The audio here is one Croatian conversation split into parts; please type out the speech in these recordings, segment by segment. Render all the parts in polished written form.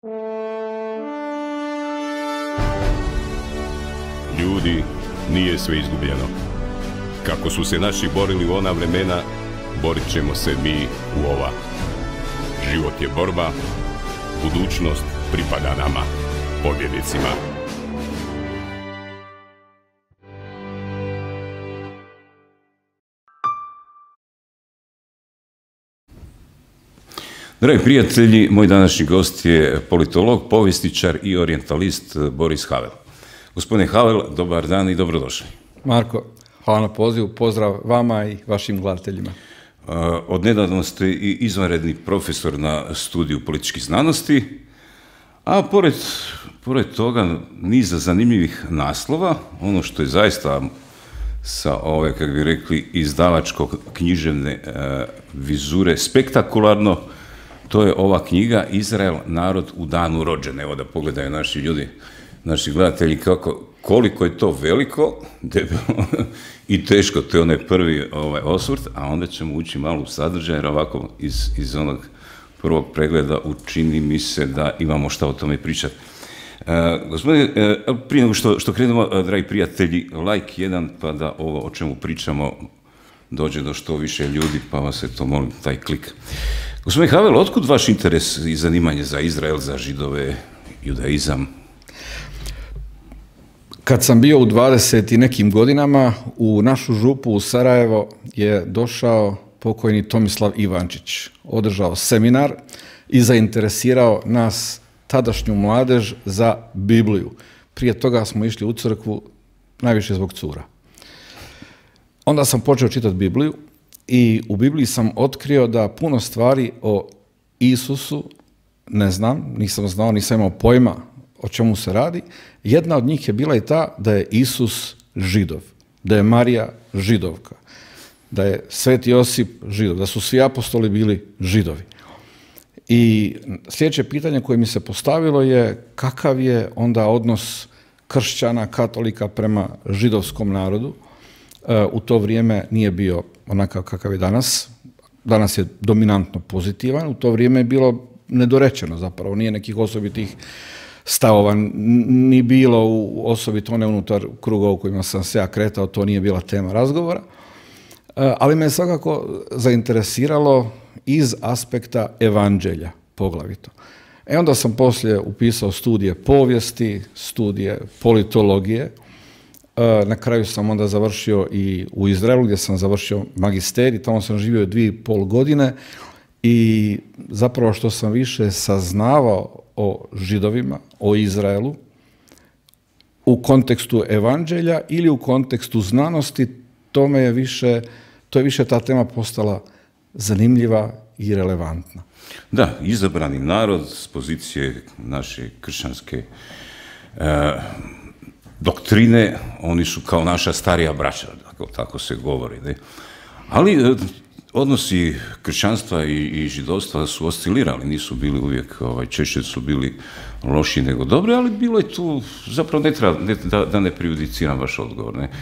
Ljudi, nije sve izgubljeno. Kako su se naši borili u ona vremena, borit ćemo se mi u ova. Život je borba, budućnost pripada nama, pobjednicima. Dragi prijatelji, moj današnji gost je politolog, povjesničar i orijentalist Boris Havel. Gospodine Havel, dobar dan i dobrodošli. Marko, hvala na pozivu, pozdrav vama i vašim gledateljima. Odnedavno ste i izvanredni profesor na studiju političkih znanosti, a pored toga niza zanimljivih naslova, ono što je zaista sa ove, kako bi rekli, izdavačko-književne vizure spektakularno, to je ova knjiga Izrael, narod u danu rođen. Evo da pogledaju naši ljudi, naši gledatelji, koliko je to veliko, debelo i teško, to je onaj prvi osvrt, a onda ćemo ući malo u sadržaj, jer ovako iz onog prvog pregleda učini mi se da imamo šta o tome pričati. Gospodine, prije nego što krenemo, dragi prijatelji, like jedan, pa da ovo o čemu pričamo dođe do što više ljudi, pa vas eto molim taj klik. Gospodine Havel, otkud vaš interes i zanimanje za Izrael, za Židove, judaizam? Kad sam bio u 20 i nekim godinama, u našu župu u Sarajevo je došao pokojni Tomislav Ivančić. Održao seminar i zainteresirao nas, tadašnju mladež, za Bibliju. Prije toga smo išli u crkvu najviše zbog cura. Onda sam počeo čitati Bibliju i u Bibliji sam otkrio da puno stvari o Isusu ne znam, nisam znao, nisam imao pojma o čemu se radi. Jedna od njih je bila i ta da je Isus Židov, da je Marija Židovka, da je Sveti Josip Židov, da su svi apostoli bili Židovi. I sljedeće pitanje koje mi se postavilo je kakav je onda odnos kršćana, katolika prema židovskom narodu. U to vrijeme nije bio onakav kakav je danas. Danas je dominantno pozitivan. U to vrijeme je bilo nedorečeno zapravo. Nije nekih osobitih stavova ni bilo, osobito one unutar kruga u kojima sam se ja kretao, to nije bila tema razgovora. Ali me je svakako zainteresiralo iz aspekta evanđelja poglavito. Onda sam poslije upisao studije povijesti, studije politologije. Na kraju sam onda završio i u Izraelu, gdje sam završio magisterij, tamo sam živio 2,5 godine i zapravo što sam više saznavao o Židovima, o Izraelu, u kontekstu evanđelja ili u kontekstu znanosti, to je više ta tema postala zanimljiva i relevantna. Da, izabrani narod s pozicije naše kršćanske doktrine, oni su kao naša starija braća, tako se govori. Ne? Ali odnosi kršćanstva i židovstva su oscilirali, nisu bili uvijek, češće su bili loši nego dobri, ali bilo je tu, zapravo ne treba, da ne prejudiciram vaš odgovor. Ne?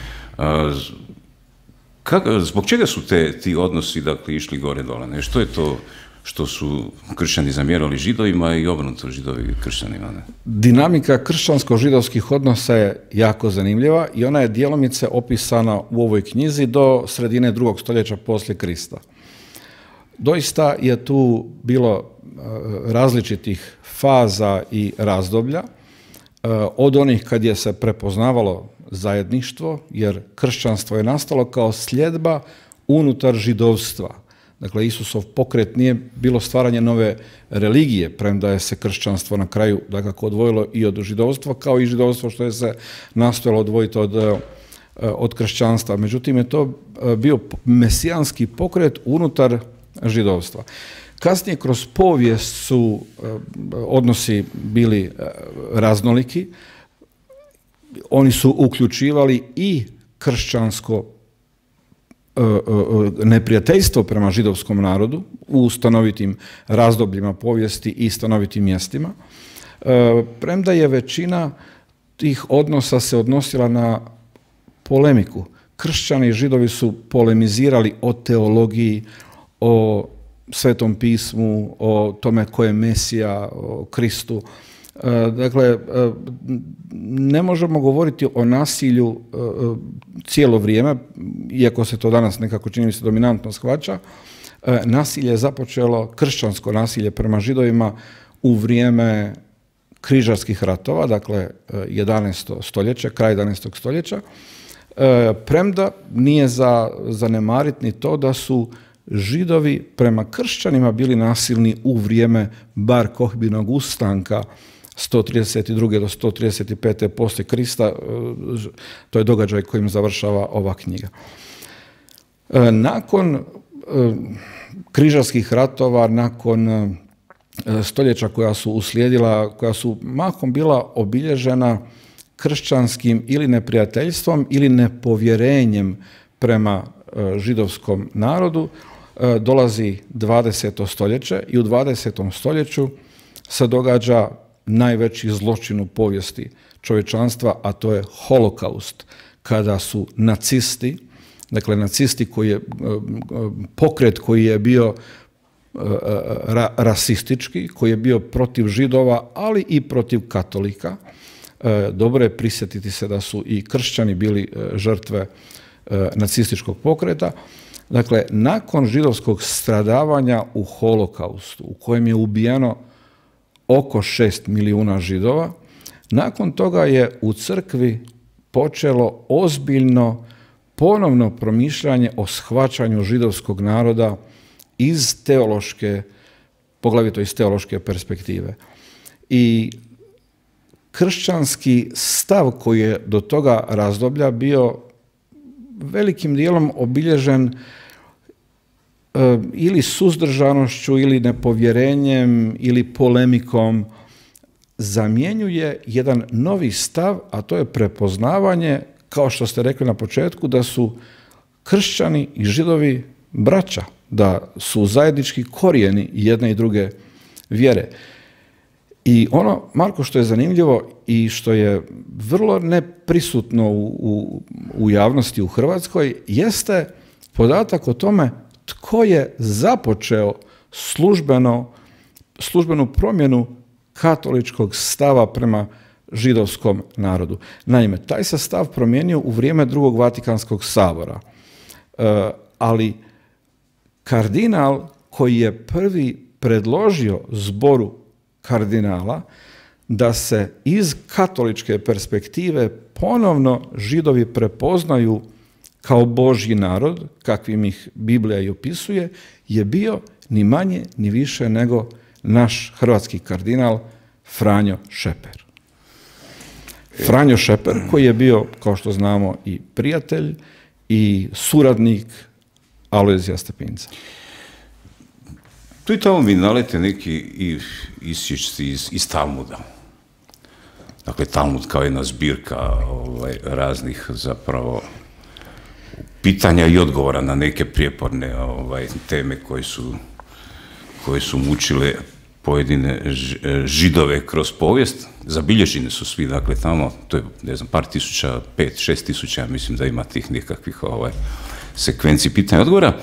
Zbog čega su ti odnosi, dakle, išli gore dole? Ne? Što je to što su kršćani zamjerali Židovima i obrnuto Židovi kršćanima? Ne? Dinamika kršćansko-židovskih odnosa je jako zanimljiva i ona je djelomice opisana u ovoj knjizi do sredine 2. stoljeća poslije Krista. Doista je tu bilo različitih faza i razdoblja, od onih kad je se prepoznavalo zajedništvo, jer kršćanstvo je nastalo kao sljedba unutar židovstva. Dakle, Isusov pokret nije bilo stvaranje nove religije, premda je se kršćanstvo na kraju dakako odvojilo i od židovstva, kao i židovstvo što je se nastojalo odvojiti od kršćanstva. Međutim, je to bio mesijanski pokret unutar židovstva. Kasnije, kroz povijest su odnosi bili raznoliki. Oni su uključivali i kršćansko neprijateljstvo prema židovskom narodu u stanovitim razdobljima povijesti i stanovitim mjestima. Premda je većina tih odnosa se odnosila na polemiku. Kršćani i židovi su polemizirali o teologiji, o Svetom pismu, o tome ko je Mesija, o Kristu. Dakle, ne možemo govoriti o nasilju cijelo vrijeme, iako se to danas nekako čini mi se dominantno shvaća. Nasilje je započelo, kršćansko nasilje prema Židovima u vrijeme križarskih ratova, dakle 11. stoljeće, kraj 11. stoljeća, premda nije za zanemariti ni to da su Židovi prema kršćanima bili nasilni u vrijeme Bar Kohbinog ustanka 132. do 135. poslije Krista. To je događaj kojim završava ova knjiga. Nakon križarskih ratova, nakon stoljeća koja su uslijedila, koja su mahom bila obilježena kršćanskim ili neprijateljstvom ili nepovjerenjem prema židovskom narodu, dolazi 20. stoljeće i u 20. stoljeću se događa najveći zločin u povijesti čovječanstva, a to je holokaust, kada su nacisti, dakle nacisti koji je pokret koji je bio rasistički, koji je bio protiv Židova, ali i protiv katolika. Dobro je prisjetiti se da su i kršćani bili žrtve nacističkog pokreta. Dakle, nakon židovskog stradavanja u holokaustu, u kojem je ubijeno oko 6 milijuna Židova, nakon toga je u crkvi počelo ozbiljno ponovno promišljanje o shvaćanju židovskog naroda iz teološke, poglavito iz teološke perspektive. I kršćanski stav koji je do toga razdoblja bio velikim dijelom obilježen ili suzdržanošću ili nepovjerenjem ili polemikom, zamjenjuje jedan novi stav, a to je prepoznavanje, kao što ste rekli na početku, da su kršćani i Židovi braća, da su zajednički korijeni jedne i druge vjere. I ono, Marko, što je zanimljivo i što je vrlo neprisutno u javnosti u Hrvatskoj, jeste podatak o tome tko je započeo službenu promjenu katoličkog stava prema židovskom narodu. Naime, taj se stav promijenio u vrijeme Drugog Vatikanskog sabora, ali kardinal koji je prvi predložio zboru kardinala da se iz katoličke perspektive ponovno Židovi prepoznaju kao Božji narod, kakvim ih Biblija i opisuje, je bio ni manje ni više nego naš hrvatski kardinal Franjo Šeper. Franjo Šeper, koji je bio, kao što znamo, i prijatelj i suradnik Alojzija Stepinca. Tu i tamo mi nalete neki isječci iz Talmuda. Dakle, Talmud kao jedna zbirka raznih zapravo pitanja i odgovora na neke prijeporne teme koje su mučile pojedine Židove kroz povijest. Zabilježeni su svi, dakle, tamo, to je, ne znam, par tisuća, 5-6 tisuća, mislim da ima tih nekakvih sekvenciji pitanja i odgovora.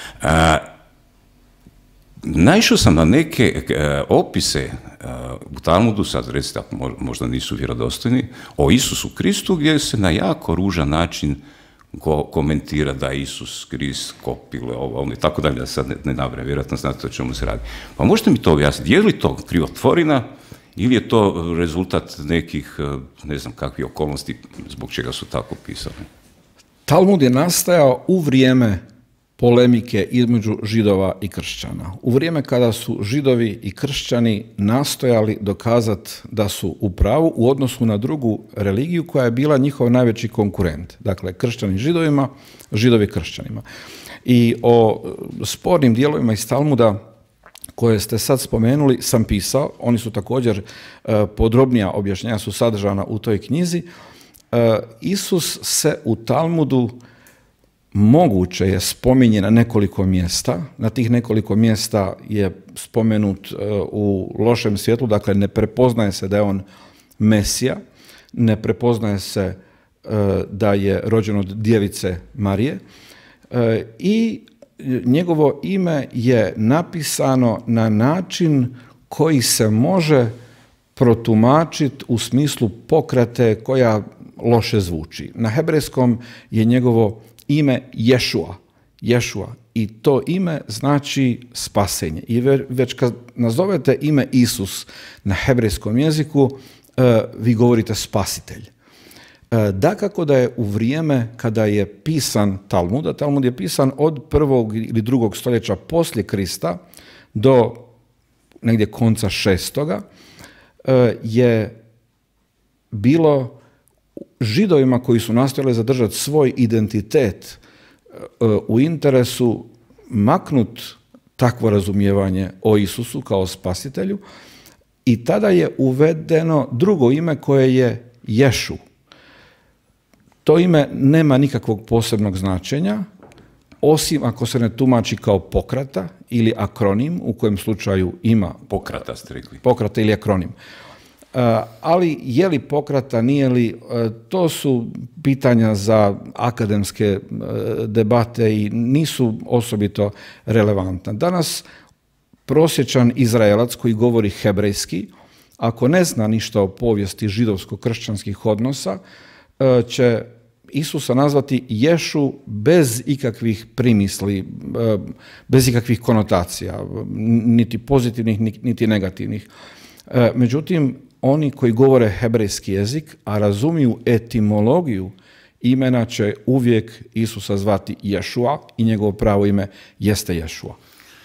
Naišao sam na neke opise u Talmudu, sad recite, možda nisu vjerodostojni, o Isusu Kristu, gdje se na jako ružan način komentira da je Isus Krist kopile, i tako dalje, da sad ne nabrajam, vjerojatno znate o čemu se radi. Pa možete mi to objasniti, je li to krivotvorina ili je to rezultat nekih, ne znam kakvih okolnosti zbog čega su tako pisali? Talmud je nastajao u vrijeme polemike između Židova i kršćana. U vrijeme kada su Židovi i kršćani nastojali dokazati da su u pravu u odnosu na drugu religiju koja je bila njihov najveći konkurent. Dakle, kršćani Židovima, Židovi kršćanima. I o spornim dijelovima iz Talmuda koje ste sad spomenuli sam pisao. Oni su također, podrobnija objašnjenja su sadržana u toj knjizi. Isus se u Talmudu moguće je spominje na nekoliko mjesta. Na tih nekoliko mjesta je spomenut u lošem svjetlu, dakle ne prepoznaje se da je on Mesija, ne prepoznaje se da je rođen od djevice Marije i njegovo ime je napisano na način koji se može protumačiti u smislu pokrate koja loše zvuči. Na hebrejskom je njegovo ime Ješua. I to ime znači spasenje. I već kad nazovete ime Isus na hebrejskom jeziku, vi govorite spasitelj. Dakako da je u vrijeme kada je pisan Talmud, a Talmud je pisan od 1. ili 2. stoljeća poslije Krista do negdje konca 6. Je bilo Židovima koji su nastojali zadržati svoj identitet u interesu maknut takvo razumijevanje o Isusu kao spasitelju i tada je uvedeno drugo ime koje je Ješu. To ime nema nikakvog posebnog značenja, osim ako se ne tumači kao pokrata ili akronim, u kojem slučaju ima Pokrata ste rekli. Pokrata ili akronim. Ali je li pokrata, nije li, to su pitanja za akademske debate i nisu osobito relevantna. Danas prosječan Izraelac koji govori hebrejski, ako ne zna ništa o povijesti židovsko-kršćanskih odnosa, će Isusa nazvati Ješu bez ikakvih primisli, bez ikakvih konotacija, niti pozitivnih, niti negativnih. Međutim, oni koji govore hebrejski jezik, a razumiju etimologiju imena, će uvijek Isusa zvati Ješua i njegovo pravo ime jeste Ješua.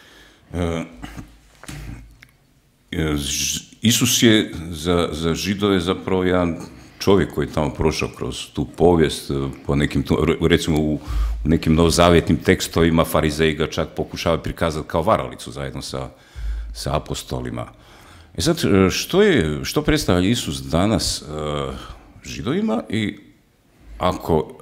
Isus je za Židove zapravo jedan čovjek koji je tamo prošao kroz tu povijest, po nekim, recimo u nekim novozavjetnim tekstovima farizeji ga čak pokušavaju prikazati kao varalicu zajedno sa apostolima. Sad, što predstavlja Isus danas Židovima i ako,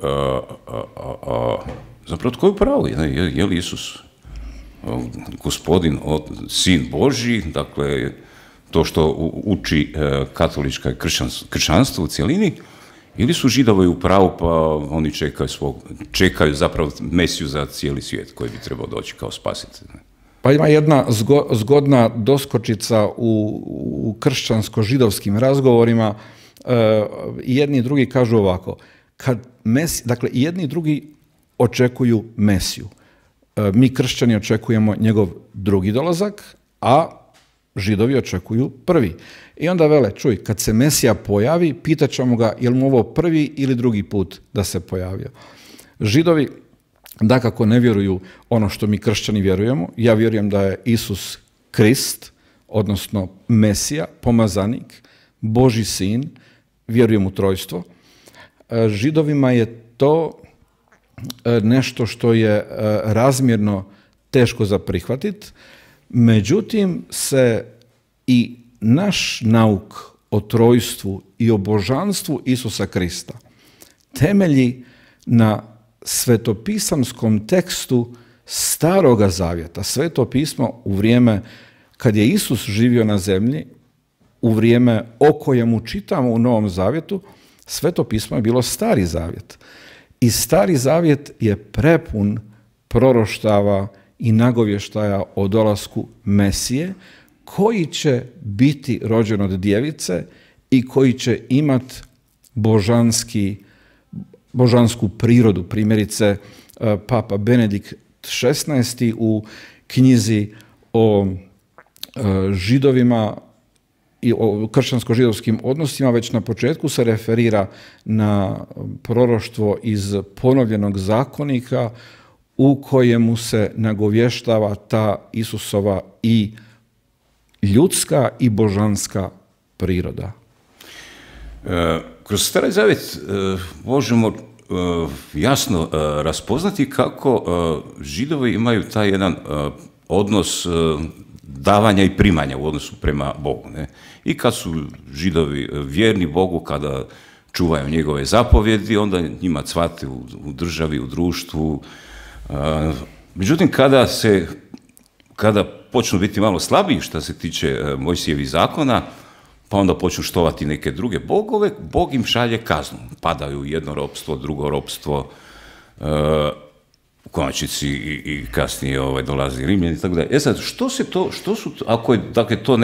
zapravo tko je pravo? Je li Isus gospodin, sin Božji, dakle, to što uči katolička kršćanstvo u cjelini, ili su Židovi u pravu pa oni čekaju zapravo Mesiju za cijeli svijet koji bi trebao doći kao spasitelj? Pa ima jedna zgodna doskočica u kršćansko-židovskim razgovorima. Jedni i drugi kažu ovako, dakle jedni i drugi očekuju Mesiju. Mi kršćani očekujemo njegov drugi dolazak, a Židovi očekuju prvi. I onda vele, čuj, kad se Mesija pojavi, pitat ćemo ga je li mu ovo prvi ili drugi put da se pojavio. Židovi dakako ne vjeruju ono što mi kršćani vjerujemo. Ja vjerujem da je Isus Krist, odnosno Mesija, pomazanik, Božji sin, vjerujem u trojstvo. Židovima je to nešto što je razmjerno teško za prihvatiti, međutim se i naš nauk o trojstvu i o božanstvu Isusa Krista temelji na svetopisamskom tekstu Staroga zavjeta. Sveto pismo u vrijeme kad je Isus živio na zemlji, u vrijeme o kojemu čitamo u Novom zavjetu, Sveto pismo je bilo Stari zavjet. I Stari zavjet je prepun proroštava i nagovještaja o dolasku Mesije, koji će biti rođen od djevice i koji će imati božansku prirodu. Primjerice, Papa Benedikt XVI. U knjizi o Židovima i o kršćansko-židovskim odnosima već na početku se referira na proroštvo iz ponovljenog zakonika u kojemu se nagovještava ta Isusova i ljudska i božanska priroda. Kroz Stari zavjet možemo jasno raspoznati kako Židovi imaju taj jedan odnos davanja i primanja u odnosu prema Bogu. Ne? I kad su Židovi vjerni Bogu, kada čuvaju njegove zapovjedi, onda njima cvate u državi, u društvu. Međutim, kada počnu biti malo slabiji što se tiče Mojsijevih zakona, pa onda počnu štovati neke druge bogove, Bog im šalje kaznu. Padaju u jedno ropstvo, drugo ropstvo. u konačnici i kasnije dolazi Rimljani i tako dalje. E sad, što su, ako je dakle, to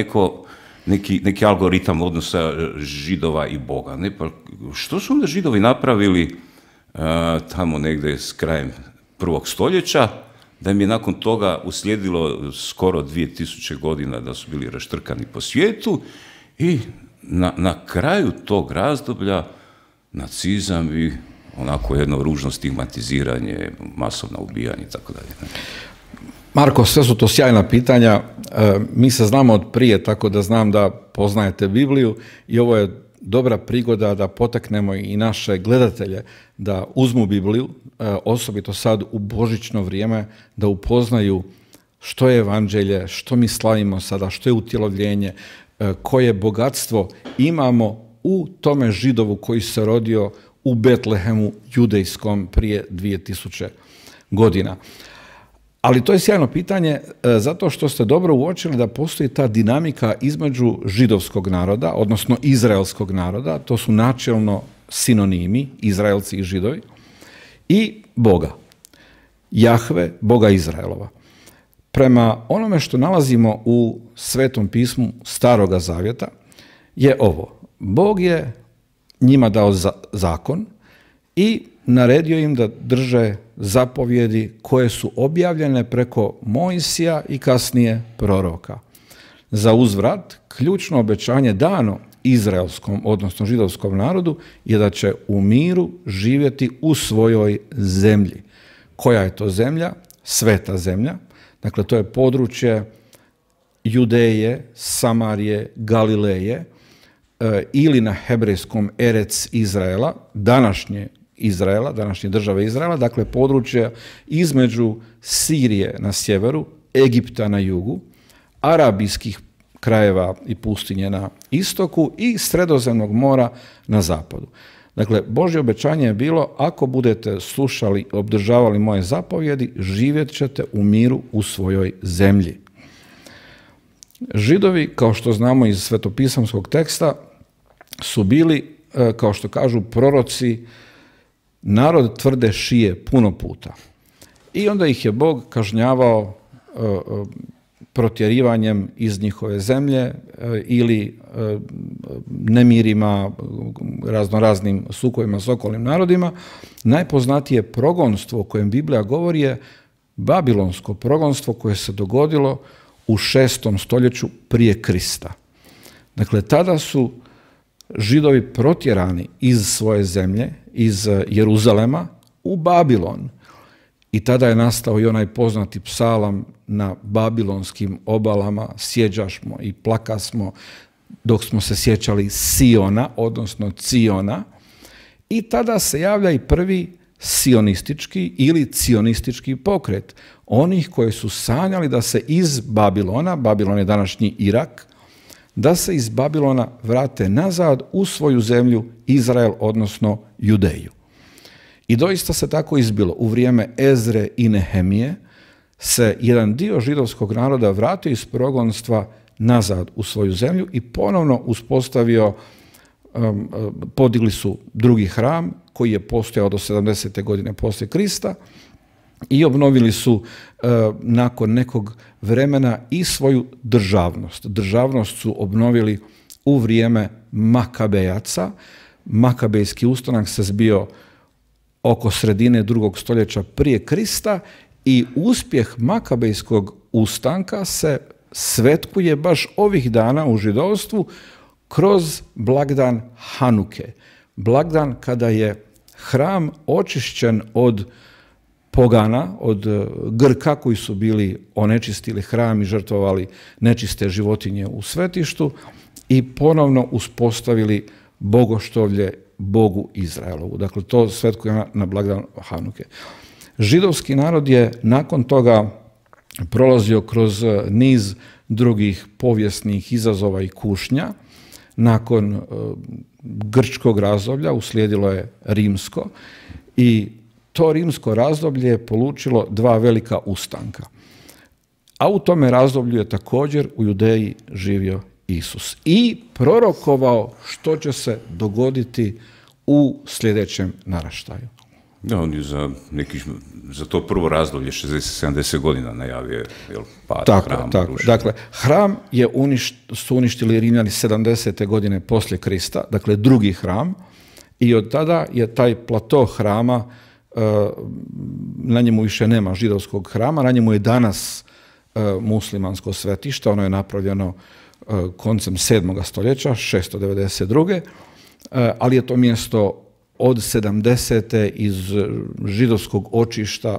neki algoritam odnosa Židova i Boga, ne, pa što su onda Židovi napravili tamo negdje s krajem 1. stoljeća, da im je nakon toga uslijedilo skoro 2000 godina da su bili raštrkani po svijetu i na kraju tog razdoblja nacizam i onako jedno ružno stigmatiziranje, masovna ubijanja i tako dalje. Marko, sve su to sjajna pitanja. Mi se znamo od prije, tako da znam da poznajete Bibliju i ovo je dobra prigoda da potaknemo i naše gledatelje da uzmu Bibliju, osobito sad u božićno vrijeme, da upoznaju što je evanđelje, što mi slavimo sada, što je utjelovljenje, koje bogatstvo imamo u tome Židovu koji se rodio u Betlehemu judejskom prije 2000 godina. Ali to je sjajno pitanje zato što ste dobro uočili da postoji ta dinamika između židovskog naroda, odnosno izraelskog naroda, to su načelno sinonimi, Izraelci i Židovi, i Boga, Jahve, Boga Izraelova. Prema onome što nalazimo u Svetom pismu Staroga zavjeta je ovo. Bog je njima dao zakon i naredio im da drže zapovjedi koje su objavljene preko Mojsija i kasnije proroka. Za uzvrat, ključno obećanje dano izraelskom, odnosno židovskom narodu, je da će u miru živjeti u svojoj zemlji. Koja je to zemlja? Sveta zemlja. Dakle, to je područje Judeje, Samarije, Galileje ili na hebrejskom Erec Izraela, današnje države Izraela, dakle područje između Sirije na sjeveru, Egipta na jugu, arabijskih krajeva i pustinje na istoku i Sredozemnog mora na zapadu. Dakle, Božje obećanje je bilo, ako budete slušali, obdržavali moje zapovjedi, živjet ćete u miru u svojoj zemlji. Židovi, kao što znamo iz svetopisamskog teksta, su bili, kao što kažu proroci, narod tvrde šije puno puta. I onda ih je Bog kažnjavao protjerivanjem iz njihove zemlje ili nemirima, raznoraznim sukobima s okolnim narodima. Najpoznatije progonstvo o kojem Biblija govori je babilonsko progonstvo koje se dogodilo u 6. stoljeću prije Krista. Dakle, tada su Židovi protjerani iz svoje zemlje, iz Jeruzalema u Babilon. I tada je nastao i onaj poznati psalam na babilonskim obalama, sjeđašmo i plakasmo dok smo se sjećali Siona, odnosno Ciona. I tada se javlja i prvi sionistički ili cionistički pokret. Onih koji su sanjali da se iz Babilona, Babilon je današnji Irak, da se iz Babilona vrate nazad u svoju zemlju Izrael, odnosno Judeju. I doista se tako izbilo. U vrijeme Ezre i Nehemije se jedan dio židovskog naroda vratio iz progonstva nazad u svoju zemlju i ponovno uspostavio, podigli su drugi hram koji je postojao do 70. godine poslije Krista i obnovili su nakon nekog vremena i svoju državnost. Državnost su obnovili u vrijeme Makabejaca. Makabejski ustanak se zbio oko sredine 2. stoljeća prije Krista i uspjeh Makabejskog ustanka se svetkuje baš ovih dana u židovstvu kroz blagdan Hanuke. Blagdan kada je hram očišćen od pogana, od Grka koji su bili onečistili hram i žrtvovali nečiste životinje u svetištu i ponovno uspostavili bogoštovlje Bogu Izraelovu. Dakle, to svetkuje na blagdan Hanuke. Židovski narod je nakon toga prolazio kroz niz drugih povijesnih izazova i kušnja. Nakon grčkog razdoblja uslijedilo je rimsko i to rimsko razdoblje je polučilo dva velika ustanka. A u tome razdoblju je također u Judeji živio Isus i prorokovao što će se dogoditi u sljedećem naraštaju. Da, on je za to prvo razdoblje, 60-70 godina najavio pad hrama. Tako. Dakle, hram su uništili Rimljani 70. godine poslije Krista, dakle drugi hram, i od tada je taj plato hrama, na njemu više nema židovskog hrama, na njemu je danas muslimansko svetište, ono je napravljeno koncem 7. stoljeća, 692. Ali je to mjesto od 70. iz židovskog očišta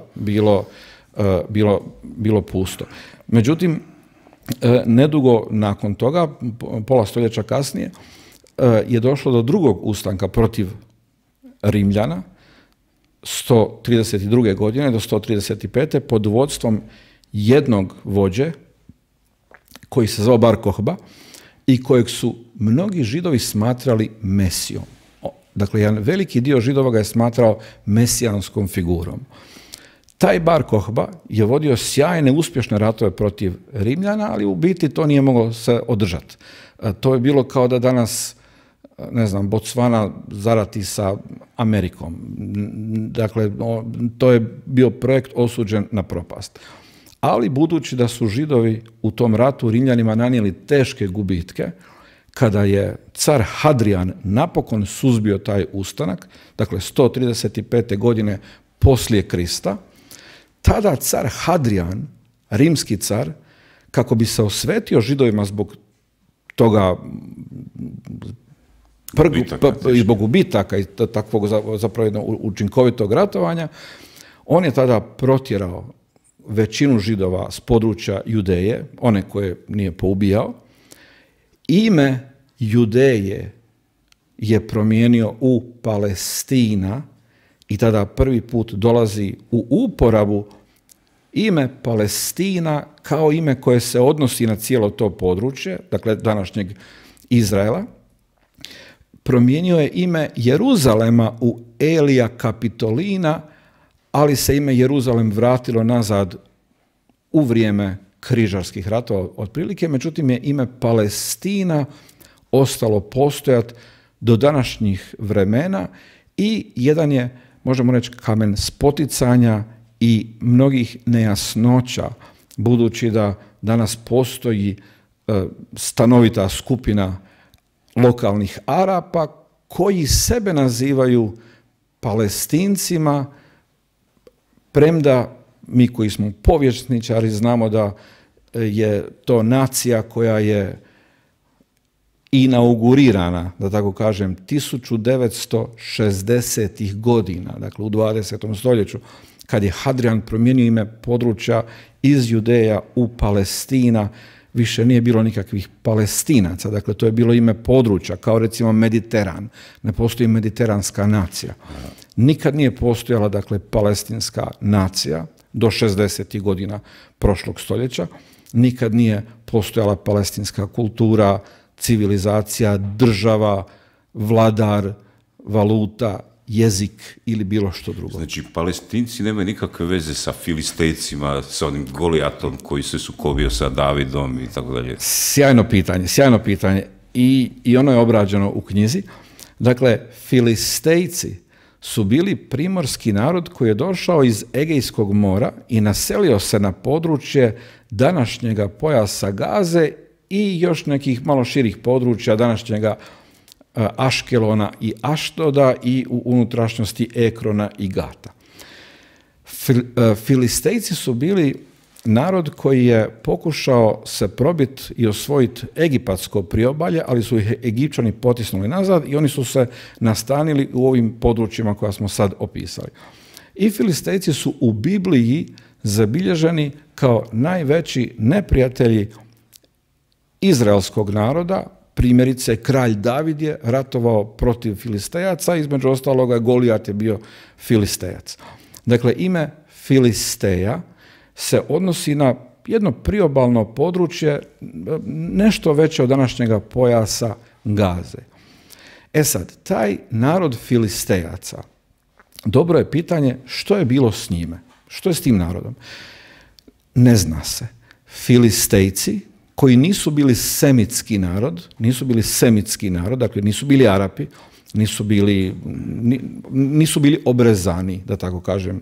bilo pusto. Međutim, nedugo nakon toga, pola stoljeća kasnije, je došlo do drugog ustanka protiv Rimljana, 132. godine do 135. pod vodstvom jednog vođe koji se zvao Bar Kohba i kojeg su mnogi Židovi smatrali Mesijom. Dakle, jedan veliki dio Židova ga je smatrao mesijanskom figurom. Taj Bar Kohba je vodio sjajne, uspješne ratove protiv Rimljana, ali u biti to nije moglo se održati. To je bilo kao da danas, ne znam, Botswana zarati sa Amerikom. Dakle, to je bio projekt osuđen na propast. Ali budući da su Židovi u tom ratu Rimljanima nanijeli teške gubitke, kada je car Hadrian napokon suzbio taj ustanak, dakle 135. godine poslije Krista, tada car Hadrian, rimski car, kako bi se osvetio Židovima zbog toga i zbog gubitaka i takvog zapravo učinkovitog ratovanja, on je tada protjerao većinu Židova s područja Judeje, one koje nije poubijao. Ime Judeje je promijenio u Palestina i tada prvi put dolazi u uporabu ime Palestina kao ime koje se odnosi na cijelo to područje, dakle današnjeg Izraela. Promijenio je ime Jeruzalema u Elija Kapitolina, ali se ime Jeruzalem vratilo nazad u vrijeme križarskih ratova otprilike, međutim je ime Palestina ostalo postojati do današnjih vremena i jedan je, možemo reći, kamen spoticanja i mnogih nejasnoća, budući da danas postoji stanovita skupina lokalnih Arapa koji sebe nazivaju Palestincima, premda mi koji smo povjesničari znamo da je to nacija koja je inaugurirana, da tako kažem, 1960. godina, dakle u 20. stoljeću, kad je Hadrian promijenio ime područja iz Judeja u Palestina, više nije bilo nikakvih Palestinaca, dakle to je bilo ime područja, kao recimo Mediteran. Ne postoji mediteranska nacija. Nikad nije postojala, dakle, palestinska nacija do 60. godina prošlog stoljeća. Nikad nije postojala palestinska kultura, civilizacija, država, vladar, valuta, jezik ili bilo što drugo. Znači, Palestinci nemaju nikakve veze sa Filistejcima, sa onim Golijatom koji se sukobio sa Davidom i tako dalje. Sjajno pitanje. I ono je obrađeno u knjizi. Dakle, Filistejci su bili primorski narod koji je došao iz Egejskog mora i naselio se na područje današnjega pojasa Gaze i još nekih malo širih područja današnjega Aškelona i Ašdoda i u unutrašnjosti Ekrona i Gata. Filistejci su bili narod koji je pokušao se probiti i osvojiti egipatsko priobalje, ali su ih Egipćani potisnuli nazad i oni su se nastanili u ovim područjima koja smo sad opisali. I Filistejci su u Bibliji zabilježeni kao najveći neprijatelji izraelskog naroda. Primjerice, kralj David je ratovao protiv Filistejaca, između ostaloga Golijat je bio Filistejac. Dakle, ime Filisteja se odnosi na jedno priobalno područje, nešto veće od današnjega pojasa Gaze. E sad, taj narod Filistejaca, dobro je pitanje što je bilo s njime, što je s tim narodom. Ne zna se. Filistejci, koji nisu bili semitski narod, dakle nisu bili Arapi, nisu bili obrezani, da tako kažem.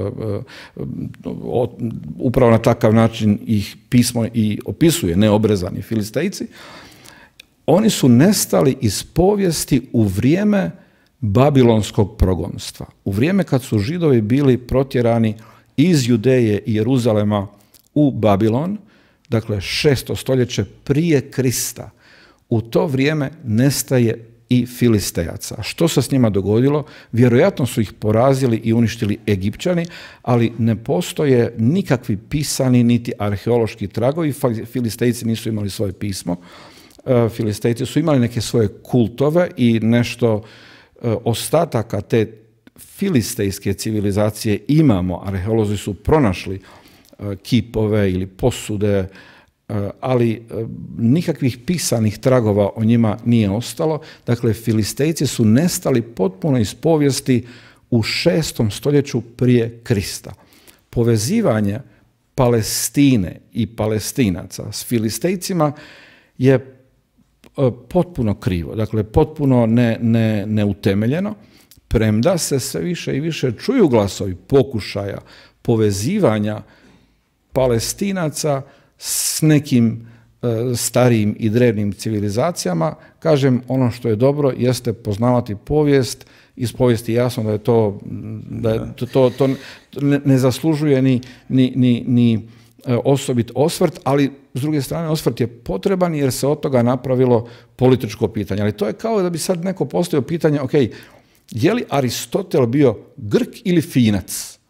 Upravo na takav način ih pismo i opisuje, neobrezani Filistejci. Oni su nestali iz povijesti u vrijeme babilonskog progonstva. U vrijeme kad su Židovi bili protjerani iz Judeje i Jeruzalema u Babilon, dakle 6. stoljeće prije Krista. U to vrijeme nestaje i Filistejaca. Što se s njima dogodilo? Vjerojatno su ih porazili i uništili Egipćani, ali ne postoje nikakvi pisani niti arheološki tragovi. Filistejci nisu imali svoje pismo. Filistejci su imali neke svoje kultove i nešto ostataka te filistejske civilizacije imamo. Arheolozi su pronašli kipove ili posude, ali nikakvih pisanih tragova o njima nije ostalo. Dakle, Filistejci su nestali potpuno iz povijesti u 6. stoljeću prije Krista. Povezivanje Palestine i Palestinaca s Filistejcima je potpuno krivo, dakle potpuno neutemeljeno, premda se sve više i više čuju glasovi pokušaja povezivanja Palestinaca s nekim starijim i drevnim civilizacijama. Kažem, ono što je dobro jeste poznavati povijest. Iz povijesti jasno da je to ne zaslužuje ni osobit osvrt, ali s druge strane osvrt je potreban jer se od toga napravilo političko pitanje. Ali to je kao da bi sad neko postavio pitanje, ok, je li Aristotel bio Grk ili Finac?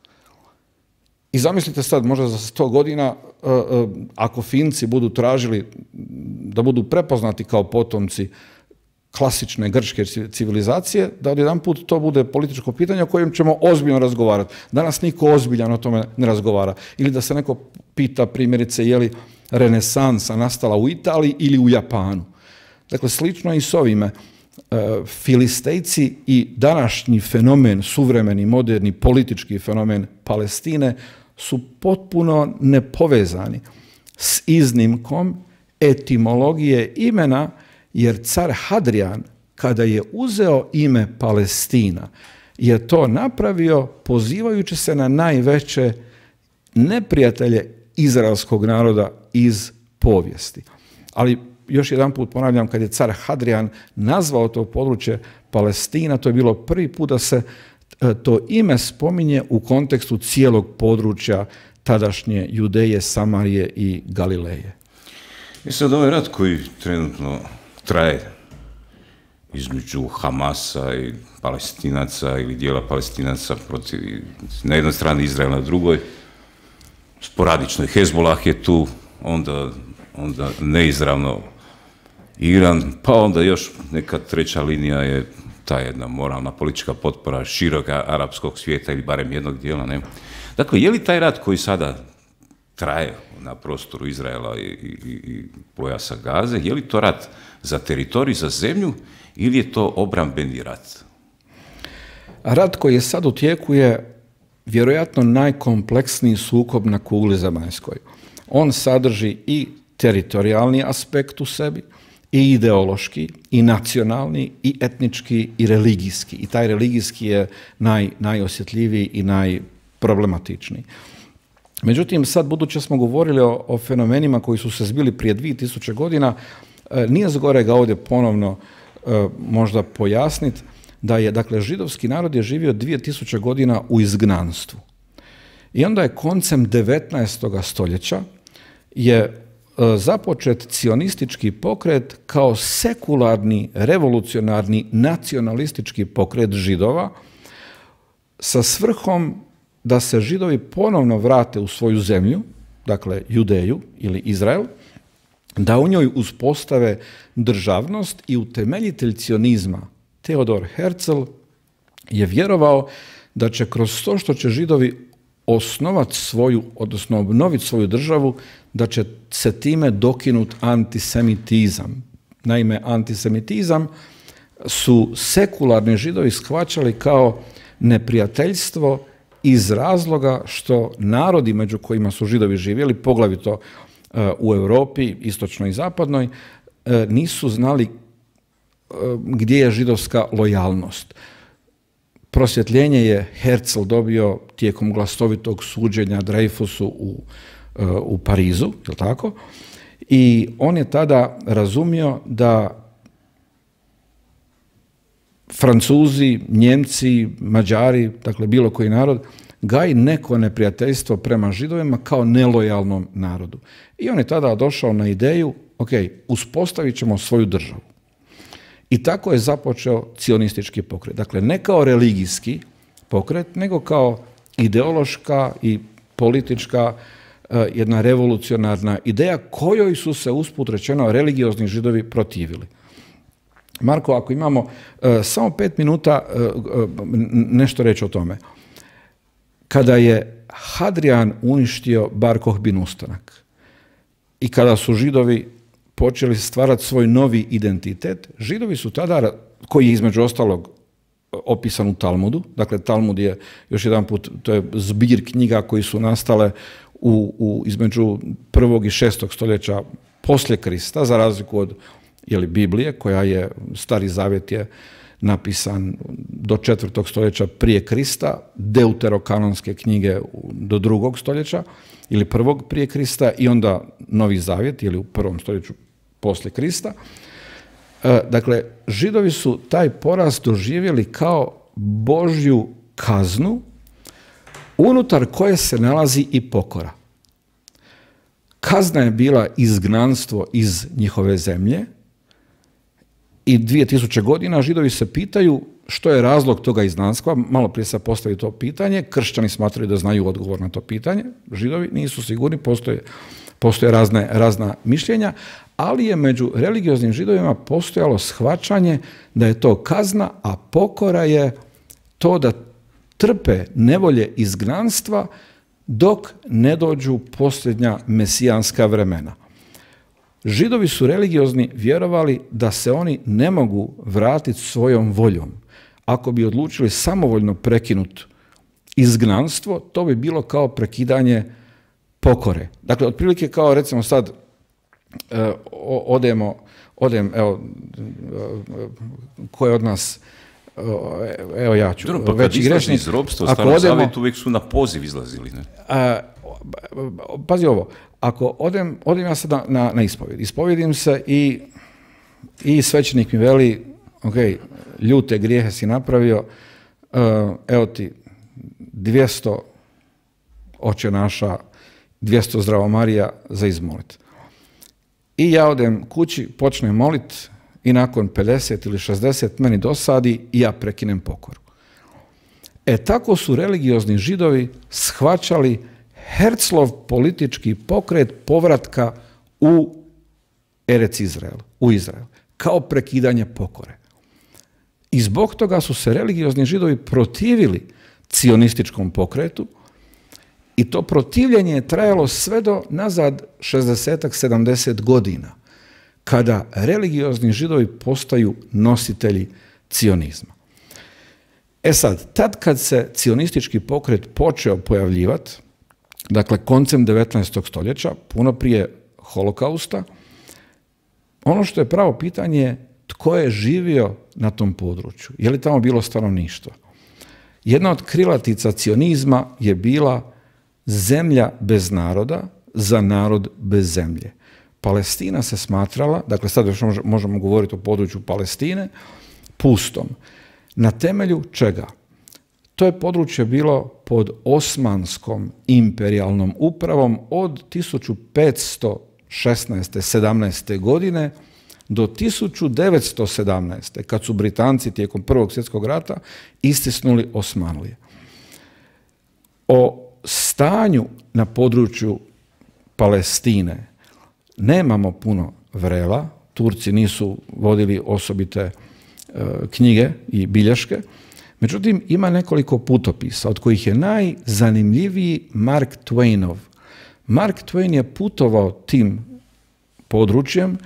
I zamislite sad, možda za 100 godina, ako Finci budu tražili da budu prepoznati kao potomci klasične grčke civilizacije, da odjedanput to bude političko pitanje o kojem ćemo ozbiljno razgovarati. Danas niko ozbiljan o tome ne razgovara. Ili da se neko pita primjerice je li renesansa nastala u Italiji ili u Japanu. Dakle, slično i s ovime. Filistejci i današnji fenomen, suvremeni, moderni, politički fenomen Palestine su potpuno nepovezani s iznimkom etimologije imena, jer car Hadrian, kada je uzeo ime Palestina, je to napravio pozivajući se na najveće neprijatelje izraelskog naroda iz povijesti. Ali još jedan put ponavljam, kad je car Hadrian nazvao to područje Palestina, to je bilo prvi put da se to ime spominje u kontekstu cijelog područja tadašnje Judeje, Samarije i Galileje. I sad ovaj rat koji trenutno traje između Hamasa i Palestinaca ili dijela Palestinaca protiv, na jednoj strani Izrael, na drugoj, sporadično je Hezbolah je tu, onda neizravno Iran, pa onda još neka treća linija je ta jedna moralna politička potpora široka arapskog svijeta ili barem jednog dijela. Ne? Dakle, je li taj rat koji sada traje na prostoru Izraela i pojasa Gaze, je li to rat za teritorij, za zemlju ili je to obrambeni rat? Rat koji je sad u tijeku je vjerojatno najkompleksniji sukob na kugli zemaljskoj. On sadrži i teritorijalni aspekt u sebi, i ideološki, i nacionalni, i etnički, i religijski. I taj religijski je najosjetljiviji i najproblematičniji. Međutim, sad, budući smo govorili o fenomenima koji su se zbili prije 2000 godina, nije zgorega ovdje ponovno možda pojasniti da je, dakle, židovski narod je živio 2000 godina u izgnanstvu. I onda je koncem 19. stoljeća je započet cionistički pokret kao sekularni, revolucionarni, nacionalistički pokret Židova sa svrhom da se Židovi ponovno vrate u svoju zemlju, dakle Judeju ili Izrael, da u njoj uspostave državnost i utemeljitelj cionizma Theodor Herzl je vjerovao da će kroz to što će Židovi osnovati svoju, odnosno obnoviti svoju državu, da će se time dokinuti antisemitizam. Naime, antisemitizam su sekularni Židovi shvaćali kao neprijateljstvo iz razloga što narodi među kojima su Židovi živjeli, poglavito u Europi, istočnoj i zapadnoj, nisu znali gdje je židovska lojalnost. Prosvjetljenje je Herzl dobio tijekom glasovitog suđenja Dreyfusu u Parizu, je li tako? I on je tada razumio da Francuzi, Njemci, Mađari, dakle bilo koji narod, gaji neko neprijateljstvo prema Židovima kao nelojalnom narodu. I on je tada došao na ideju, ok, uspostavit ćemo svoju državu. I tako je započeo cionistički pokret. Dakle, ne kao religijski pokret, nego kao ideološka i politička jedna revolucionarna ideja kojoj su se usput rečeno religiozni Židovi protivili. Marko, ako imamo samo 5 minuta nešto reći o tome. Kada je Hadrian uništio Bar Kokhbin ustanak i kada su Židovi počeli stvarati svoj novi identitet, Židovi su tada, koji je između ostalog opisan u Talmudu, dakle Talmud je još jedan put, to je zbir knjiga koji su nastale između 1. i 6. stoljeća poslije Krista, za razliku od Biblije, koja je, Stari zavjet je napisan do 4. stoljeća prije Krista, deuterokanonske knjige do 2. stoljeća ili 1. prije Krista i onda Novi zavjet ili u 1. stoljeću poslije Krista. Dakle, Židovi su taj poraz doživjeli kao Božju kaznu unutar koje se nalazi i pokora. Kazna je bila izgnanstvo iz njihove zemlje i 2000 godina Židovi se pitaju što je razlog toga izgnanstva. Malo prije se postavi to pitanje. Kršćani smatraju da znaju odgovor na to pitanje. Židovi nisu sigurni, postoje razna mišljenja, ali je među religioznim Židovima postojalo shvaćanje da je to kazna, a pokora je to da trpe nevolje izgnanstva dok ne dođu posljednja mesijanska vremena. Židovi su religiozni vjerovali da se oni ne mogu vratiti svojom voljom. Ako bi odlučili samovoljno prekinuti izgnanstvo, to bi bilo kao prekidanje pokore. Dakle, otprilike kao recimo sad odem, evo, ko je od nas, evo ja ću, dobro, pa veći grešnik. Iz ropstva, u Starom zavjetu uvijek su na poziv izlazili, ne? Pazi ovo, ako odem ja sad na ispovjed, ispovjedim se i svećenik mi veli, ok, ljute grijehe si napravio, evo ti 200 Oče naša, 200 Zdravo Marija za izmolit. I ja odem kući, počnem molit i nakon 50 ili 60 meni dosadi i ja prekinem pokoru. Tako su religiozni Židovi shvaćali Herzlov politički pokret povratka u Erec Izrael, u Izrael, kao prekidanje pokore. I zbog toga su se religiozni Židovi protivili cionističkom pokretu i to protivljenje je trajalo sve do nazad 60-70 godina, kada religiozni Židovi postaju nositelji cionizma. Sad, tad kad se cionistički pokret počeo pojavljivati, dakle koncem 19. stoljeća, puno prije holokausta, ono što je pravo pitanje je tko je živio na tom području, je li tamo bilo stanovništvo. Jedna od krilatica cionizma je bila zemlja bez naroda za narod bez zemlje. Palestina se smatrala, dakle sad još možemo govoriti o području Palestine, pustom. Na temelju čega? To je područje bilo pod osmanskom imperijalnom upravom od 1516. 17. godine do 1917. kad su Britanci tijekom Prvog svjetskog rata istisnuli Osmanlije. O stanju na području Palestine nemamo puno vrela, Turci nisu vodili osobite knjige i bilješke, međutim ima nekoliko putopisa, od kojih je najzanimljiviji Mark Twainov. Mark Twain je putovao tim područjem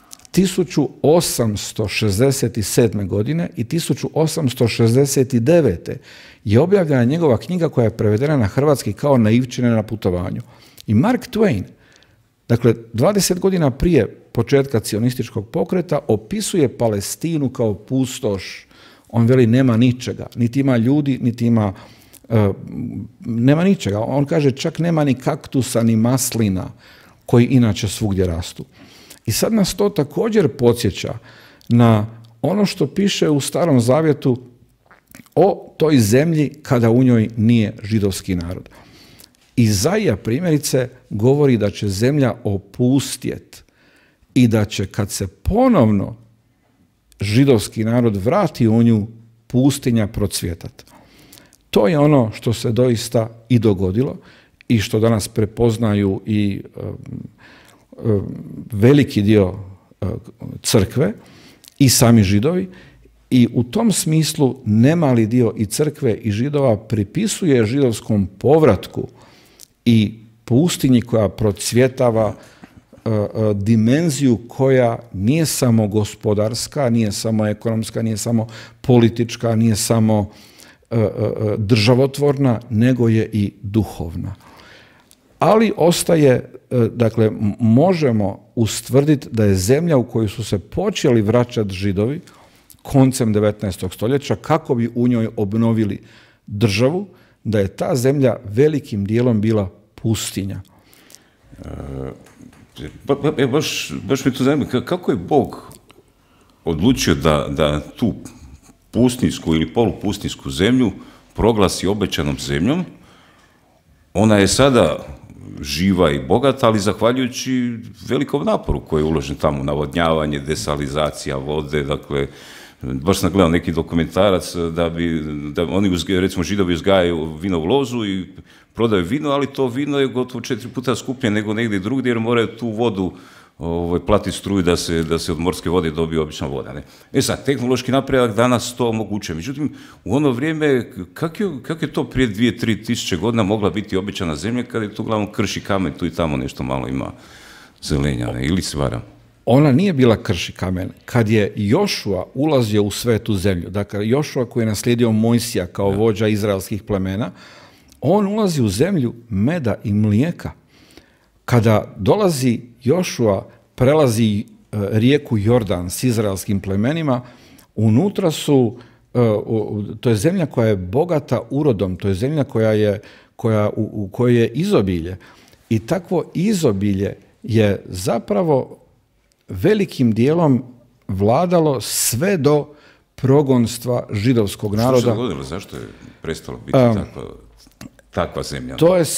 1867. godine i 1869. je objavljena njegova knjiga koja je prevedena na hrvatski kao Naivčine na putovanju. I Mark Twain Dakle, 20 godina prije početka cionističkog pokreta opisuje Palestinu kao pustoš. On veli nema ničega, niti ima ljudi, niti ima nema ničega. On kaže čak nema ni kaktusa, ni maslina koji inače svugdje rastu. I sad nas to također podsjeća na ono što piše u Starom Zavjetu o toj zemlji kada u njoj nije židovski narod. Izaija primjerice govori da će zemlja opustjet i da će kad se ponovno židovski narod vrati u nju, pustinja procvjetati. To je ono što se doista i dogodilo i što danas prepoznaju i veliki dio crkve i sami židovi, i u tom smislu nemali dio i crkve i židova pripisuje židovskom povratku i pustinji koja procvjetava dimenziju koja nije samo gospodarska, nije samo ekonomska, nije samo politička, nije samo državotvorna, nego je i duhovna. Ali ostaje, dakle, možemo ustvrditi da je zemlja u koju su se počeli vraćati židovi koncem 19. stoljeća kako bi u njoj obnovili državu, da je ta zemlja velikim dijelom bila pustinja. Baš mi to zanima, kako je Bog odlučio da tu pustinjsku ili polupustinjsku zemlju proglasi obećanom zemljom? Ona je sada živa i bogata, ali zahvaljujući velikom naporu koji je uložen tamo, navodnjavanje, desalizacija vode, dakle, baš sam gledao neki dokumentarac da oni, recimo Židovi uzgajaju vinovu lozu i prodaju vino, ali to vino je gotovo 4 puta skuplje nego negdje drugdje jer moraju tu vodu platiti struju da se od morske vode dobije obična voda. Ne? E sad, tehnološki napredak danas to omogućuje. Međutim, u ono vrijeme, kako je to prije 2-3 tisuće godina mogla biti obećana zemlja kada je tu uglavnom krš i kamen, tu i tamo nešto malo ima zelenja, ne? Ili se varam? Ona nije bila krš i kamen. Kad je Jošua ulazio u svetu zemlju, dakle Jošua koji je naslijedio Mojsija kao vođa izraelskih plemena, on ulazi u zemlju meda i mlijeka. Kada dolazi Jošua, prelazi rijeku Jordan s izraelskim plemenima, unutra su, to je zemlja koja je bogata urodom, to je zemlja u kojoj je izobilje. I takvo izobilje je zapravo velikim dijelom vladalo sve do progonstva židovskog naroda. Što se dogodilo? Zašto je prestalo biti takva zemlja?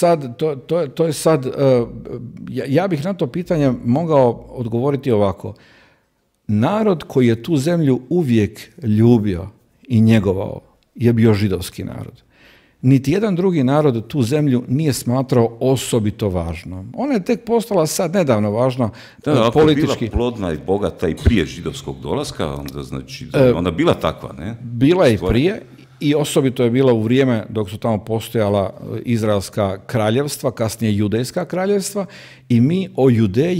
To je sad, ja bih na to pitanje mogao odgovoriti ovako. Narod koji je tu zemlju uvijek ljubio i njegovao je bio židovski narod. Niti jedan drugi narod tu zemlju nije smatrao osobito važnom. Ona je tek postala sad nedavno važna politički. Ako je bila plodna i bogata i prije židovskog dolaska, onda znači onda bila takva, ne? Bila je i prije i osobito je bila u vrijeme dok su tamo postojala izraelska kraljevstva, kasnije judejska kraljevstva, i mi o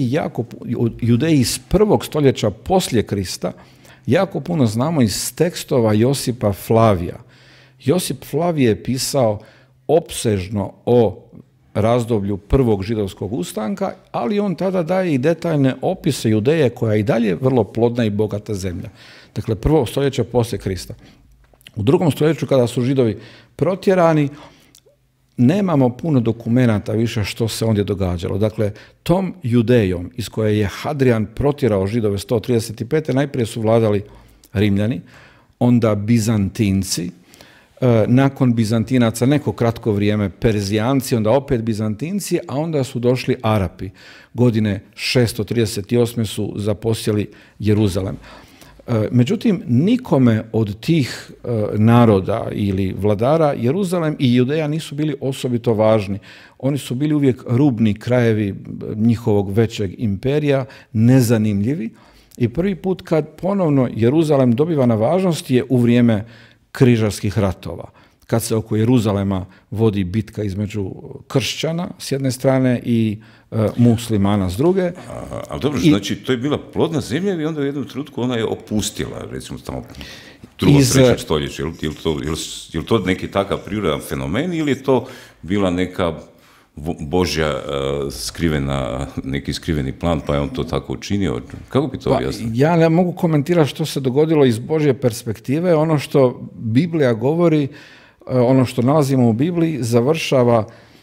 Judeji iz 1. stoljeća poslije Krista jako puno znamo iz tekstova Josipa Flavija. Josip Flavije je pisao opsežno o razdoblju prvog židovskog ustanka, ali on tada daje i detaljne opise Judeje koja je i dalje vrlo plodna i bogata zemlja. Dakle, 1. stoljeća poslije Krista. U 2. stoljeću kada su židovi protjerani, nemamo puno dokumenata više što se ondje događalo. Dakle, tom Judejom iz koje je Hadrian protjerao židove 135. najprije su vladali Rimljani, onda Bizantinci, nakon Bizantinaca neko kratko vrijeme Perzijanci, onda opet Bizantinci, a onda su došli Arapi. Godine 638. su zaposjeli Jeruzalem. Međutim, nikome od tih naroda ili vladara Jeruzalem i Judeja nisu bili osobito važni. Oni su bili uvijek rubni krajevi njihovog većeg imperija, nezanimljivi, i prvi put kad ponovno Jeruzalem dobiva na važnosti je u vrijeme križarskih ratova, kad se oko Jeruzalema vodi bitka između kršćana s jedne strane i muslimana s druge. Ali dobro, znači to je bila plodna zemlja i onda u jednom trenutku ona je opustila, recimo tamo 2. 3. stoljeće. Je li to neki takav prirodan fenomen ili je to bila neka Božja skrivena, neki skriveni plan, pa je on to tako učinio. Kako bi to objasnio? Ja ne mogu komentirati što se dogodilo iz Božje perspektive. Ono što Biblija govori, ono što nalazimo u Bibliji, završava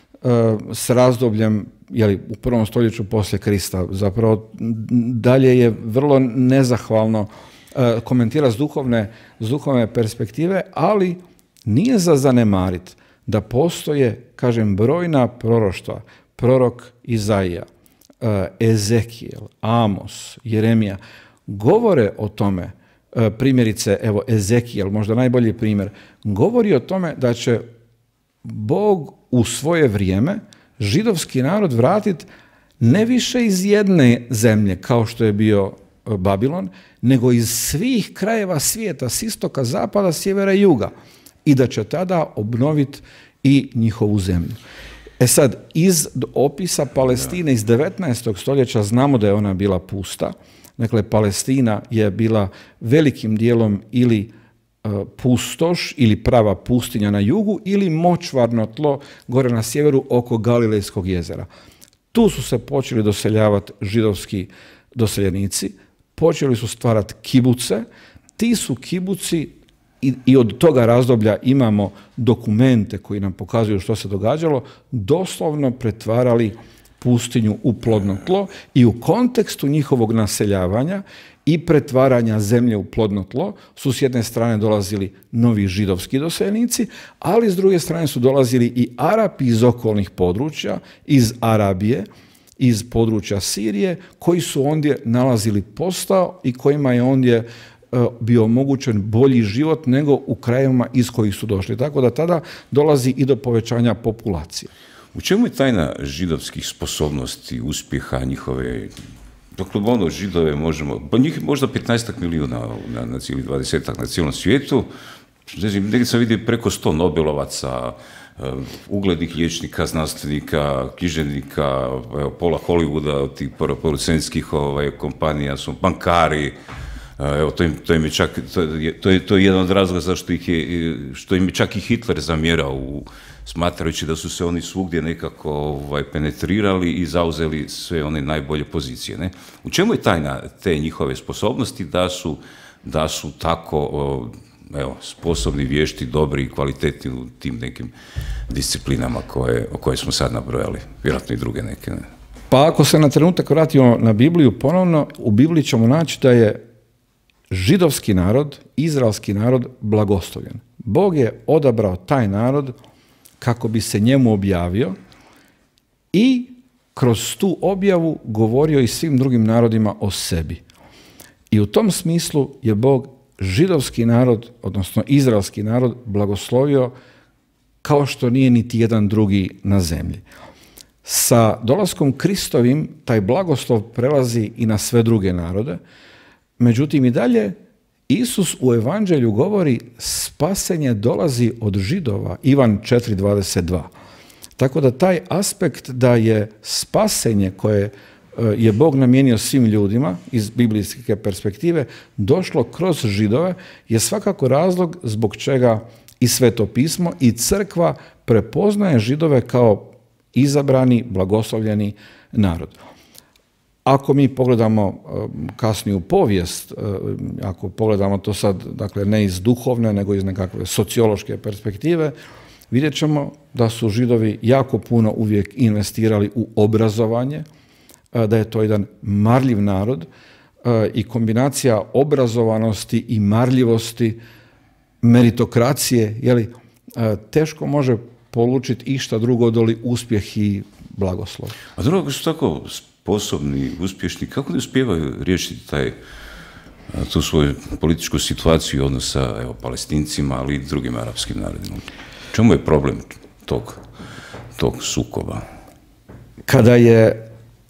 s razdobljem u 1. stoljeću poslije Krista. Zapravo dalje je vrlo nezahvalno komentira s duhovne perspektive, ali nije za zanemariti da postoje, kažem, brojna proroštva, prorok Izaija, Ezekijel, Amos, Jeremija, govore o tome, primjerice, evo, Ezekijel, možda najbolji primjer, govori o tome da će Bog u svoje vrijeme židovski narod vratiti ne više iz jedne zemlje, kao što je bio Babilon, nego iz svih krajeva svijeta, s istoka, zapada, sjevera i juga. I da će tada obnoviti i njihovu zemlju. Sad, iz opisa Palestine iz 19. stoljeća znamo da je ona bila pusta. Dakle, Palestina je bila velikim dijelom ili pustoš ili prava pustinja na jugu ili močvarno tlo gore na sjeveru oko Galilejskog jezera. Tu su se počeli doseljavati židovski doseljenici, počeli su stvarati kibuce. Ti su kibuci i od toga razdoblja imamo dokumente koji nam pokazuju što se događalo, doslovno pretvarali pustinju u plodno tlo i u kontekstu njihovog naseljavanja i pretvaranja zemlje u plodno tlo su s jedne strane dolazili novi židovski doseljenici, ali s druge strane su dolazili i Arapi iz okolnih područja, iz Arabije, iz područja Sirije, koji su ondje nalazili posao i kojima je ondje bio omogućen bolji život nego u krajevima iz kojih su došli. Tako da tada dolazi i do povećanja populacije. U čemu je tajna židovskih sposobnosti, uspjeha njihove? Dakle, Židove možemo, pa njih možda 15 milijuna na cijeli 20-ak na cijelom svijetu. Negdje sam vidio preko 100 Nobelovaca, uglednih liječnika, znanstvenika, književnika, pola Hollywooda, tih producentskih kompanija su bankari. Evo, to im je čak, to je jedan od razloga zašto što im je čak i Hitler zamjerao, smatrajući da su se oni svugdje nekako penetrirali i zauzeli sve one najbolje pozicije. Ne? U čemu je tajna te njihove sposobnosti da su tako sposobni, vješti, dobri i kvalitetni u tim nekim disciplinama o koje smo sad nabrojali, vjerojatno i druge neke. Ne? Pa ako se na trenutak vratimo na Bibliju ponovno, u Bibliji ćemo naći da je židovski narod, izraelski narod blagoslovljen. Bog je odabrao taj narod kako bi se njemu objavio i kroz tu objavu govorio i svim drugim narodima o sebi. I u tom smislu je Bog židovski narod, odnosno izraelski narod, blagoslovio kao što nije niti jedan drugi na zemlji. Sa dolaskom Kristovim taj blagoslov prelazi i na sve druge narode. Međutim, i dalje Isus u evanđelju govori spasenje dolazi od Židova, Ivan 4.22. Tako da taj aspekt da je spasenje koje je Bog namijenio svim ljudima iz biblijske perspektive došlo kroz Židove je svakako razlog zbog čega i Sveto pismo i crkva prepoznaje Židove kao izabrani, blagoslovljeni narod. Ako mi pogledamo kasniju povijest, ako pogledamo to sad, dakle, ne iz duhovne, nego iz nekakve sociološke perspektive, vidjet ćemo da su Židovi jako puno uvijek investirali u obrazovanje, da je to jedan marljiv narod i kombinacija obrazovanosti i marljivosti, meritokracije, teško može polučiti išta drugo doli uspjeh i blagoslov. A drugo, su tako sposobni, uspješni, kako ne uspijevaju riješiti tu svoju političku situaciju odnosa Palestincima, ali i drugim arapskim narodima? Čemu je problem tog sukoba? Kada je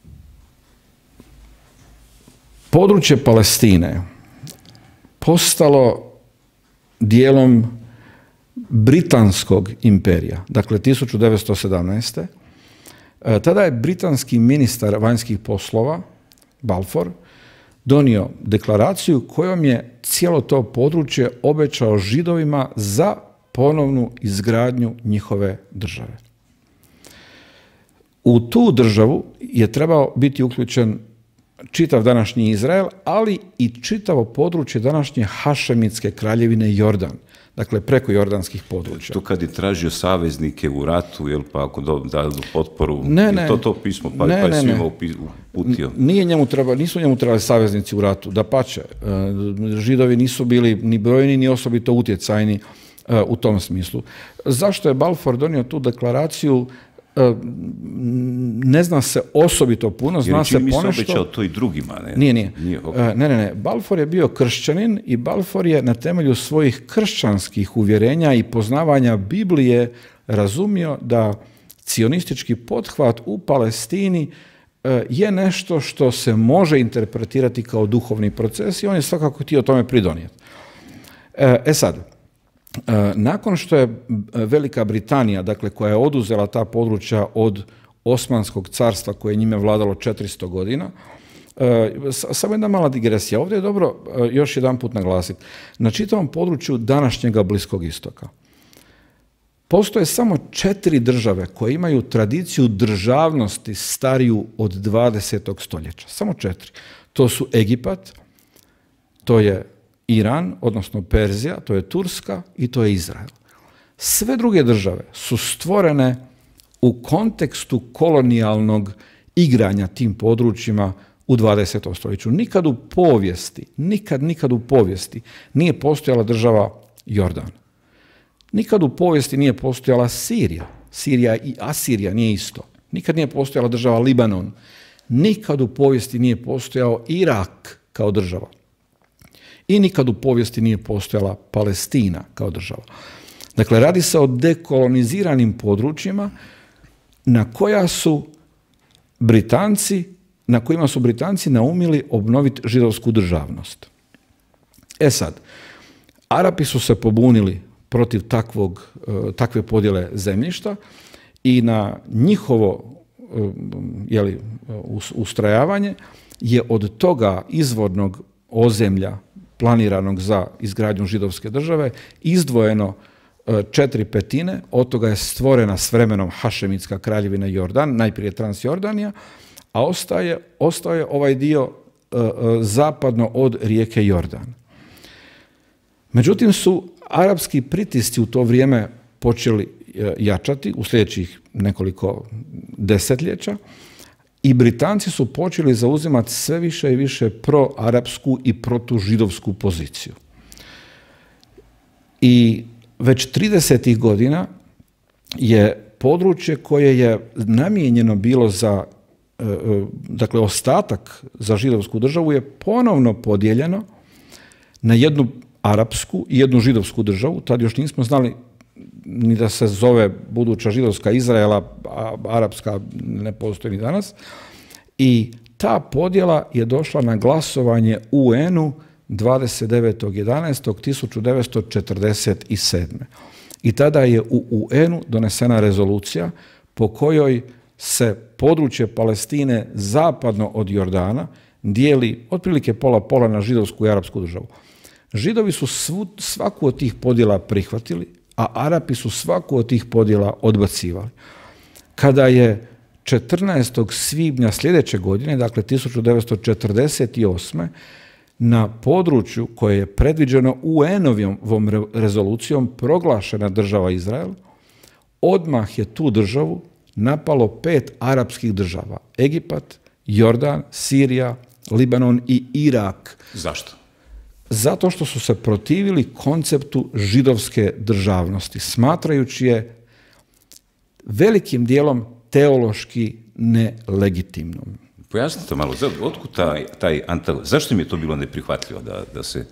područje Palestine postalo dijelom Britanskog imperija, dakle 1917. Tada je britanski ministar vanjskih poslova, Balfour, donio deklaraciju kojom je cijelo to područje obećao Židovima za ponovnu izgradnju njihove države. U tu državu je trebao biti uključen čitav današnji Izrael, ali i čitavo područje današnje Hašemitske kraljevine Jordan, dakle preko jordanskih područja. To kad je tražio saveznike u ratu, jel pa ako dadu potporu, to pismo, pa je svima uputio? Nisu njemu trebali saveznici u ratu, dapače. Židovi nisu bili ni brojni, ni osobito utjecajni u tom smislu. Zašto je Balfour donio tu deklaraciju? Ne zna se osobito puno, zna se ponešto. Jer čini mi se obećao to i drugima, ne? Nije. Ne. Balfour je bio kršćanin i Balfour je na temelju svojih kršćanskih uvjerenja i poznavanja Biblije razumio da cionistički pothvat u Palestini je nešto što se može interpretirati kao duhovni proces i on je svakako htio tome pridonijeti. Sad, nakon što je Velika Britanija, dakle koja je oduzela ta područja od Osmanskog carstva koje je njime vladalo 400 godina, samo jedna mala digresija. Ovdje je dobro još jedan put naglasiti. Na čitavom području današnjega Bliskog istoka postoje samo 4 države koje imaju tradiciju državnosti stariju od 20. stoljeća. Samo 4. To su Egipat, to je Iran, odnosno Perzija, to je Turska i to je Izrael. Sve druge države su stvorene u kontekstu kolonijalnog igranja tim područjima u 20. stoljeću. Nikad u povijesti nije postojala država Jordan. Nikad u povijesti nije postojala Sirija. Sirija i Asirija nije isto. Nikad nije postojala država Libanon. Nikad u povijesti nije postojao Irak kao država. I nikad u povijesti nije postojala Palestina kao država. Dakle, radi se o dekoloniziranim područjima na kojima su Britanci naumili obnoviti židovsku državnost. Sad, Arapi su se pobunili protiv takve podjele zemljišta i na njihovo ustrajavanje je od toga izvornog ozemlja planiranog za izgradnju židovske države izdvojeno 4/5, od toga je stvorena s vremenom Hašemitska kraljevina Jordan, najprije Transjordanija, a ostao je ovaj dio zapadno od rijeke Jordan. Međutim su arapski pritisci u to vrijeme počeli jačati u sljedećih nekoliko desetljeća i Britanci su počeli zauzimati sve više i više proarapsku i protužidovsku poziciju. I već 30. godina je područje koje je namijenjeno bilo za, dakle, ostatak za židovsku državu je ponovno podijeljeno na jednu arapsku i jednu židovsku državu. Tad još nismo znali ni da se zove buduća židovska Izraela, a arapska ne postoji ni danas. I ta podjela je došla na glasovanje UN-u 29.11.1947. I tada je u UN-u donesena rezolucija po kojoj se područje Palestine zapadno od Jordana dijeli otprilike pola-pola na židovsku i arapsku državu. Židovi su svaku od tih podjela prihvatili, a Arapi su svaku od tih podjela odbacivali. Kada je 14. svibnja sljedeće godine, dakle 1948. na području koje je predviđeno UN-ovom rezolucijom proglašena država Izrael, odmah je tu državu napalo 5 arapskih država. Egipat, Jordan, Sirija, Libanon i Irak. Zašto? Zato što su se protivili konceptu židovske državnosti, smatrajući je velikim dijelom teološki nelegitimnom. Pojasnite malo, otkud taj zašto im je to bilo neprihvatljivo da se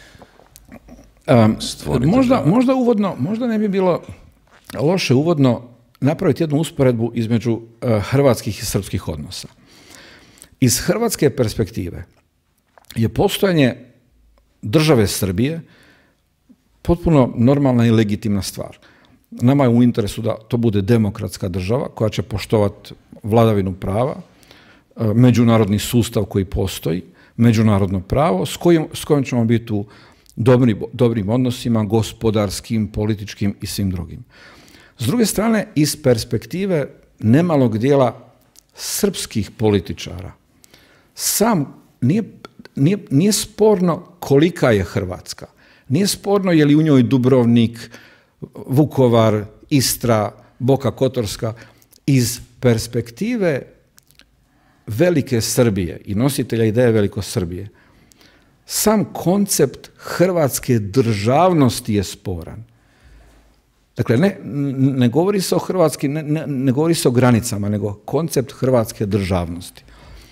stvori država? Možda ne bi bilo loše uvodno napraviti jednu usporedbu između hrvatskih i srpskih odnosa. Iz hrvatske perspektive je postojanje države Srbije potpuno normalna i legitimna stvar. Nama je u interesu da to bude demokratska država koja će poštovati vladavinu prava, međunarodni sustav koji postoji, međunarodno pravo s kojim ćemo biti u dobrim odnosima, gospodarskim, političkim i svim drugim. S druge strane, iz perspektive nemalog dijela srpskih političara. Sam nije sporno kolika je Hrvatska. Nije sporno je li u njoj Dubrovnik, Vukovar, Istra, Boka Kotorska. Iz perspektive velike Srbije i nositelja ideje Velikosrbije, sam koncept hrvatske državnosti je sporan. Dakle, ne govori se o Hrvatski, ne govori se o granicama, nego koncept hrvatske državnosti.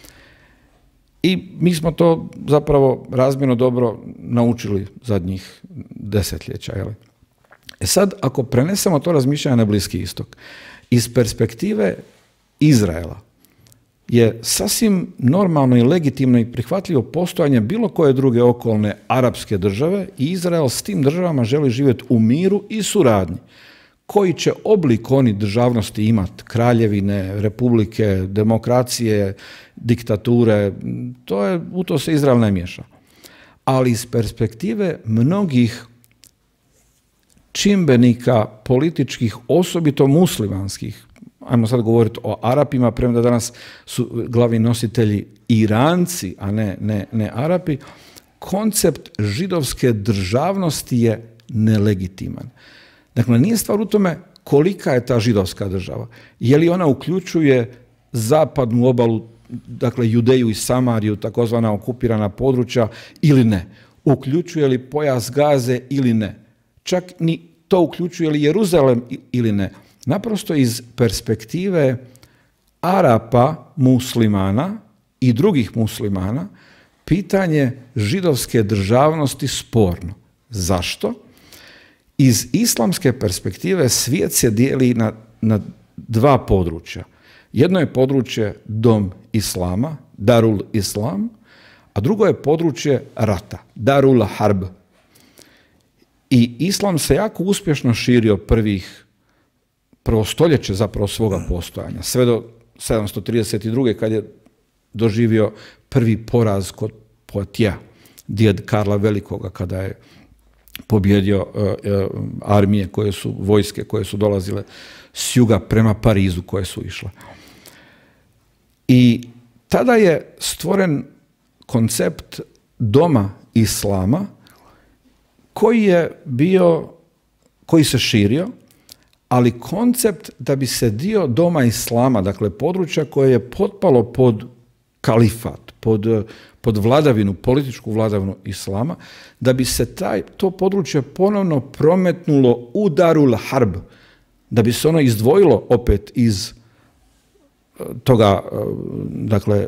I mi smo to zapravo razmjerno dobro naučili zadnjih desetljeća. Jel? Sad, ako prenesemo to razmišljanje na Bliski istok, iz perspektive Izraela je sasvim normalno i legitimno i prihvatljivo postojanje bilo koje druge okolne arapske države i Izrael s tim državama želi živjeti u miru i suradnji. Koji će oblik oni državnosti imati, kraljevine, republike, demokracije, diktature, u to se Izrael ne miješa. Ali iz perspektive mnogih čimbenika političkih, osobito muslimanskih, ajmo sad govoriti o Arapima, premda danas su glavni nositelji Iranci, a ne Arapi, koncept židovske državnosti je nelegitiman. Dakle, nije stvar u tome kolika je ta židovska država. Je li ona uključuje zapadnu obalu, dakle Judeju i Samariju, takozvana okupirana područja, ili ne? Uključuje li pojas Gaze ili ne? Čak ni to uključuje li Jeruzalem ili ne? Naprosto iz perspektive Arapa, muslimana i drugih muslimana, pitanje židovske državnosti sporno. Zašto? Iz islamske perspektive svijet se dijeli na dva područja. Jedno je područje Dom Islama, Darul Islam, a drugo je područje rata, Darul Harb. I Islam se jako uspješno širio prvo stoljeće zapravo svoga postojanja, sve do 732. kad je doživio prvi poraz kod Poitiers, djed Karla Velikoga, kada je pobjedio armije vojske koje su dolazile s juga prema Parizu, koje su išle. I tada je stvoren koncept Doma Islama koji se širio, ali koncept da bi se dio Doma Islama, dakle područja koje je potpalo pod kalifat, pod vladavinu, političku vladavinu Islama, da bi se to područje ponovno prometnulo u Darul Harb, da bi se ono izdvojilo opet iz toga, dakle,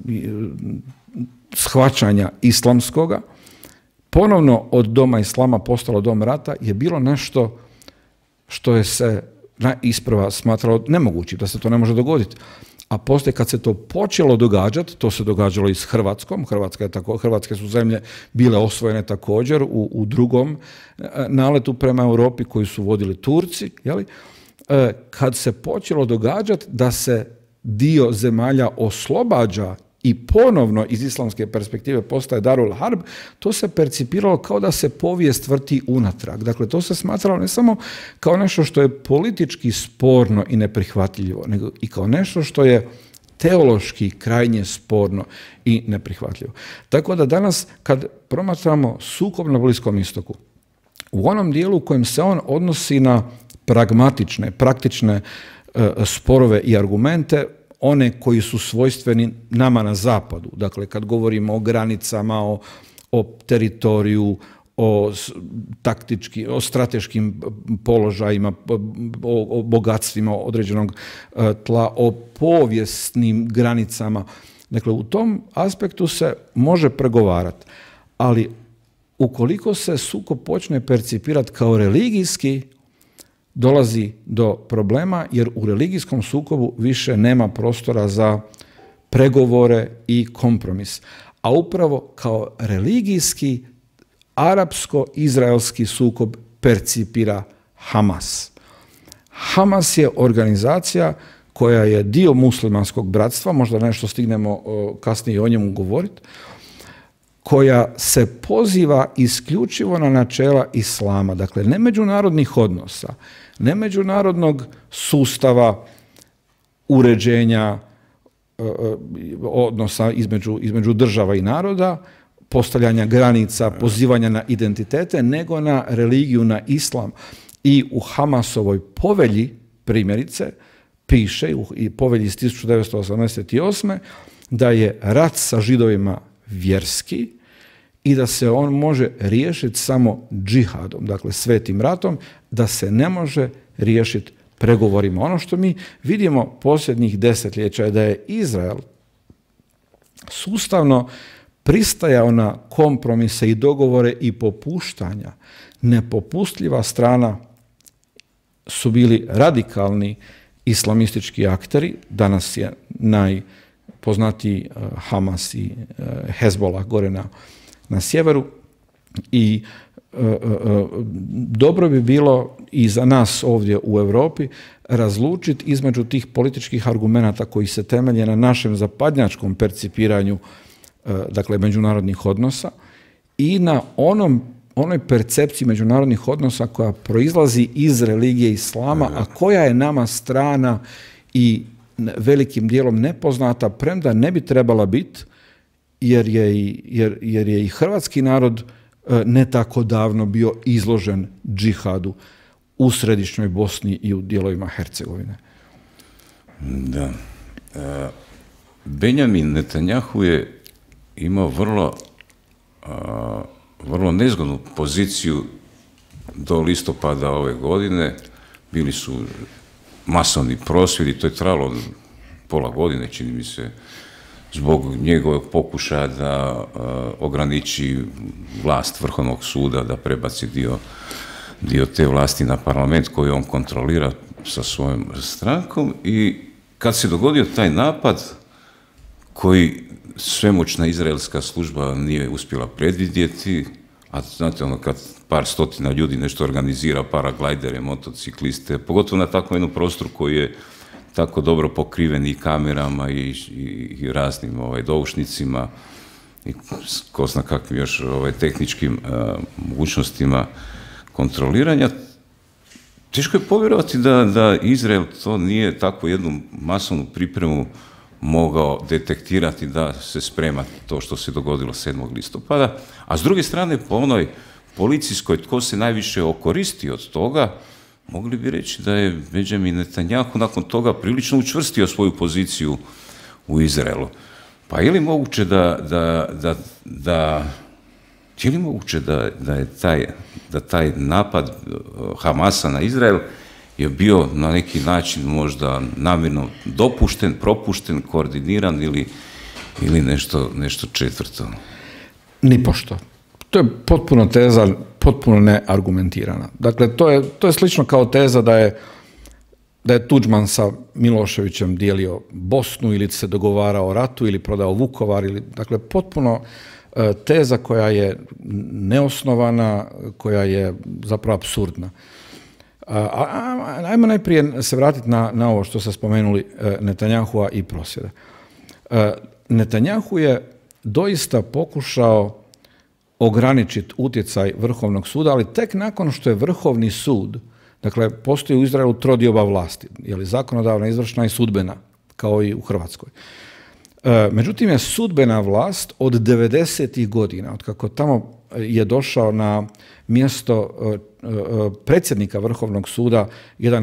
shvaćanja islamskoga, ponovno od Doma Islama postalo Dom rata, je bilo nešto što je se isprva smatralo nemogućim, da se to ne može dogoditi. A poslije kad se to počelo događati, to se događalo i s Hrvatskom, Hrvatske su zemlje bile osvojene također u drugom naletu prema Europi koji su vodili Turci, jeli? Kad se počelo događati da se dio zemalja oslobađa i ponovno iz islamske perspektive postaje Darul Harb, to se percipiralo kao da se povijest vrti unatrag. Dakle, to se smatralo ne samo kao nešto što je politički sporno i neprihvatljivo, nego i kao nešto što je teološki krajnje sporno i neprihvatljivo. Tako da danas, kad promatramo sukob na Bliskom istoku, u onom dijelu u kojem se on odnosi na pragmatične, praktične sporove i argumente, one koji su svojstveni nama na zapadu. Dakle, kad govorimo o granicama, o teritoriju, o strateškim položajima, o bogatstvima određenog tla, o povijesnim granicama. Dakle, u tom aspektu se može pregovarati. Ali ukoliko se sukob počne percipirati kao religijski, dolazi do problema, jer u religijskom sukobu više nema prostora za pregovore i kompromis. A upravo kao religijski, arapsko-izraelski sukob percipira Hamas. Hamas je organizacija koja je dio muslimanskog bratstva, možda nešto stignemo kasnije o njemu govoriti, koja se poziva isključivo na načela islama, dakle ne međunarodnih odnosa, ne međunarodnog sustava uređenja odnosa između država i naroda, postavljanja granica, pozivanja na identitete, nego na religiju, na islam. I u Hamasovoj povelji, primjerice, piše, i povelji iz 1988. da je rat sa Židovima vjerski i da se on može riješiti samo džihadom, dakle svetim ratom, da se ne može riješiti pregovorima. Ono što mi vidimo posljednjih desetljeća je da je Izrael sustavno pristajao na kompromise i dogovore i popuštanja. Nepopustljiva strana su bili radikalni islamistički akteri, danas je najpoznatiji Hamas i Hezbollah gore na sjeveru, i dobro bi bilo i za nas ovdje u Europi razlučiti između tih političkih argumenata koji se temelje na našem zapadnjačkom percipiranju, dakle, međunarodnih odnosa, i na onoj percepciji međunarodnih odnosa koja proizlazi iz religije islama, a koja je nama strana i velikim dijelom nepoznata, premda ne bi trebala biti, jer je i hrvatski narod ne tako davno bio izložen džihadu u središnjoj Bosni i u dijelovima Hercegovine. Da. Benjamin Netanjahu je imao vrlo nezgodnu poziciju do listopada ove godine. Bili su masovni prosvjedi, to je trajalo pola godine, čini mi se, zbog njegovog pokušaja da ograniči vlast Vrhovnog suda, da prebaci dio te vlasti na parlament koji on kontrolira sa svojom strankom. I kad se dogodio taj napad koji svemoćna izraelska služba nije uspjela predvidjeti, a znate, ono, kad par stotina ljudi nešto organizira, paraglajdere, motocikliste, pogotovo na takvom jednom prostoru koji je tako dobro pokriven i kamerama i raznim doušnicima i ko zna kakvim još tehničkim mogućnostima kontroliranja. Teško je povjerovati da Izrael to nije takvu jednu masovnu pripremu mogao detektirati da se sprema to što se dogodilo 7. listopada, a s druge strane po onoj policijskoj tko se najviše okoristi od toga, mogli bi reći da je Benjamin Netanjahu nakon toga prilično učvrstio svoju poziciju u Izraelu. Pa je li moguće da taj napad Hamasa na Izrael je bio na neki način možda namjerno dopušten, propušten, koordiniran ili nešto četvrto? Nipošto. To je potpuno teza, potpuno neargumentirana. Dakle, to je slično kao teza da je Tuđman sa Miloševićem dijelio Bosnu ili se dogovarao o ratu ili prodao Vukovar. Dakle, potpuno teza koja je neosnovana, koja je zapravo apsurdna. Ajmo najprije se vratiti na ovo što ste spomenuli, Netanjahua i prosvjede. Netanjahu je doista pokušao ograničiti utjecaj Vrhovnog suda, ali tek nakon što je Vrhovni sud, dakle, postoji u Izraelu trodioba vlasti, zakonodavna, izvršna i sudbena, kao i u Hrvatskoj. Međutim, je sudbena vlast od 90. godina, od kako tamo je došao na mjesto predsjednika Vrhovnog suda jedan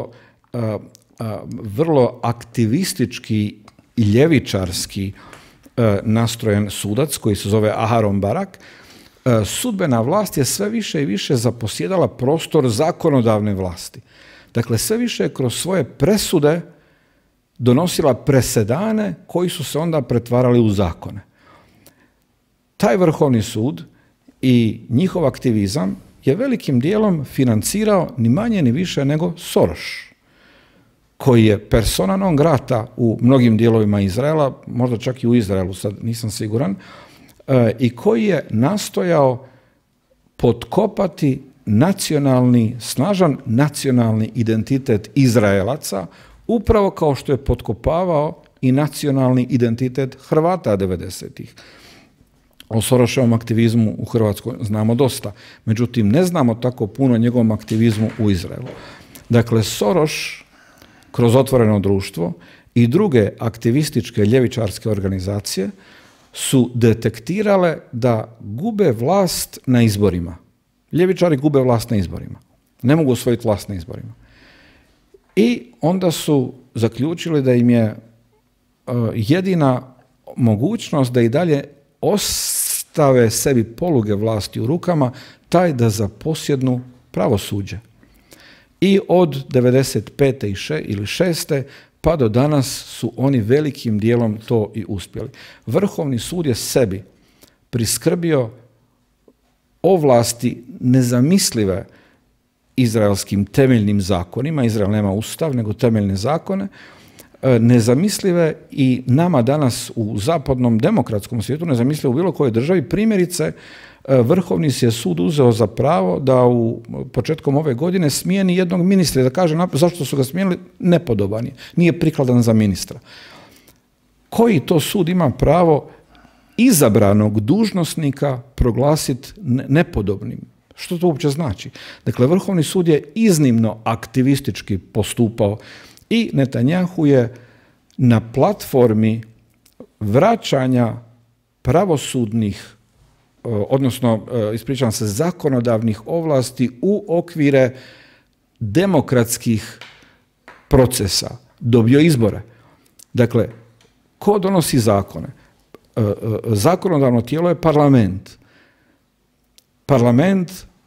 vrlo aktivistički i ljevičarski nastrojen sudac koji se zove Aharon Barak. Sudbena vlast je sve više i više zaposjedala prostor zakonodavne vlasti. Dakle, sve više je kroz svoje presude donosila presedane koji su se onda pretvarali u zakone. Taj Vrhovni sud i njihov aktivizam je velikim dijelom financirao ni manje ni više nego Soros, koji je persona non grata u mnogim dijelovima Izraela, možda čak i u Izraelu, sad nisam siguran, i koji je nastojao potkopati snažan nacionalni identitet Izraelaca, upravo kao što je potkopavao i nacionalni identitet Hrvata 90-ih. O Soroševom aktivizmu u Hrvatskoj znamo dosta, međutim ne znamo tako puno o njegovom aktivizmu u Izraelu. Dakle, Soros kroz Otvoreno društvo i druge aktivističke ljevičarske organizacije su detektirale da gube vlast na izborima. Ljevičari gube vlast na izborima. Ne mogu osvojiti vlast na izborima. I onda su zaključili da im je jedina mogućnost da i dalje ostave sebi poluge vlasti u rukama taj da zaposjednu pravosuđe. I od 95. ili 6. pa do danas su oni velikim dijelom to i uspjeli. Vrhovni sud je sebi priskrbio ovlasti nezamislive izraelskim temeljnim zakonima. Izrael nema ustav, nego temeljne zakone. Nezamislive i nama danas u zapadnom demokratskom svijetu, nezamislive u bilo kojoj državi. Primjerice, Vrhovni si je sud uzeo za pravo da u početkom ove godine smijeni jednog ministra, da kaže zašto su ga smijenili, nepodoban je, nije prikladan za ministra. Koji to sud ima pravo izabranog dužnosnika proglasiti nepodobnim? Što to uopće znači? Dakle, Vrhovni sud je iznimno aktivistički postupao i Netanjahu je na platformi vraćanja pravosudnih, odnosno, ispričavam se, zakonodavnih ovlasti u okvire demokratskih procesa dobio izbore. Dakle, ko donosi zakone? Zakonodavno tijelo je parlament. Parlament,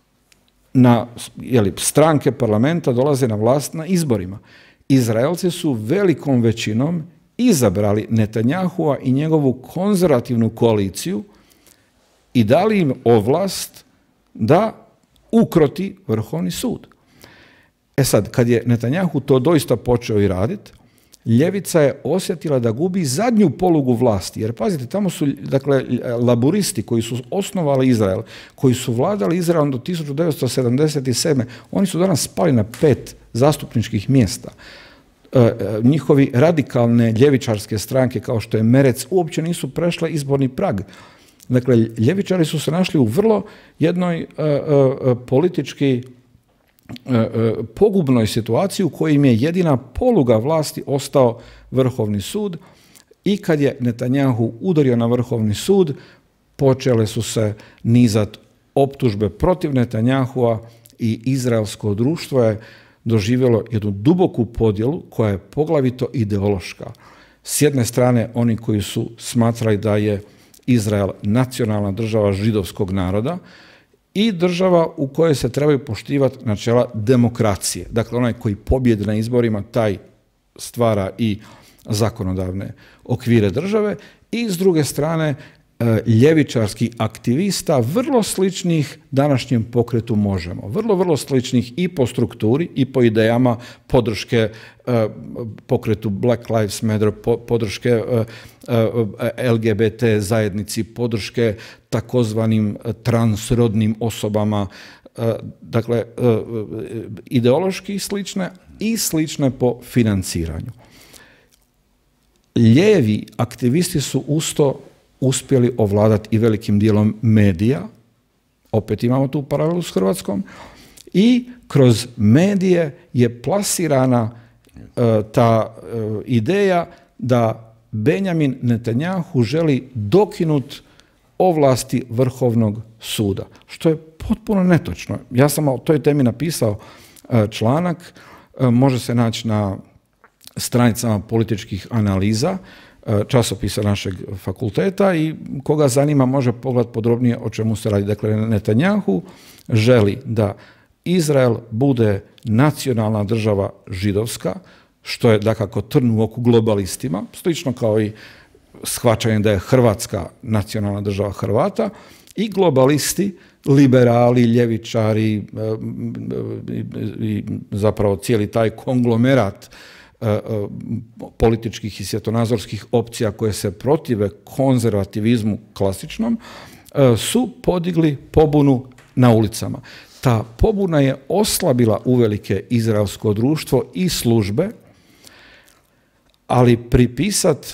stranke parlamenta dolaze na vlast na izborima. Izraelci su velikom većinom izabrali Netanjahua i njegovu konzervativnu koaliciju i dali im ovlast da ukroti Vrhovni sud. E sad, kad je Netanjahu to doista počeo i raditi, ljevica je osjetila da gubi zadnju polugu vlasti. Jer pazite, tamo su laburisti koji su osnovali Izrael, koji su vladali Izraelom do 1977. Oni su danas spali na 5 zastupničkih mjesta. Njihovi radikalne ljevičarske stranke, kao što je Merec, uopće nisu prešle izborni prag. Dakle, ljevičari su se našli u vrlo jednoj politički pogubnoj situaciji u kojim je jedina poluga vlasti ostao Vrhovni sud i kad je Netanjahu udario na Vrhovni sud, počele su se nizat optužbe protiv Netanjahua i izraelsko društvo je doživjelo jednu duboku podjelu koja je poglavito ideološka. S jedne strane oni koji su smatrali da je Izrael nacionalna država židovskog naroda i država u kojoj se trebaju poštivati načela demokracije. Dakle, onaj koji pobjedi na izborima, taj stvara i zakonodavne okvire države i s druge strane ljevičarskih aktivista vrlo sličnih današnjem pokretu Možemo. Vrlo sličnih i po strukturi i po idejama podrške pokretu Black Lives Matter, podrške LGBT zajednici, podrške takozvanim transrodnim osobama. Dakle, ideološki slične i slične po financiranju. Lijevi aktivisti su usto uspjeli ovladati i velikim dijelom medija, opet imamo tu paralelu s Hrvatskom, i kroz medije je plasirana ta ideja da Benjamin Netanjahu želi dokinut ovlasti Vrhovnog suda, što je potpuno netočno. Ja sam o toj temi napisao članak, može se naći na stranicama političkih analiza, časopisa našeg fakulteta i koga zanima može pogledati podrobnije o čemu se radi. Dakle, Netanjahu želi da Izrael bude nacionalna država židovska, što je dakako trn u oku globalistima, slično kao i shvaćanje da je Hrvatska nacionalna država Hrvata, i globalisti, liberali, ljevičari i zapravo cijeli taj konglomerat političkih i svjetonazorskih opcija koje se protive konzervativizmu klasičnom, su podigli pobunu na ulicama. Ta pobuna je oslabila uvelike izraelsko društvo i službe, ali pripisat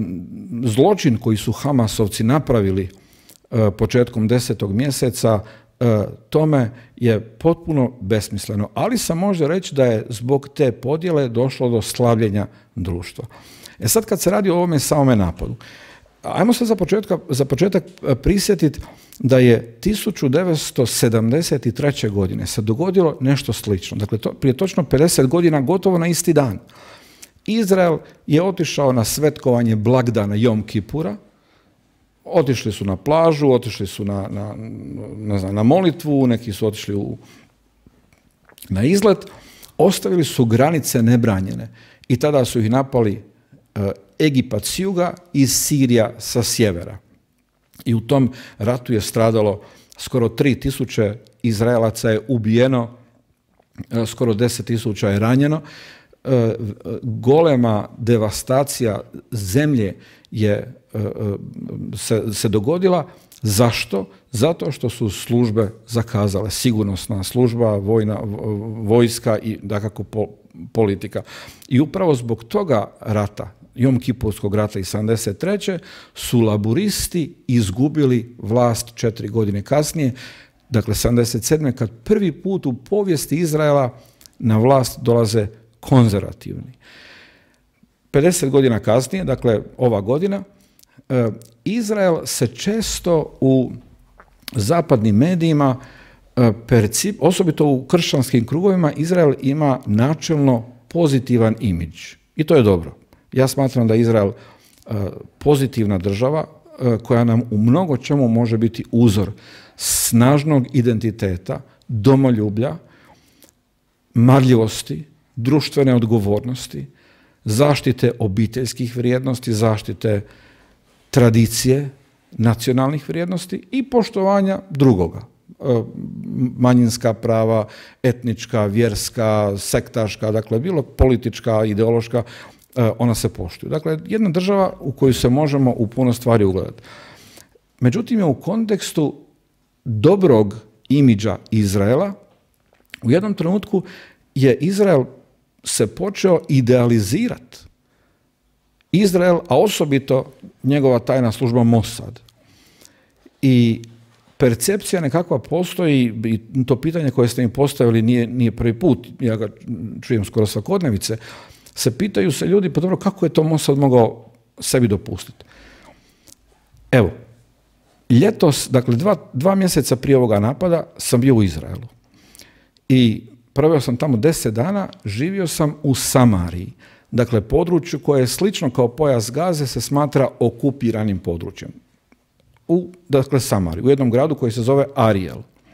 zločin koji su Hamasovci napravili početkom 10. mjeseca tome je potpuno besmisleno. Ali sam može reći da je zbog te podjele došlo do slavljenja društva. Sad kad se radi o ovome samome napadu, ajmo se za početak prisjetiti da je 1973. godine se dogodilo nešto slično. Dakle, prije točno 50 godina, gotovo na isti dan, Izrael je otišao na svetkovanje blagdana Jom Kipura, otišli su na plažu, otišli su na molitvu, neki su otišli na izlet, ostavili su granice nebranjene i tada su ih napali Egipat s juga i Sirija sa sjevera. I u tom ratu je stradalo skoro 3000 Izraelaca je ubijeno, skoro 10.000 je ranjeno. Golema devastacija zemlje je se dogodila. Zašto? Zato što su službe zakazale. Sigurnosna služba, vojska i dakako politika. I upravo zbog toga rata, Jom Kipurskog rata iz 73. su laburisti izgubili vlast 4 godine kasnije. Dakle, 77. kad prvi put u povijesti Izraela na vlast dolaze konzervativni. 50 godina kasnije, dakle ova godina, Izrael se često u zapadnim medijima, osobito u kršćanskim krugovima, Izrael ima načelno pozitivan imidž. I to je dobro. Ja smatram da je Izrael pozitivna država koja nam u mnogo čemu može biti uzor snažnog identiteta, domoljublja, marljivosti, društvene odgovornosti, zaštite obiteljskih vrijednosti, zaštite tradicije, nacionalnih vrijednosti i poštovanja drugoga. Manjinska prava, etnička, vjerska, sektaška, dakle bilo politička, ideološka, ona se poštuju. Dakle, jedna država u koju se možemo u puno stvari ugledati. Međutim, je u kontekstu dobrog imidža Izraela, u jednom trenutku je Izrael se počeo idealizirati. Izrael, a osobito njegova tajna služba Mossad. I percepcija nekakva postoji, i to pitanje koje ste mi postavili nije prvi put, ja ga čujem skoro svakodnevice, se pitaju se ljudi, pa dobro, kako je to Mossad mogao sebi dopustiti? Evo, ljetos, dakle 2 mjeseca prije ovoga napada sam bio u Izraelu. I proveo sam tamo 10 dana, živio sam u Samariji. Dakle, području koje je slično kao pojas Gaze se smatra okupiranim područjem. Dakle, Samariji, u jednom gradu koji se zove Ariel.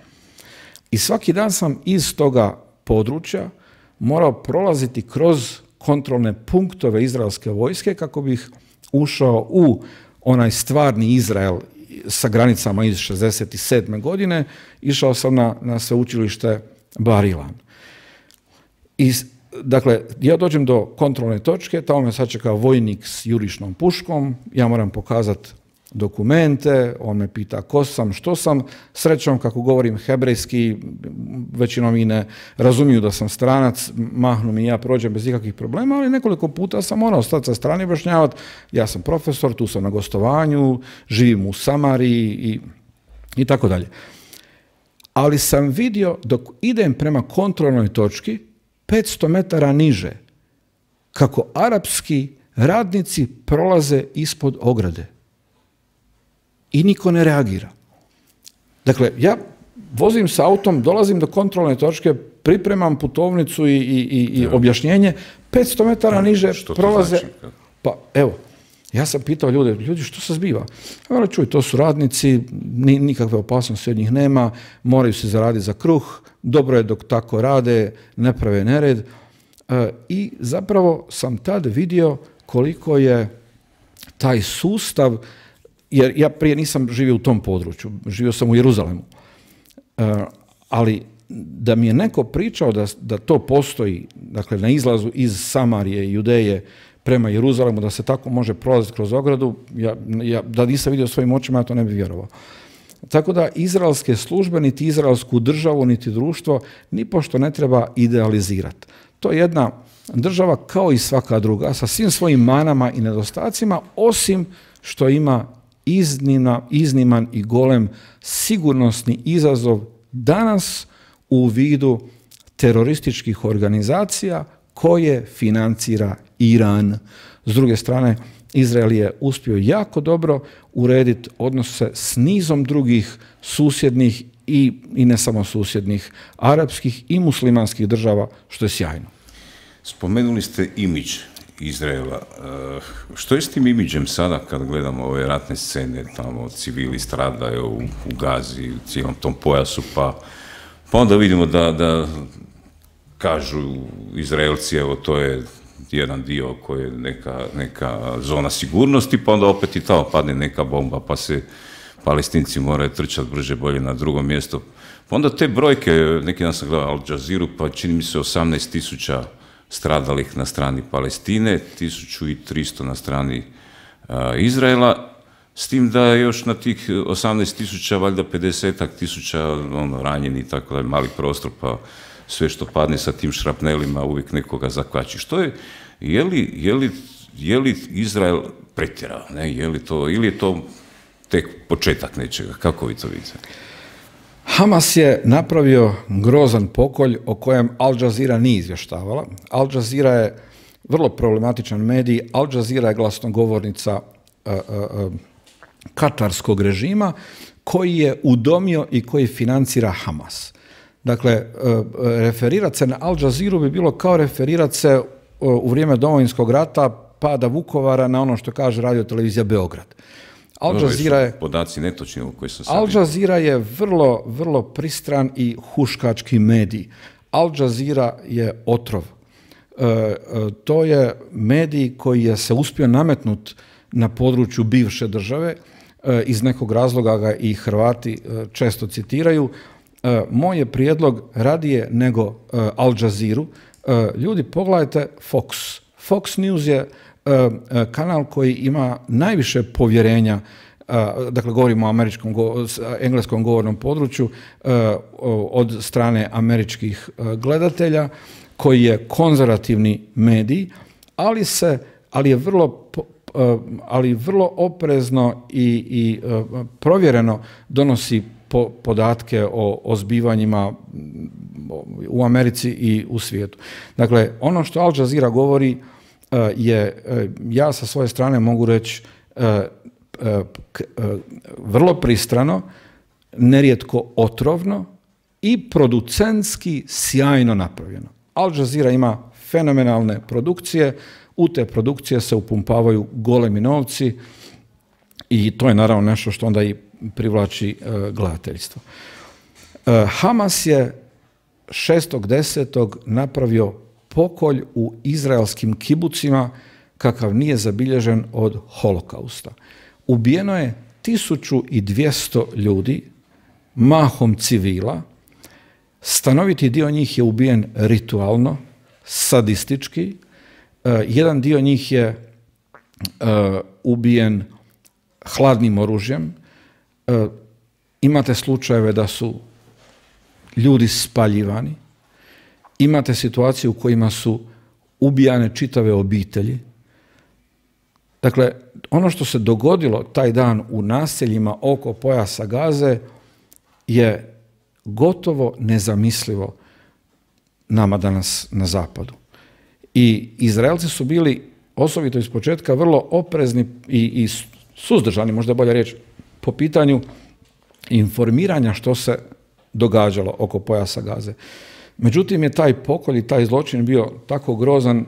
I svaki dan sam iz toga područja morao prolaziti kroz kontrolne punktove izraelske vojske kako bih ušao u onaj stvarni Izrael sa granicama iz 67. godine. Išao sam na sveučilište Bar Ilan. I dakle, ja dođem do kontrolne točke, tamo me sačeka vojnik s jurišnom puškom, ja moram pokazati dokumente, on me pita ko sam, što sam, srećom kako govorim hebrejski, većinom i ne razumiju da sam stranac, mahnu mi i ja prođem bez ikakvih problema, ali nekoliko puta sam morao stati sa strane i objašnjavati, ja sam profesor, tu sam na gostovanju, živim u Samariji i tako dalje. Ali sam vidio dok idem prema kontrolnoj točki, 500 metara niže, kako arapski radnici prolaze ispod ograde. I niko ne reagira. Dakle, ja vozim sa autom, dolazim do kontrolne točke, pripremam putovnicu i objašnjenje, 500 metara niže prolaze. Pa evo, ja sam pitao ljudi što se zbiva? Ali čuj, to su radnici, nikakve opasnosti od njih nema, moraju se zaraditi za kruh, dobro je dok tako rade, ne prave nered. I zapravo sam tad vidio koliko je taj sustav, jer ja prije nisam živio u tom području, živio sam u Jeruzalemu, ali da mi je neko pričao da to postoji, dakle na izlazu iz Samarije i Judeje prema Jeruzalemu, da se tako može prolaziti kroz ogradu, da nisam vidio svojim očima, ja to ne bih vjerovao. Tako da izraelske službe, niti izraelsku državu, niti društvo, nipošto ne treba idealizirati. To je jedna država kao i svaka druga, sa svim svojim manama i nedostacima, osim što ima izniman i golem sigurnosni izazov danas u vidu terorističkih organizacija koje financira Iran. S druge strane, Izrael je uspio jako dobro urediti odnose s nizom drugih susjednih i ne samo susjednih, arapskih i muslimanskih država, što je sjajno. Spomenuli ste imidž Izraela. Što je s tim imidžem sada kad gledamo ove ratne scene, tamo civili stradaju u Gazi, u cijelom tom pojasu, pa onda vidimo da kažu Izraelci, evo to je jedan dio koji je neka zona sigurnosti, pa onda opet i tamo padne neka bomba, pa se Palestinci moraju trčati brže bolje na drugo mjesto. Pa onda te brojke, neki dan sam gledao Al Jazeera, pa čini mi se 18.000 stradalih na strani Palestine, 1.300 na strani Izraela, s tim da je još na tih 18.000 valjda 50.000 ranjeni i tako da je mali prostor, pa sve što padne sa tim šrapnelima uvijek nekoga zakvači. Što je, je li Izrael pretjerao, ne? Ili je to tek početak nečega? Kako vi to vidite? Hamas je napravio grozan pokolj o kojem Al Jazeera nije izvještavala. Al Jazeera je vrlo problematičan medij. Al Jazeera je glasnogovornica katarskog režima koji je udomio i koji financira Hamas. Dakle, referirati se na Al Jazeera bi bilo kao referirati se u vrijeme Domovinskog rata, pada Vukovara, na ono što kaže radiotelevizija Beograd. Al Jazeera je, podaci netočni u koji sam sad Al Jazeera je vrlo, vrlo pristran i huškački medij. Al Jazeera je otrov. To je medij koji je se uspio nametnuti na području bivše države. Iz nekog razloga ga i Hrvati često citiraju. Moj je prijedlog radije nego Al Jazeera. Ljudi, pogledajte Fox. Fox News je kanal koji ima najviše povjerenja, dakle govorimo o engleskom govornom području, od strane američkih gledatelja, koji je konzervativni medij, ali vrlo oprezno i provjereno donosi podatke o zbivanjima u Americi i u svijetu. Dakle, ono što Al Jazeera govori je, ja sa svoje strane mogu reći, vrlo pristrano, nerijetko otrovno i producentski sjajno napravljeno. Al Jazeera ima fenomenalne produkcije, u te produkcije se upumpavaju golemi novci i to je naravno nešto što onda i privlači gledateljstvo. Hamas je 6.10. napravio pokolj u izraelskim kibucima kakav nije zabilježen od holokausta. Ubijeno je 1200 ljudi, mahom civila. Stanoviti dio njih je ubijen ritualno, sadistički. Jedan dio njih je ubijen hladnim oružjem. Imate slučajeve da su ljudi spaljivani. Imate situacije u kojima su ubijane čitave obitelji. Dakle, ono što se dogodilo taj dan u naseljima oko pojasa Gaze je gotovo nezamislivo nama danas na zapadu. I Izraelci su bili, osobito iz početka, vrlo oprezni i suzdržani, možda je bolja riječ, po pitanju informiranja što se događalo oko pojasa Gaze. Međutim, je taj pokolj i taj zločin bio tako grozan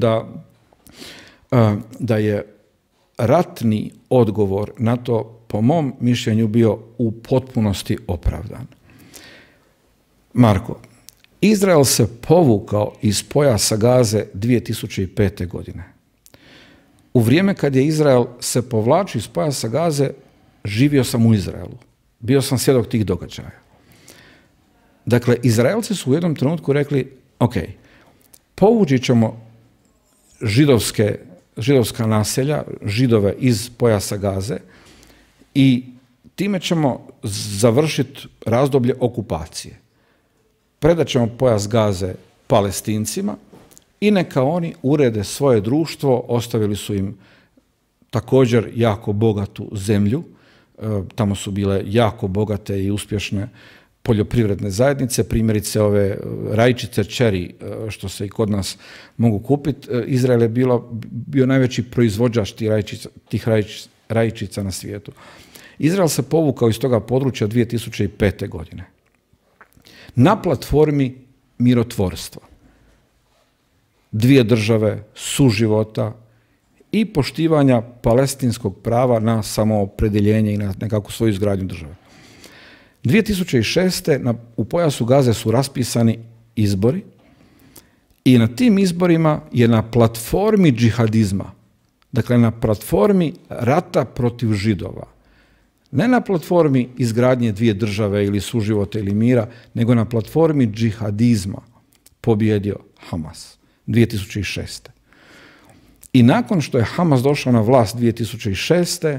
da je ratni odgovor na to, po mom mišljenju, bio u potpunosti opravdan. Marko, Izrael se povukao iz pojasa Gaze 2005. godine. U vrijeme kad je Izrael se povlačio iz pojasa Gaze, živio sam u Izraelu. Bio sam svjedok tih događaja. Dakle, Izraelci su u jednom trenutku rekli, ok, povući ćemo židovska naselja, Židove iz pojasa Gaze i time ćemo završiti razdoblje okupacije. Predat ćemo pojas Gaze Palestincima i neka oni urede svoje društvo, ostavili su im također jako bogatu zemlju, tamo su bile jako bogate i uspješne poljoprivredne zajednice, primjerice ove rajčice čeri, što se i kod nas mogu kupiti. Izrael je bio najveći proizvođač tih rajčica na svijetu. Izrael se povukao iz toga područja 2005. godine na platformi mirotvorstva. Dvije države, suživota i poštivanja palestinskog prava na samoopredjeljenje i na nekakvu svoju izgradnju države. 2006. u pojasu Gaze su raspisani izbori i na tim izborima je na platformi džihadizma, dakle na platformi rata protiv Židova, ne na platformi izgradnje dvije države ili suživota ili mira, nego na platformi džihadizma pobjedio Hamas 2006. I nakon što je Hamas došao na vlast 2006.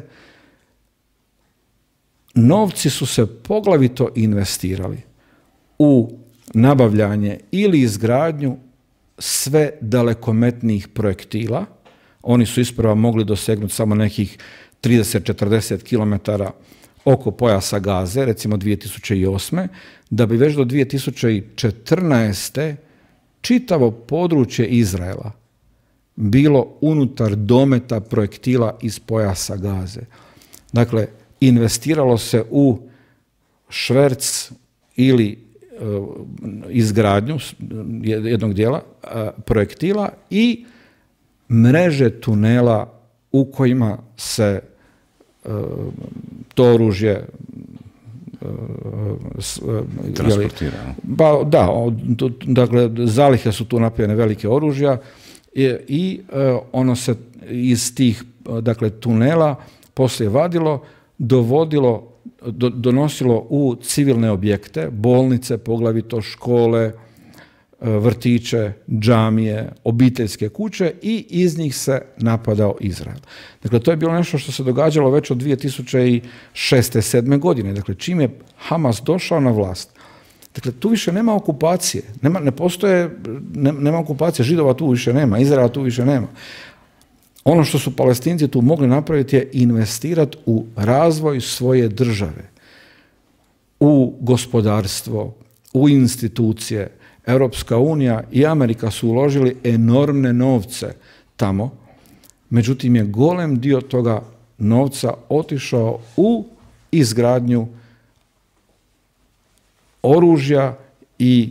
novci su se poglavito investirali u nabavljanje ili izgradnju sve dalekometnijih projektila. Oni su isprva mogli dosegnuti samo nekih 30-40 km oko pojasa Gaze, recimo 2008. da bi već do 2014. čitavo područje Izraela bilo unutar dometa projektila iz pojasa Gaze. Dakle, investiralo se u šverc ili izgradnju jednog dijela projektila i mreže tunela u kojima se to oružje transportira. Dakle, zalihe su tu napravljene velike oružja i ono se iz tih tunela poslije vadilo, donosilo u civilne objekte, bolnice, poglavito škole, vrtiće, džamije, obiteljske kuće i iz njih se napadao Izrael. Dakle, to je bilo nešto što se događalo već od 2006-2007. godine. Dakle, čim je Hamas došao na vlast, dakle, tu više nema okupacije, nema okupacije, Židova tu više nema, Izraela tu više nema. Ono što su Palestinci tu mogli napraviti je investirati u razvoj svoje države, u gospodarstvo, u institucije. Europska unija i Amerika su uložili enormne novce tamo, međutim je golem dio toga novca otišao u izgradnju oružja i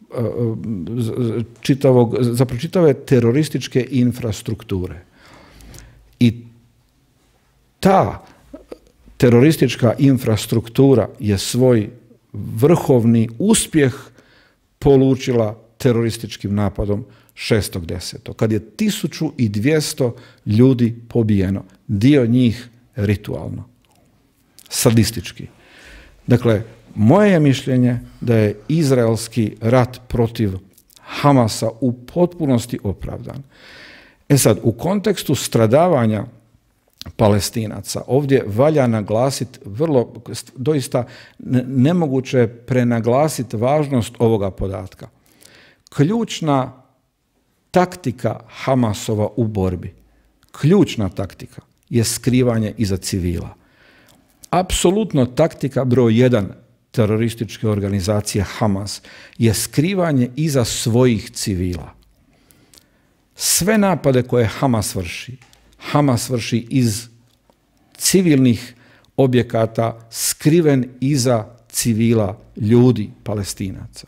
čitave terorističke infrastrukture. I ta teroristička infrastruktura je svoj vrhovni uspjeh polučila terorističkim napadom 6.10. kad je 1200 ljudi pobijeno, dio njih ritualno, sadistički. Dakle, moje je mišljenje da je izraelski rat protiv Hamasa u potpunosti opravdan. Sad, u kontekstu stradavanja Palestinaca, ovdje valja naglasiti doista nemoguće je prenaglasiti važnost ovoga podatka. Ključna taktika Hamasova u borbi, ključna taktika je skrivanje iza civila. Apsolutno taktika broj 1 terorističke organizacije Hamas je skrivanje iza svojih civila. Sve napade koje Hamas vrši iz civilnih objekata, skriven iza civila, ljudi, Palestinaca.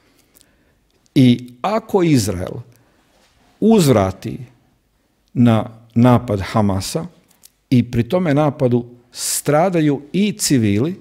I ako Izrael uzvrati na napad Hamasa i pri tome napadu stradaju i civili,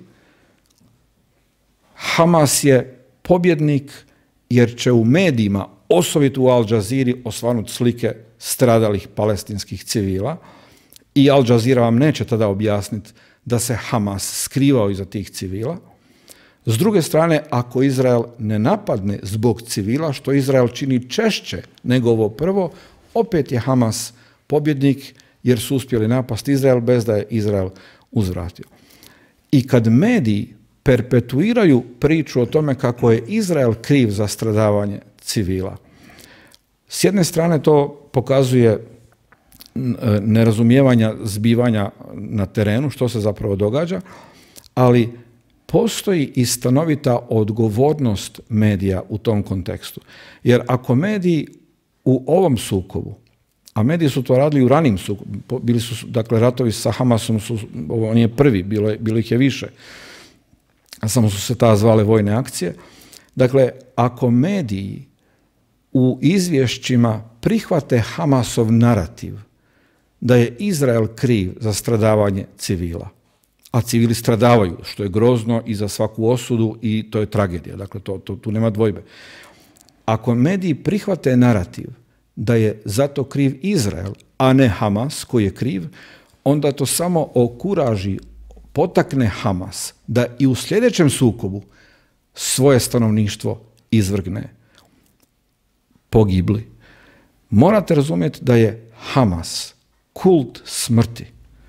Hamas je pobjednik jer će u medijima, osobito u Al Jazeeri, osvanuti slike stradalih palestinskih civila i Al Jazeera vam neće tada objasniti da se Hamas skrivao iza tih civila. S druge strane, ako Izrael ne napadne zbog civila, što Izrael čini češće nego ovo prvo, opet je Hamas pobjednik jer su uspjeli napasti Izrael bez da je Izrael uzvratio. I kad mediji perpetuiraju priču o tome kako je Izrael kriv za stradavanje civila, s jedne strane to pokazuje nerazumijevanja zbivanja na terenu, što se zapravo događa, ali postoji i stanovita odgovornost medija u tom kontekstu. Jer ako mediji u ovom sukobu, a mediji su to radili u ranijim sukobima, bili su, dakle, ratovi sa Hamasom, ovo nije prvi, bilo ih je više, a samo su se ta zvale vojne akcije. Dakle, ako mediji u izvješćima prihvate Hamasov narativ da je Izrael kriv za stradavanje civila, a civili stradavaju, što je grozno i za svaku osudu i to je tragedija, dakle tu nema dvojbe. Ako mediji prihvate narativ da je zato kriv Izrael, a ne Hamas koji je kriv, onda to samo okuraži, potakne Hamas da i u sljedećem sukobu svoje stanovništvo izvrgne pogibli. Morate razumjeti da je Hamas kult smrti.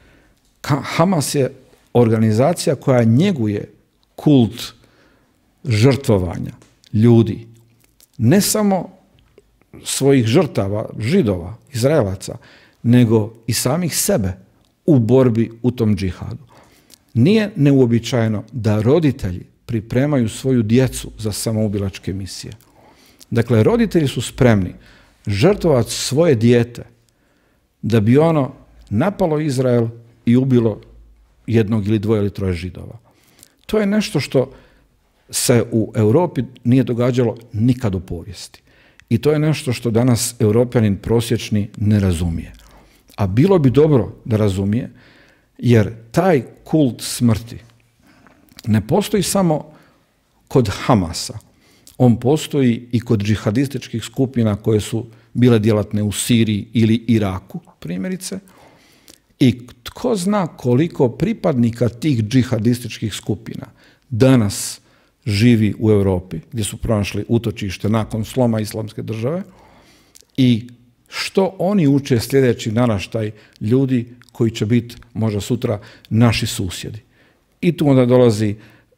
Hamas je organizacija koja njeguje kult žrtvovanja ljudi. Ne samo svojih žrtava, Židova, Izraelaca, nego i samih sebe u borbi u tom džihadu. Nije neuobičajeno da roditelji pripremaju svoju djecu za samoubilačke misije. Dakle, roditelji su spremni žrtvovati svoje dijete da bi ono napalo Izrael i ubilo jednog ili dvoje ili troje Židova. To je nešto što se u Europi nije događalo nikad u povijesti. I to je nešto što danas Europljanin prosječni ne razumije. A bilo bi dobro da razumije, jer taj kult smrti ne postoji samo kod Hamasa. On postoji i kod džihadističkih skupina koje su bile djelatne u Siriji ili Iraku, primjerice. I tko zna koliko pripadnika tih džihadističkih skupina danas živi u Europi, gdje su pronašli utočište nakon sloma Islamske države, i što oni uče sljedeći naraštaj ljudi koji će biti možda sutra naši susjedi. I tu onda dolazi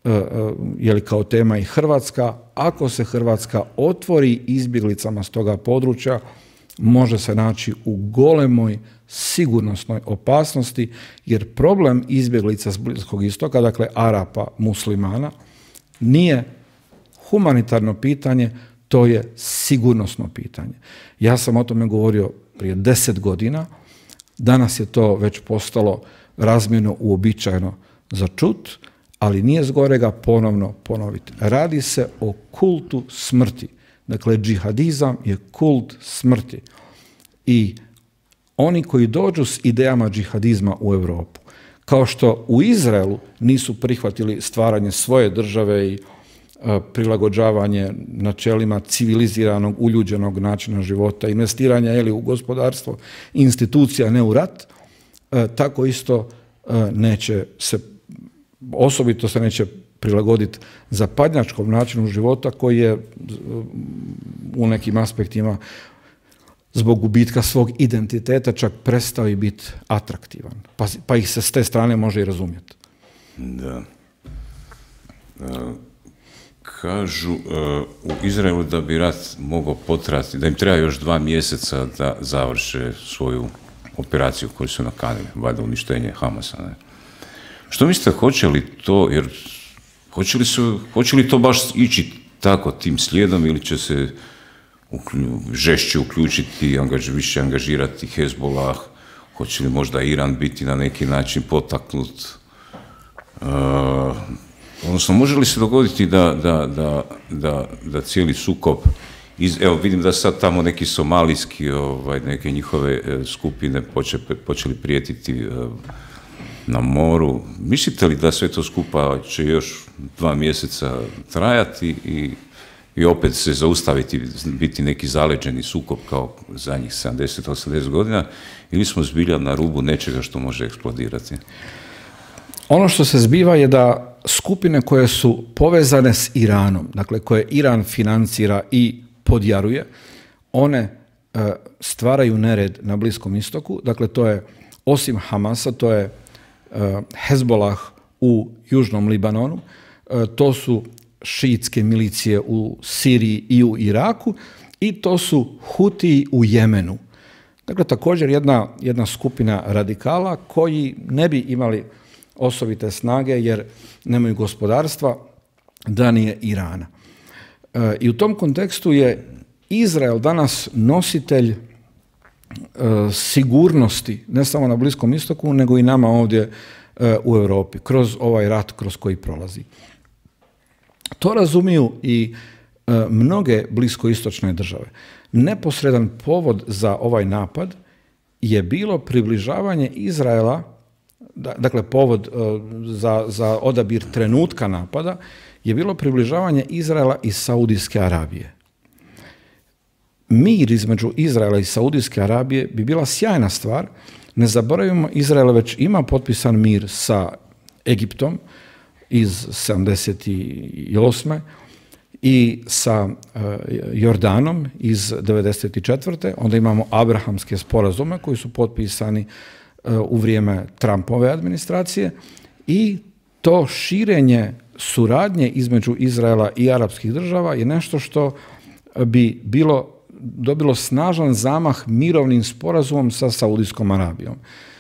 kao tema i Hrvatska. Ako se Hrvatska otvori izbjeglicama s toga područja, može se naći u golemoj sigurnosnoj opasnosti, jer problem izbjeglica s Bliskog istoka, dakle Arapa, muslimana, nije humanitarno pitanje, to je sigurnosno pitanje. Ja sam o tome govorio prije 10 godina, danas je to već postalo razmjerno uobičajeno za čut, ali nije zgorega ponovno ponoviti. Radi se o kultu smrti. Dakle, džihadizam je kult smrti. I oni koji dođu s idejama džihadizma u Europu, kao što u Izraelu nisu prihvatili stvaranje svoje države i prilagođavanje načelima civiliziranog, uljuđenog načina života, investiranja u gospodarstvo, institucija, ne u rat, tako isto neće se, osobito se neće prilagoditi zapadnjačkom načinu života koji je u nekim aspektima zbog gubitka svog identiteta čak prestao i biti atraktivan. Pa ih se s te strane može i razumjeti. Da. Kažu u Izraelu da bi rat mogao potrajati, da im treba još 2 mjeseca da završe svoju operaciju koju su nakanili, valjda uništenje Hamasa. Ne? Što mislite, hoće li to, jer hoće li to baš ići tako tim slijedom, ili će se žešće uključiti, više angažirati Hezbollah, hoće li možda Iran biti na neki način potaknut? Odnosno, može li se dogoditi da cijeli sukob, evo vidim da sad tamo neki somalijski, neke njihove skupine počeli prijetiti na moru. Mislite li da sve to skupa će još 2 mjeseca trajati i opet se zaustaviti, biti neki zaleđeni sukob kao zadnjih 70-80 godina, ili smo zbilja na rubu nečega što može eksplodirati? Ono što se zbiva je da skupine koje su povezane s Iranom, dakle koje Iran financira i podjaruje, one stvaraju nered na Bliskom istoku. Dakle, to je, osim Hamasa, to je Hezbollah u Južnom Libanonu, to su šiitske milicije u Siriji i u Iraku, i to su Hutiji u Jemenu. Dakle, također jedna skupina radikala koji ne bi imali osobite snage jer nemaju gospodarstva, da nije Irana. I u tom kontekstu je Izrael danas nositelj sigurnosti, ne samo na Bliskom istoku, nego i nama ovdje u Europi, kroz ovaj rat kroz koji prolazi. To razumiju i mnoge bliskoistočne države. Neposredan povod za ovaj napad je bilo približavanje Izraela, dakle povod za odabir trenutka napada, je bilo približavanje Izraela i Saudijske Arabije. Mir između Izraela i Saudijske Arabije bi bila sjajna stvar. Ne zaboravimo, Izrael već ima potpisan mir sa Egiptom iz 78. i sa Jordanom iz 94. Onda imamo Abrahamske sporazume koji su potpisani u vrijeme Trumpove administracije i to širenje suradnje između Izraela i arapskih država je nešto što bi dobilo snažan zamah mirovnim sporazumom sa Saudijskom Arabijom.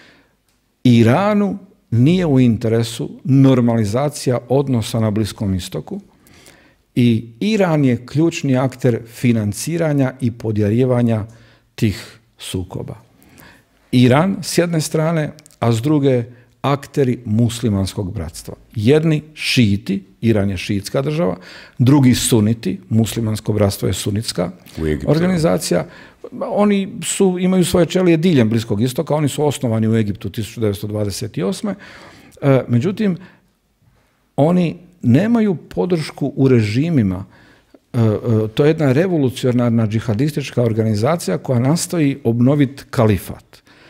Iranu nije u interesu normalizacija odnosa na Bliskom istoku i Iran je ključni akter financiranja i podjarivanja tih sukoba. Iran s jedne strane, a s druge akteri muslimanskog bratstva. Jedni šiti, Iran je šiitska država, drugi suniti, muslimansko bratstvo je sunitska organizacija. Oni imaju svoje čelije diljem Bliskog istoka, oni su osnovani u Egiptu 1928. Međutim, oni nemaju podršku u režimima. To je jedna revolucionarna džihadistička organizacija koja nastoji obnoviti kalifat.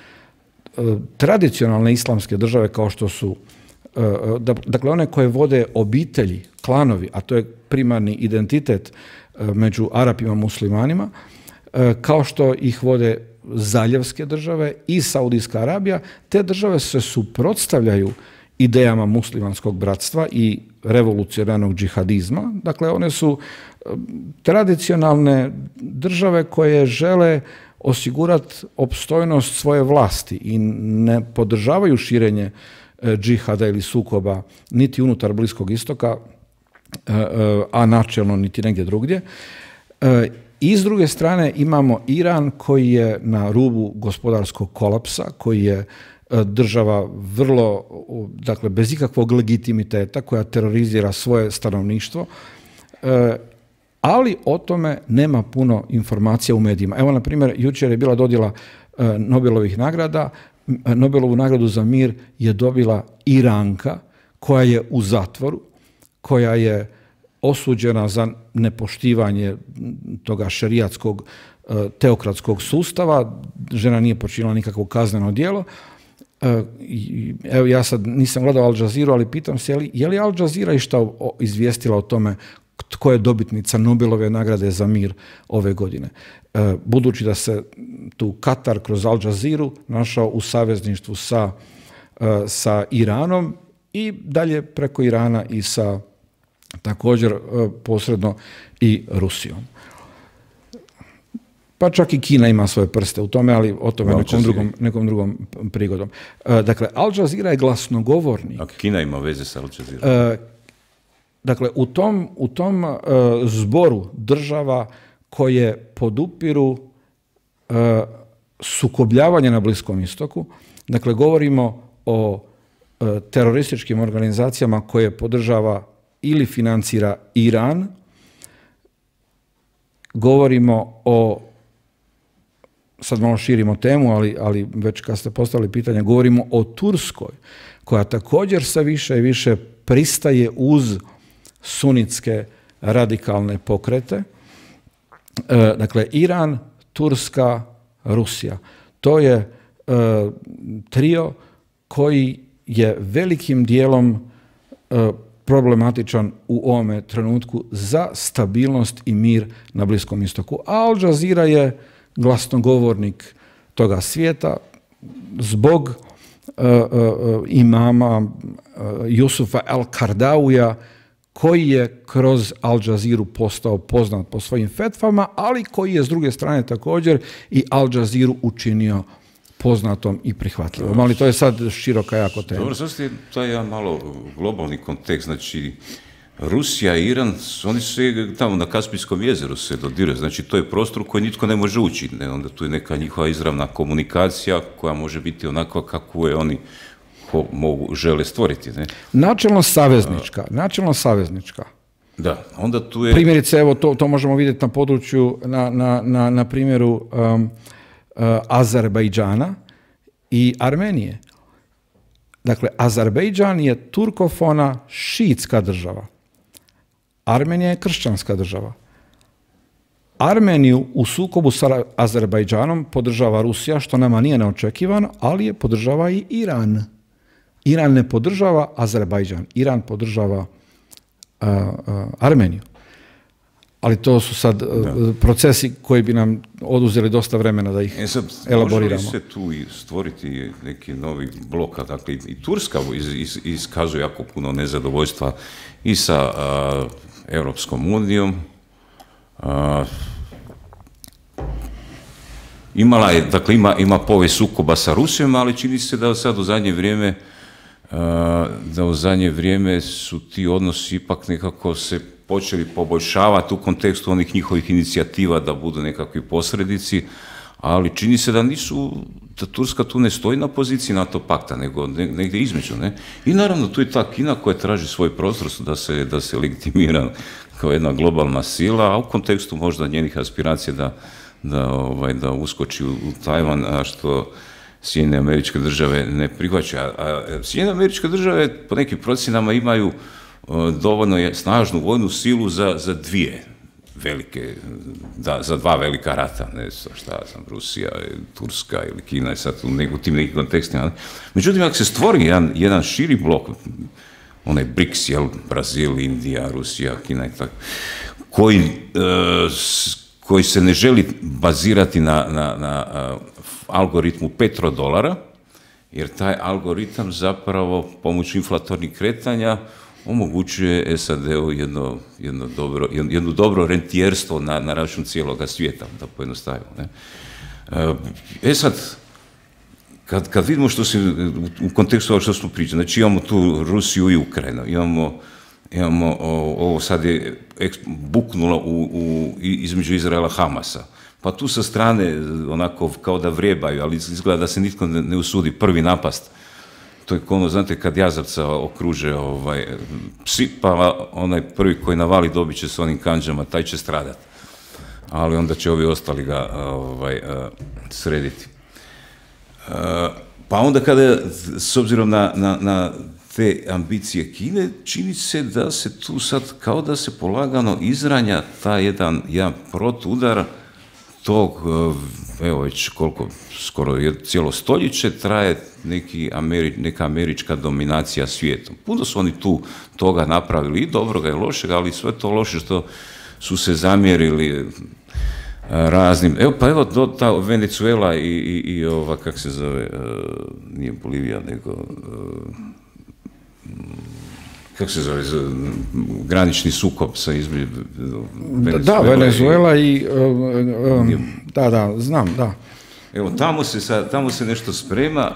Tradicionalne islamske države kao što su, dakle one koje vode obitelji, klanovi, a to je primarni identitet među Arapima muslimanima, kao što ih vode zaljevske države i Saudijska Arabija, te države se suprotstavljaju idejama muslimanskog bratstva i revolucionarnog džihadizma. Dakle, one su tradicionalne države koje žele osigurati opstojnost svoje vlasti i ne podržavaju širenje džihada ili sukoba niti unutar Bliskog istoka, a načelno niti negdje drugdje. I s druge strane imamo Iran koji je na rubu gospodarskog kolapsa, koji je država vrlo, dakle, bez ikakvog legitimiteta, koja terorizira svoje stanovništvo, ali o tome nema puno informacija u medijima. Evo, na primjer, jučer je bila dodjela Nobelovih nagrada. Nobelovu nagradu za mir je dobila Iranka koja je u zatvoru, koja je osuđena za nepoštivanje toga šerijatskog teokratskog sustava. Žena nije počinila nikakvo kazneno djelo. Evo, ja sad nisam gledao Al Jazeera, ali pitam se je li Al Jazeera išta izvijestila o tome tko je dobitnica Nobelove nagrade za mir ove godine. Budući da se tu Katar kroz Al Jazeera našao u savezništvu sa Iranom i dalje preko Irana i sa također posredno i Rusijom. Pa čak i Kina ima svoje prste u tome, ali o tome nekom drugom prigodom. Dakle, Al Jazeera je glasnogovornik. A Kina ima veze sa Al Jazeera? Dakle, u tom zboru država koje podupiru sukobljavanje na Bliskom istoku, dakle, govorimo o terorističkim organizacijama koje podržava ili financira Iran, govorimo o, sad malo širimo temu, ali već kad ste postavili pitanje, govorimo o Turskoj, koja također sve više i više pristaje uz sunitske radikalne pokrete. Dakle, Iran, Turska, Rusija. To je trio koji je velikim dijelom problematičan u ovome trenutku za stabilnost i mir na Bliskom istoku. A Al Jazeera je glasnogovornik toga svijeta zbog imama Jusufa al-Kardauja, koji je kroz Al Jazeera postao poznat po svojim fetvama, ali koji je s druge strane također i Al Jazeera učinio poznatom i prihvatljivom. Ali to je sad široka jako tema. Dobro, sad je taj jedan malo globalni kontekst, znači Rusija i Iran, oni se tamo na Kaspijskom jezeru se dodiraju, znači to je prostor koji nitko ne može ući, ne? Onda tu je neka njihova izravna komunikacija koja može biti onako kako je oni žele stvoriti. Ne? Načelno saveznička. Da, onda tu je... Primjerice, evo, to možemo vidjeti na području, na primjeru Azerbejdžana i Armenije. Dakle, Azerbejdžan je turkofona šiitska država. Armenija je kršćanska država. Armeniju u sukobu sa Azerbejdžanom podržava Rusija, što nama nije neočekivano, ali je podržava i Iran. Iran ne podržava Azerbejdžan, Iran podržava Armeniju. Ali to su sad procesi koji bi nam oduzeli dosta vremena da ih elaboriramo. Može li se tu stvoriti neki novi blok? Dakle, i Turska iskazuje jako puno nezadovoljstva i sa Europskom unijom. Imala je, dakle, ima povijest sukoba sa Rusijom, ali čini se da sad u zadnje vrijeme su ti odnosi ipak nekako se počeli poboljšavati u kontekstu onih njihovih inicijativa da budu nekakvi posrednici, ali čini se da Turska tu ne stoji na poziciji NATO pakta, nego negdje između. Ne? I naravno tu je ta Kina koja traži svoj prostor da se legitimira kao jedna globalna sila, a u kontekstu možda njenih aspiracija da uskoči u Tajvan, a što Sjedinjene Američke Države ne prihvaća. A Sjedinjene Američke Države po nekim procjenama imaju dovoljno snažnu vojnu silu za dvije velike, za dva velika rata, ne šta znam, Rusija, Turska ili Kina, sad u tim nekim kontekstima. Međutim, ako se stvori jedan širi blok, onaj BRICS, Brazil, Indija, Rusija, Kina i tako, koji se ne želi bazirati na algoritmu petrodolara, jer taj algoritam zapravo pomoću inflatornih kretanja omogućuje SAD-u jedno dobro rentijerstvo na račun cijeloga svijeta, da pojednostavimo. Sad, kad vidimo što se u kontekstu ovo što smo pričali, znači imamo tu Rusiju i Ukrajinu, imamo ovo sad je buknulo između Izraela i Hamasa, pa tu sa strane onako kao da vrijebaju, ali izgleda da se nitko ne usudi prvi napast. To je ono, znate, kad jazavca okruže psi, pa onaj prvi koji navali dobit će s onim kanđama, taj će stradati. Ali onda će ovi ostali ga srediti. Pa onda kada, s obzirom na te ambicije Kine, čini se da se tu sad kao da se polagano izranja taj jedan protudar tog, evo već koliko, skoro cijelo stoljeće traje neka američka dominacija svijetom. Puno su oni tu toga napravili i dobroga i lošega, ali sve to loše što su se zamjerili raznim. Evo ta Venezuela i ova, kak se zove, nije Bolivija, nego kako se zove, granični sukob sa između Venezuela. Da, Venezuela i da, znam, da. Evo, tamo se nešto sprema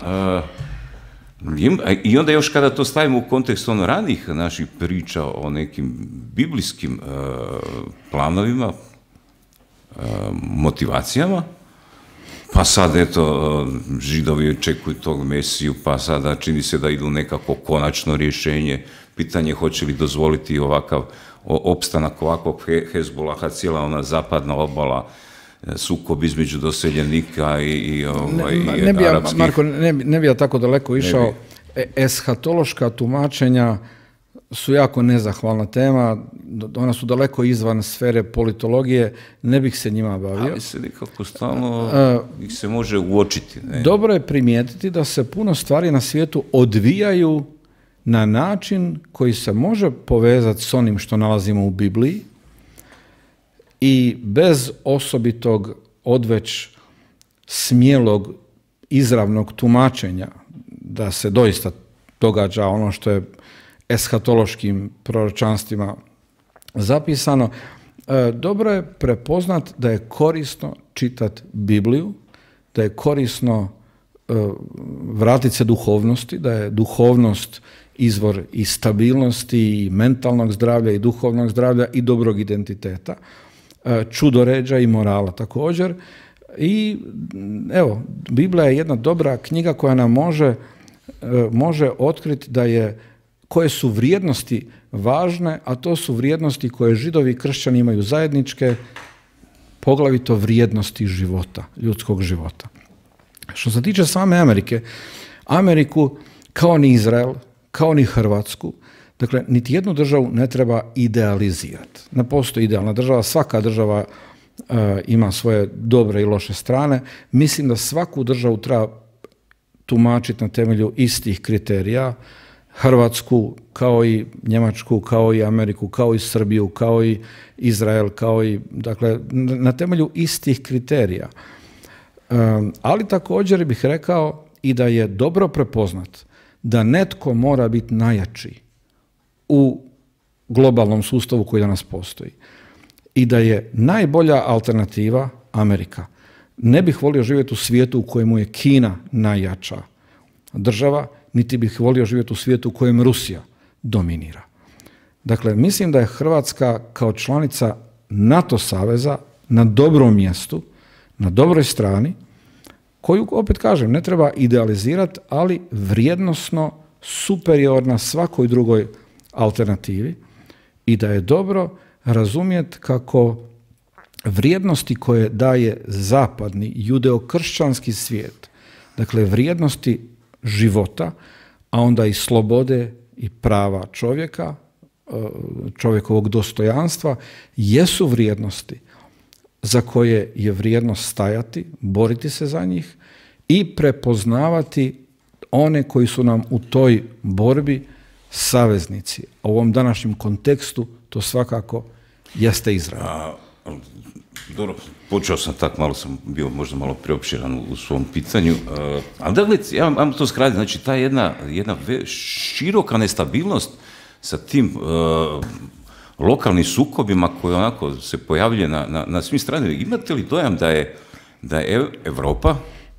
i onda još kada to stavimo u kontekst ranijih naših priča o nekim biblijskim planovima, motivacijama, pa sad eto, Židovi očekuju tog Mesiju, pa sada čini se da idu nekako konačno rješenje, pitanje hoće li dozvoliti ovakav opstanak ovakvog Hezbolaha, cijela ona zapadna obala, sukob između doseljenika i arapskih. Marko, ne bi ja tako daleko išao. Eshatološka tumačenja su jako nezahvalna tema, ona su daleko izvan sfere politologije, ne bih se njima bavio. Ali se nekako stalno ih se može uočiti. Ne? Dobro je primijetiti da se puno stvari na svijetu odvijaju na način koji se može povezati s onim što nalazimo u Bibliji i bez osobitog odveć smjelog izravnog tumačenja da se doista događa ono što je eshatološkim proročanstvima zapisano. Dobro je prepoznat da je korisno čitati Bibliju, da je korisno vratiti se duhovnosti, da je duhovnost izvor i stabilnosti i mentalnog zdravlja i duhovnog zdravlja i dobrog identiteta, čudoređa i morala također. I evo, Biblija je jedna dobra knjiga koja nam može otkriti koje su vrijednosti važne, a to su vrijednosti koje Židovi i kršćani imaju zajedničke, poglavito vrijednosti života, ljudskog života. Što se tiče same Amerike, Ameriku kao ni Izrael, kao ni Hrvatsku, dakle, niti jednu državu ne treba idealizirati. Ne postoji idealna država, svaka država ima svoje dobre i loše strane. Mislim da svaku državu treba tumačiti na temelju istih kriterija. Hrvatsku, kao i Njemačku, kao i Ameriku, kao i Srbiju, kao i Izrael, dakle, na temelju istih kriterija. Ali također bih rekao i da je dobro prepoznat da netko mora biti najjači u globalnom sustavu koji danas postoji. I da je najbolja alternativa Amerika. Ne bih volio živjeti u svijetu u kojemu je Kina najjača država, niti bih volio živjeti u svijetu u kojem Rusija dominira. Dakle, mislim da je Hrvatska kao članica NATO saveza na dobrom mjestu, na dobroj strani, koju, opet kažem, ne treba idealizirati, ali vrijednosno superiorna svakoj drugoj alternativi i da je dobro razumjeti kako vrijednosti koje daje zapadni judeokršćanski svijet, dakle vrijednosti života, a onda i slobode i prava čovjeka, čovjekovog dostojanstva, jesu vrijednosti za koje je vrijedno stajati, boriti se za njih i prepoznavati one koji su nam u toj borbi saveznici. A u ovom današnjem kontekstu to svakako jeste Izrael. Dobro, počeo sam tako, malo sam bio možda malo preopširan u svom pitanju, ali dakle, ja vam to skratiti, znači ta jedna široka nestabilnost sa tim lokalnim sukobima koji onako se pojavljuje na svim stranama. Imate li dojam da je Europa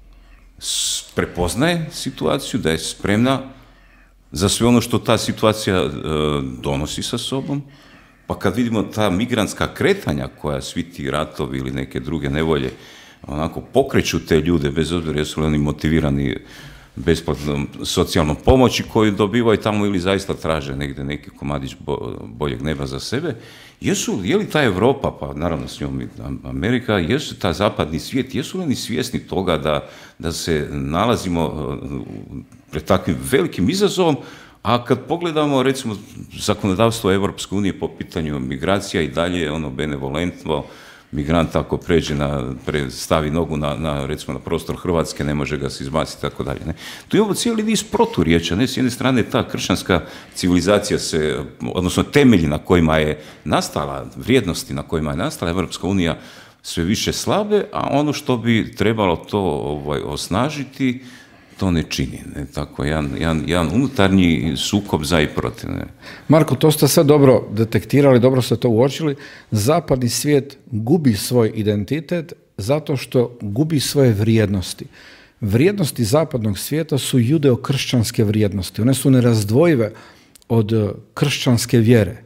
prepoznaje situaciju, da je spremna za sve ono što ta situacija donosi sa sobom? Pa kad vidimo ta migrantska kretanja koja svi ti ratovi ili neke druge nevolje onako pokreću te ljude, bez obzira jesu li oni motivirani besplatnom socijalnom pomoći koju dobivaju tamo ili zaista traže negdje neki komadić boljeg neba za sebe, je li ta Europa, pa naravno s njom i Amerika, jesu ta zapadni svijet, jesu li oni svjesni toga da se nalazimo pred takvim velikim izazovom, a kad pogledamo, recimo, zakonodavstvo Europske unije po pitanju migracija i dalje je ono benevolentno, migrant ako stavi nogu recimo na prostor Hrvatske, ne može ga se izbaciti, tako dalje. Tu imamo cijeli niz proturječja, s jedne strane ta kršćanska civilizacija odnosno temelji na kojima je nastala, vrijednosti na kojima je nastala Europska unija sve više slabe, a ono što bi trebalo to osnažiti, to ne čini. Tako, jedan unutarnji sukob za i protiv. Marko, to ste sve dobro detektirali, dobro ste to uočili. Zapadni svijet gubi svoj identitet zato što gubi svoje vrijednosti. Vrijednosti zapadnog svijeta su judeo-kršćanske vrijednosti. One su nerazdvojive od kršćanske vjere,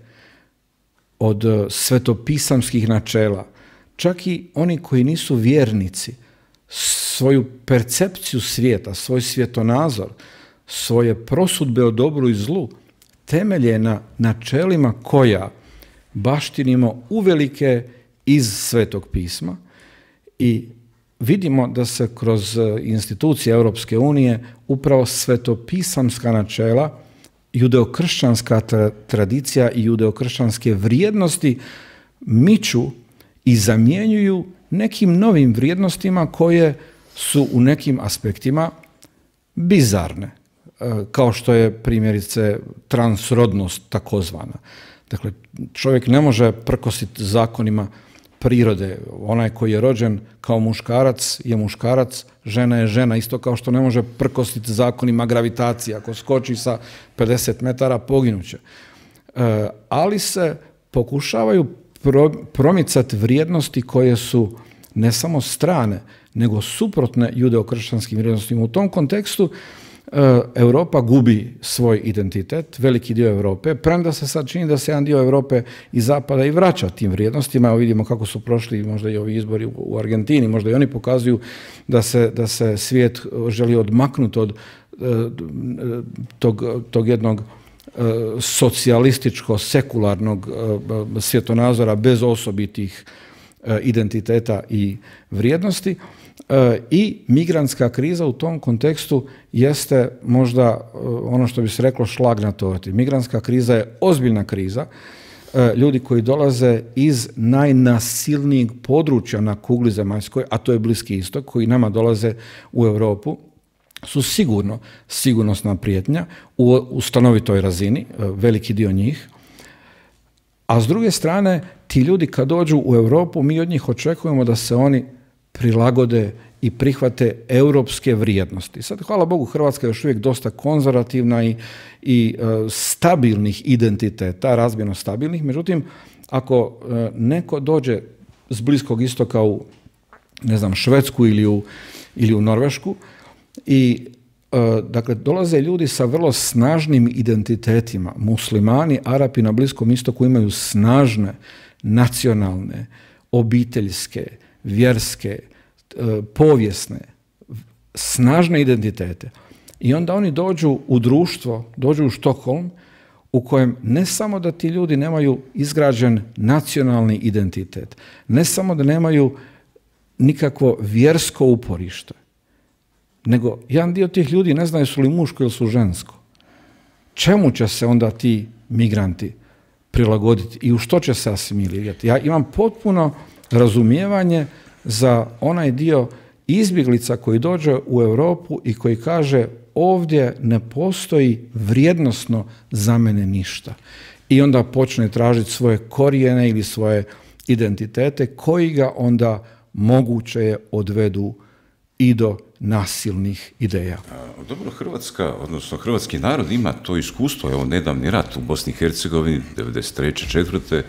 od svetopisamskih načela. Čak i oni koji nisu vjernici svoju percepciju svijeta, svoj svjetonazor, svoje prosudbe o dobru i zlu temelje na načelima koja baštinimo uvelike iz Svetog pisma i vidimo da se kroz institucije Europske unije upravo svetopisamska načela, judeokršćanska tradicija i judeokršćanske vrijednosti miču i zamjenjuju nekim novim vrijednostima koje su u nekim aspektima bizarne, kao što je primjerice transrodnost takozvana. Dakle, čovjek ne može prkositi zakonima prirode. Onaj koji je rođen kao muškarac je muškarac, žena je žena, isto kao što ne može prkositi zakonima gravitacije. Ako skoči sa 50 metara, poginuće. Ali se pokušavaju promicati vrijednosti koje su ne samo strane, nego suprotne judeokršćanskim vrijednostima. U tom kontekstu Europa gubi svoj identitet, veliki dio Europe, premda se sad čini da se jedan dio Europe i zapada i vraća tim vrijednostima. Evo vidimo kako su prošli možda i ovi izbori u Argentini, možda i oni pokazuju da se svijet želi odmaknuti od tog jednog socijalističko-sekularnog svjetonazora bez osobitih identiteta i vrijednosti. I migrantska kriza u tom kontekstu jeste možda ono što bi se reklo šlag na torti. Migrantska kriza je ozbiljna kriza. Ljudi koji dolaze iz najnasilnijeg područja na kugli zemaljskoj, a to je Bliski istok, koji nama dolaze u Europu, su sigurnosna prijetnja u stanovitoj razini, veliki dio njih. A s druge strane, ti ljudi kad dođu u Europu, mi od njih očekujemo da se oni prilagode i prihvate europske vrijednosti. Sad, hvala Bogu, Hrvatska je još uvijek dosta konzervativna i stabilnih identiteta, razmjerno stabilnih. Međutim, ako neko dođe s Bliskog istoka u, ne znam, Švedsku ili u Norvešku i dakle, dolaze ljudi sa vrlo snažnim identitetima. Muslimani, Arapi na Bliskom istoku imaju snažne nacionalne, obiteljske, vjerske, povijesne, snažne identitete. I onda oni dođu u društvo, dođu u Štokholm, u kojem ne samo da ti ljudi nemaju izgrađen nacionalni identitet, ne samo da nemaju nikakvo vjersko uporište, nego jedan dio tih ljudi ne znaju su li muško ili su žensko. Čemu će se onda ti migranti prilagoditi i u što će se asimilirati? Ja imam potpuno razumijevanje za onaj dio izbjeglica koji dođe u Europu i koji kaže ovdje ne postoji vrijednosno za mene ništa. I onda počne tražiti svoje korijene ili svoje identitete koji ga onda moguće je odvedu i do nasilnih ideja. Dobro, Hrvatska, odnosno hrvatski narod ima to iskustvo. Evo, nedavni rat u Bosni i Hercegovini, 93.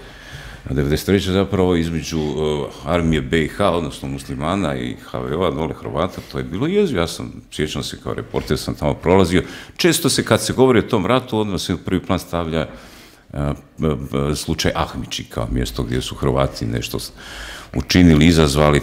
93. zapravo između armije BiH, odnosno muslimana i HVO-a, dole Hrvata, to je bilo jezivo. Sjećam se kao reporter, sam tamo prolazio. Često se kad se govori o tom ratu, odmah se u prvi plan stavlja slučaj Ahmići kao mjesto gdje su Hrvati nešto učinili, izazvali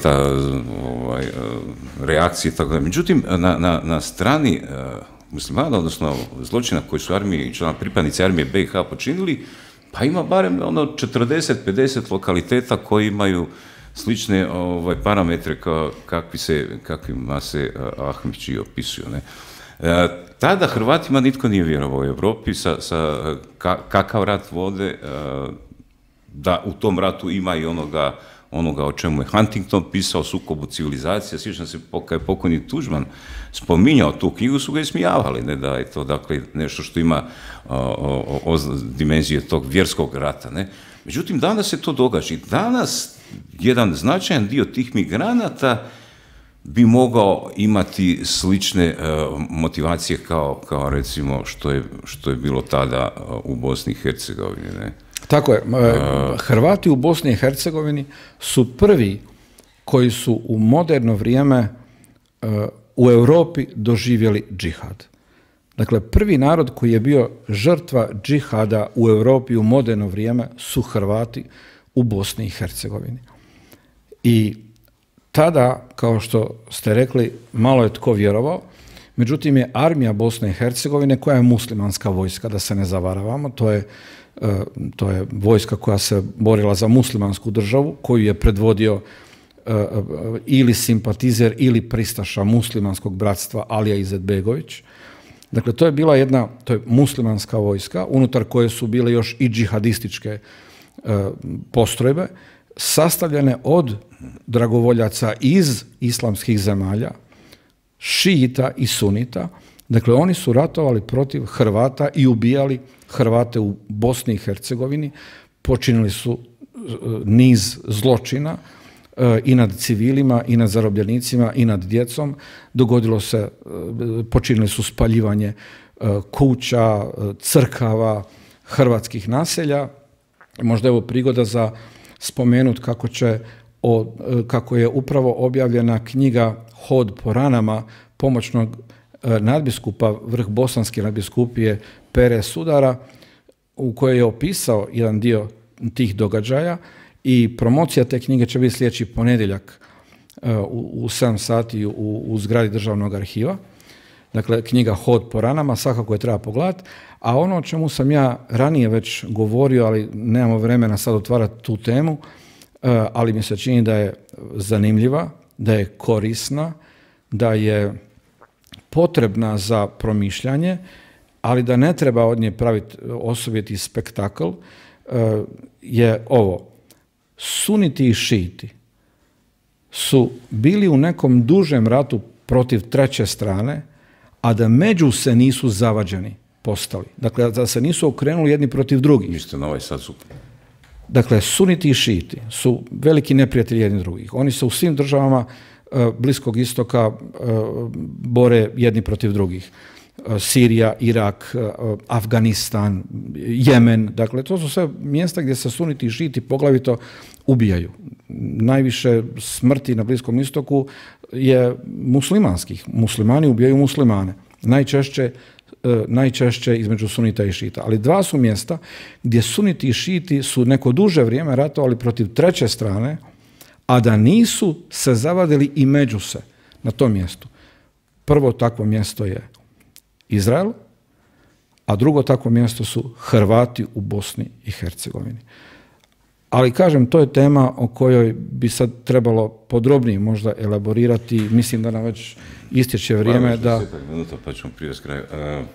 reakcije. Tako da. Međutim, na strani muslimana, odnosno zločina koji su pripadnici armije BiH počinili, pa ima barem 40-50 lokaliteta koji imaju slične parametre kakvima se Ahmići opisuju. Ne? Tada Hrvatima nitko nije vjerovao u Europi kakav rat vode, da u tom ratu ima i onoga o čemu je Huntington pisao, sukobu civilizacija. Sjećam se kad je pokojni Tuđman spominjao tu knjigu, su ga ismijavali, ne, da je to dakle nešto što ima dimenzije tog vjerskog rata. Ne. Međutim, danas se to događa. Danas jedan značajan dio tih migranata bi mogao imati slične motivacije kao recimo što je bilo tada u Bosni i Hercegovini. Ne. Tako je. Hrvati u Bosni i Hercegovini su prvi koji su u moderno vrijeme u Europi doživjeli džihad. Dakle, prvi narod koji je bio žrtva džihada u Europi u moderno vrijeme su Hrvati u Bosni i Hercegovini. I tada, kao što ste rekli, malo je tko vjerovao, međutim je armija Bosne i Hercegovine, koja je muslimanska vojska, da se ne zavaravamo, to je vojska koja se borila za muslimansku državu, koju je predvodio ili simpatizer ili pristaša muslimanskog bratstva Alija Izetbegović. Dakle, to je muslimanska vojska, unutar koje su bile još i džihadističke postrojbe, sastavljene od dragovoljaca iz islamskih zemalja, šijita i sunita. Dakle, oni su ratovali protiv Hrvata i ubijali Hrvate u Bosni i Hercegovini, počinili su niz zločina i nad civilima, i nad zarobljenicima, i nad djecom. Počinili su spaljivanje kuća, crkava, hrvatskih naselja. Možda je ovo prigoda za spomenuti kako će kako je upravo objavljena knjiga Hod po ranama pomoćnog nadbiskupa, vrh bosanske nadbiskupije Pere Sudara, u kojoj je opisao jedan dio tih događaja, i promocija te knjige će biti sljedeći ponedjeljak u 7 sati u zgradi Državnog arhiva. Dakle, knjiga Hod po ranama, svakako je treba pogledati. A ono o čemu sam ja ranije već govorio, ali nemamo vremena sad otvarati tu temu, ali mi se čini da je zanimljiva, da je korisna, da je potrebna za promišljanje, ali da ne treba od nje praviti osobiti spektakl, je ovo. Suniti i šiti su bili u nekom dužem ratu protiv treće strane, a da među se nisu zavađeni postali. Dakle, da se nisu okrenuli jedni protiv drugih. Mislite na ovaj sad super. Dakle, suniti i šiti su veliki neprijatelji jedni drugih. Oni se u svim državama Bliskog istoka bore jedni protiv drugih. Sirija, Irak, Afganistan, Jemen. Dakle, to su sve mjesta gdje se suniti i šiti poglavito ubijaju. Najviše smrti na Bliskom istoku je muslimanskih. Muslimani ubijaju muslimane. Najčešće između sunita i šita. Ali dva su mjesta gdje suniti i šiti su neko duže vrijeme ratovali protiv treće strane, a da nisu se zavadili i među se na tom mjestu. Prvo takvo mjesto je Izrael, a drugo takvo mjesto su Hrvati u Bosni i Hercegovini. Ali kažem, to je tema o kojoj bi sad trebalo podrobnije možda elaborirati. Mislim da nam već istječe vrijeme da... Minuta, pa ćemo prije s kraju.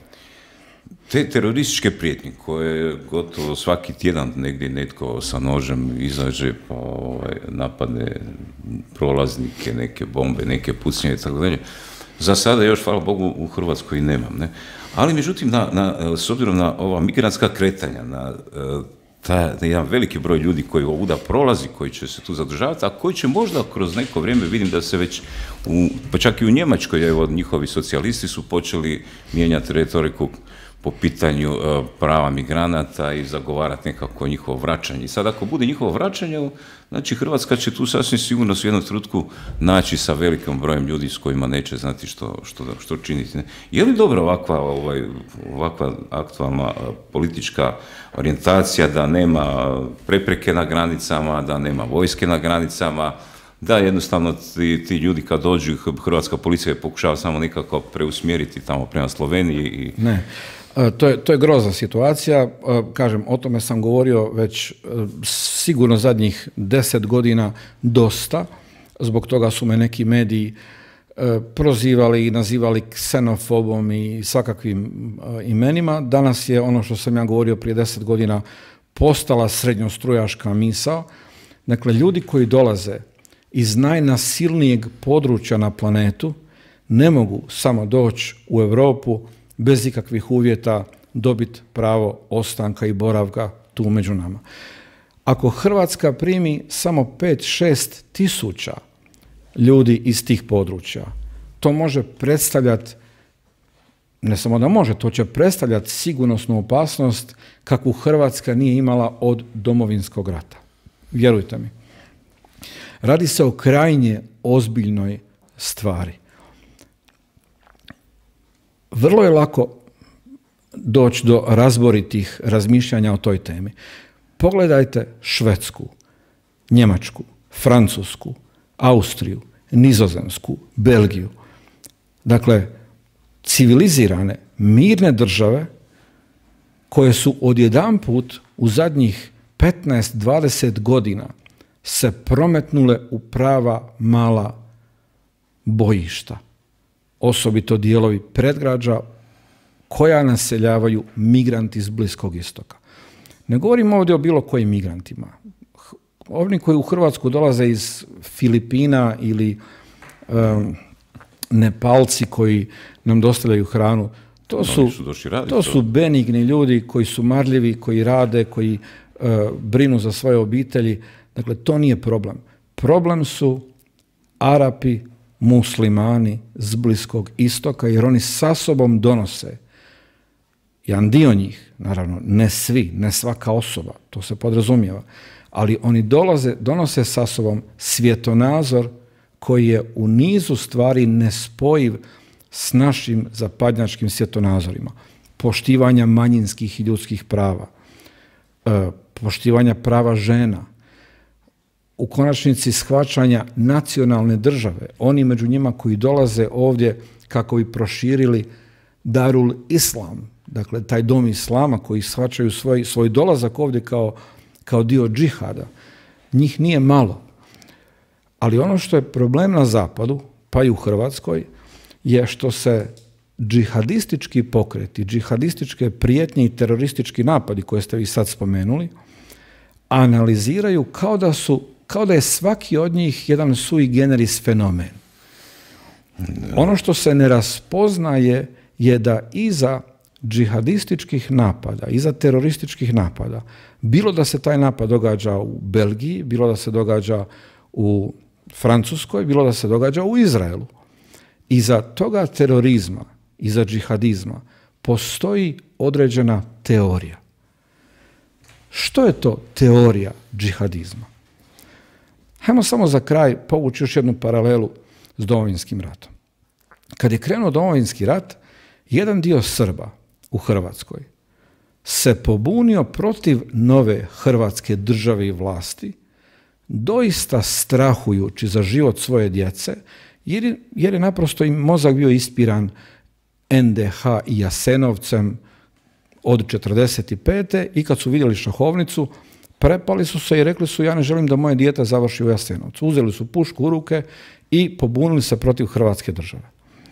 Te terorističke prijetnje koje gotovo svaki tjedan negdje netko sa nožem izađe pa napadne prolaznike, neke bombe, neke pucnjeve i tako dalje. Za sada još, hvala Bogu, u Hrvatskoj nemam. Ne? Ali međutim, s obzirom na ova migrantska kretanja, na jedan veliki broj ljudi koji ovuda prolazi, koji će se tu zadržavati, a koji će možda kroz neko vrijeme, vidim da se već, pa čak i u Njemačkoj, evo, njihovi socijalisti su počeli mijenjati retoriku po pitanju prava migranata i zagovarati nekako njihovo vraćanje. I sad ako bude njihovo vraćanje, znači Hrvatska će tu sasvim sigurno u jednom trenutku naći sa velikim brojem ljudi s kojima neće znati što činiti. Ne? Je li dobra ovakva aktualna politička orijentacija, da nema prepreke na granicama, da nema vojske na granicama, da jednostavno ti ljudi kad dođu, hrvatska policija pokušava samo nekako preusmjeriti tamo prema Sloveniji? Ne. To je grozna situacija. Kažem, o tome sam govorio već sigurno zadnjih 10 godina dosta. Zbog toga su me neki mediji prozivali i nazivali ksenofobom i svakakvim imenima. Danas je ono što sam ja govorio prije 10 godina postala srednjostrujaška misao. Dakle, ljudi koji dolaze iz najnasilnijeg područja na planetu ne mogu samo doći u Europu bez ikakvih uvjeta dobiti pravo ostanka i boravka tu među nama. Ako Hrvatska primi samo 5-6 tisuća ljudi iz tih područja, to može predstavljati, ne samo da može, to će predstavljati sigurnosnu opasnost kakvu Hrvatska nije imala od Domovinskog rata. Vjerujte mi. Radi se o krajnje ozbiljnoj stvari. Vrlo je lako doći do razboritih razmišljanja o toj temi. Pogledajte Švedsku, Njemačku, Francusku, Austriju, Nizozemsku, Belgiju. Dakle, civilizirane, mirne države koje su odjedanput u zadnjih 15-20 godina se prometnule u prava mala bojišta. Osobito dijelovi predgrađa koja naseljavaju migranti iz Bliskog istoka. Ne govorimo ovdje o bilo kojim migrantima. Oni koji u Hrvatsku dolaze iz Filipina ili Nepalci koji nam dostavljaju hranu, to su benigni ljudi koji su marljivi, koji rade, koji brinu za svoje obitelji. Dakle, to nije problem. Problem su Arapi, muslimani s Bliskog istoka, jer oni sa sobom donose jedan dio njih, naravno ne svi, ne svaka osoba, to se podrazumijeva, ali oni donose sa sobom svjetonazor koji je u nizu stvari nespojiv s našim zapadnjačkim svjetonazorima. Poštivanja manjinskih i ljudskih prava, poštivanja prava žena, u konačnici shvaćanja nacionalne države, oni među njima koji dolaze ovdje kako bi proširili Darul Islam, dakle taj dom Islama koji shvaćaju svoj dolazak ovdje kao dio džihada. Njih nije malo. Ali ono što je problem na zapadu, pa i u Hrvatskoj, je što se džihadistički pokreti, džihadističke prijetnje i teroristički napadi koje ste vi sad spomenuli, analiziraju kao da je svaki od njih jedan sui generis fenomen. Ono što se ne raspoznaje je da iza džihadističkih napada, iza terorističkih napada, bilo da se taj napad događa u Belgiji, bilo da se događa u Francuskoj, bilo da se događa u Izraelu, iza toga terorizma, iza džihadizma postoji određena teorija. Što je to teorija džihadizma? Hajmo samo za kraj povući još jednu paralelu s Domovinskim ratom. Kad je krenuo Domovinski rat, jedan dio Srba u Hrvatskoj se pobunio protiv nove Hrvatske države i vlasti, doista strahujući za život svoje djece, jer je naprosto im mozak bio ispiran NDH i Jasenovcem od 1945. i kad su vidjeli šahovnicu, prepali su se i rekli su ja ne želim da moje dijete završi u Jasenovcu. Uzeli su pušku u ruke i pobunili se protiv Hrvatske države.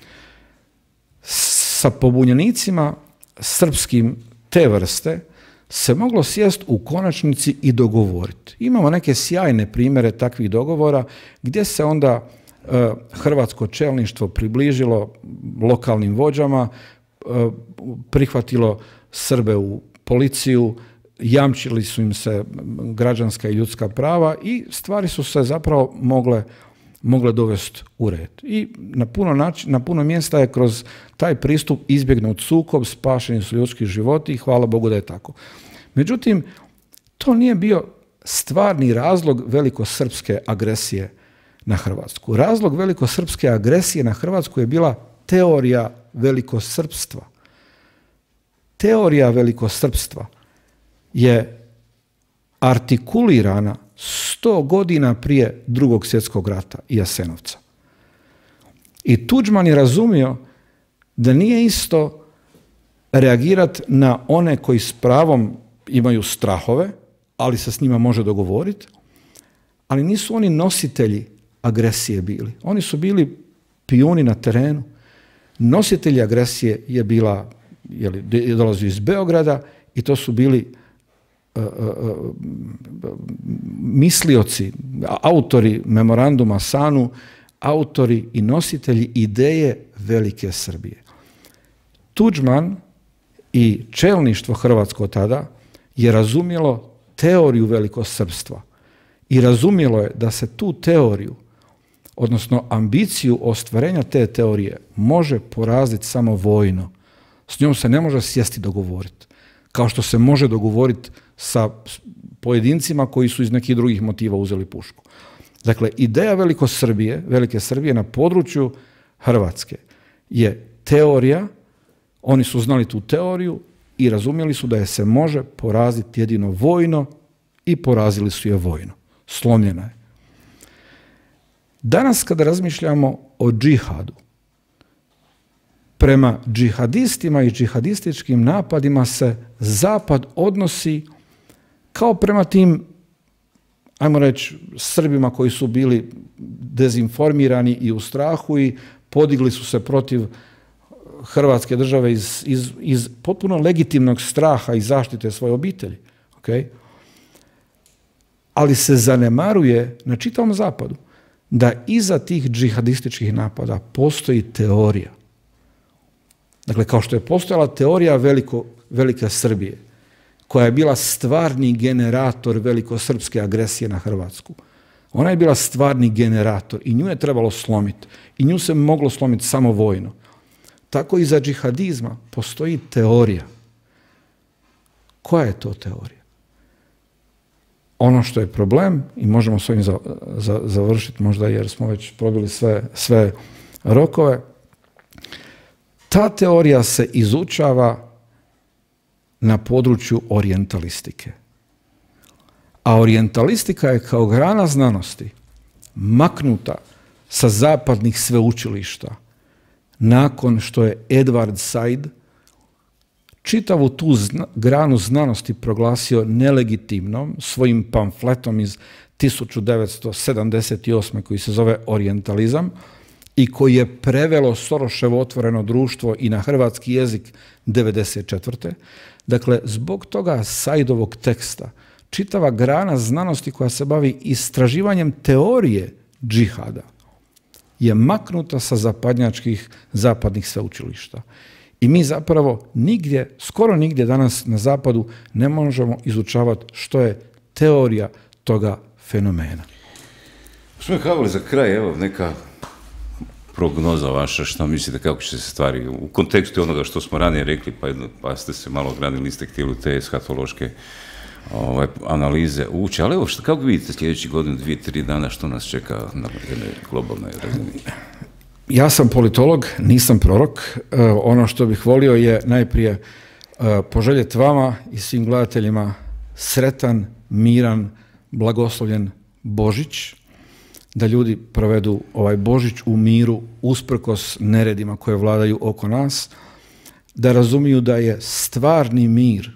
Sa pobunjenicima srpskim te vrste se moglo sjest u konačnici i dogovoriti. Imamo neke sjajne primjere takvih dogovora gdje se onda hrvatsko čelništvo približilo lokalnim vođama, prihvatilo Srbe u policiju, jamčili su im se građanska i ljudska prava i stvari su se zapravo mogle dovesti u red. I na puno mjesta je kroz taj pristup izbjegnut sukob, spašeni su ljudski životi i hvala Bogu da je tako. Međutim, to nije bio stvarni razlog velikosrpske agresije na Hrvatsku. Razlog velikosrpske agresije na Hrvatsku je bila teorija velikosrpstva. Teorija velikosrpstva je artikulirana 100 godina prije Drugog svjetskog rata i Jasenovca. I Tuđman je razumio da nije isto reagirati na one koji s pravom imaju strahove, ali se s njima može dogovoriti, ali nisu oni nositelji agresije bili. Oni su bili pijuni na terenu. Nositelji agresije je dolazio iz Beograda i to su bili mislioci, autori memoranduma SANU, autori i nositelji ideje Velike Srbije. Tuđman i čelništvo hrvatsko tada je razumjelo teoriju velikosrpstva i razumjelo je da se tu teoriju, odnosno ambiciju ostvarenja te teorije, može poraziti samo vojno. S njom se ne može sjesti dogovoriti. Kao što se može dogovoriti sa pojedincima koji su iz nekih drugih motiva uzeli pušku. Dakle, ideja Velike Srbije na području Hrvatske je teorija, oni su znali tu teoriju i razumjeli su da je se može poraziti jedino vojno i porazili su je vojno. Slomljena je. Danas kada razmišljamo o džihadu, prema džihadistima i džihadističkim napadima se Zapad odnosi kao prema tim, ajmo reći, Srbima koji su bili dezinformirani i u strahu i podigli su se protiv Hrvatske države iz potpuno legitimnog straha i zaštite svoje obitelji. Okay? Ali se zanemaruje na čitavom Zapadu da iza tih džihadističkih napada postoji teorija. Dakle, kao što je postojala teorija Velike Srbije, koja je bila stvarni generator velikosrpske agresije na Hrvatsku. Ona je bila stvarni generator i nju je trebalo slomiti. I nju se moglo slomiti samo vojno. Tako i za džihadizma postoji teorija. Koja je to teorija? Ono što je problem, i možemo s ovim završiti možda jer smo već probili sve rokove, ta teorija se izučava na području orijentalitike. A orijentalistika je kao grana znanosti maknuta sa zapadnih sveučilišta nakon što je Edward Said čitavu tu granu znanosti proglasio nelegitimnom svojim pamfletom iz 1978. koji se zove Orijentalizam i koji je prevelo Soroševo Otvoreno društvo i na hrvatski jezik 1994. Dakle, zbog toga Saidovog teksta čitava grana znanosti koja se bavi istraživanjem teorije džihada je maknuta sa zapadnih sveučilišta. I mi zapravo nigdje, skoro nigdje danas na zapadu ne možemo izučavati što je teorija toga fenomena. Smo kavali za kraj, evo neka prognoza vaša, što mislite kako će se stvari u kontekstu onoga što smo ranije rekli, pa ste se malo ogranili, niste htjeli te eskatološke analize ući, ali evo kako vidite sljedeći godinu, 2-3 dana što nas čeka na jednoj globalnoj razini? Ja sam politolog, nisam prorok. Ono što bih volio je najprije poželjeti vama i svim gledateljima sretan, miran, blagoslovljen Božić, da ljudi provedu ovaj Božić u miru usprkos neredima koje vladaju oko nas, da razumiju da je stvarni mir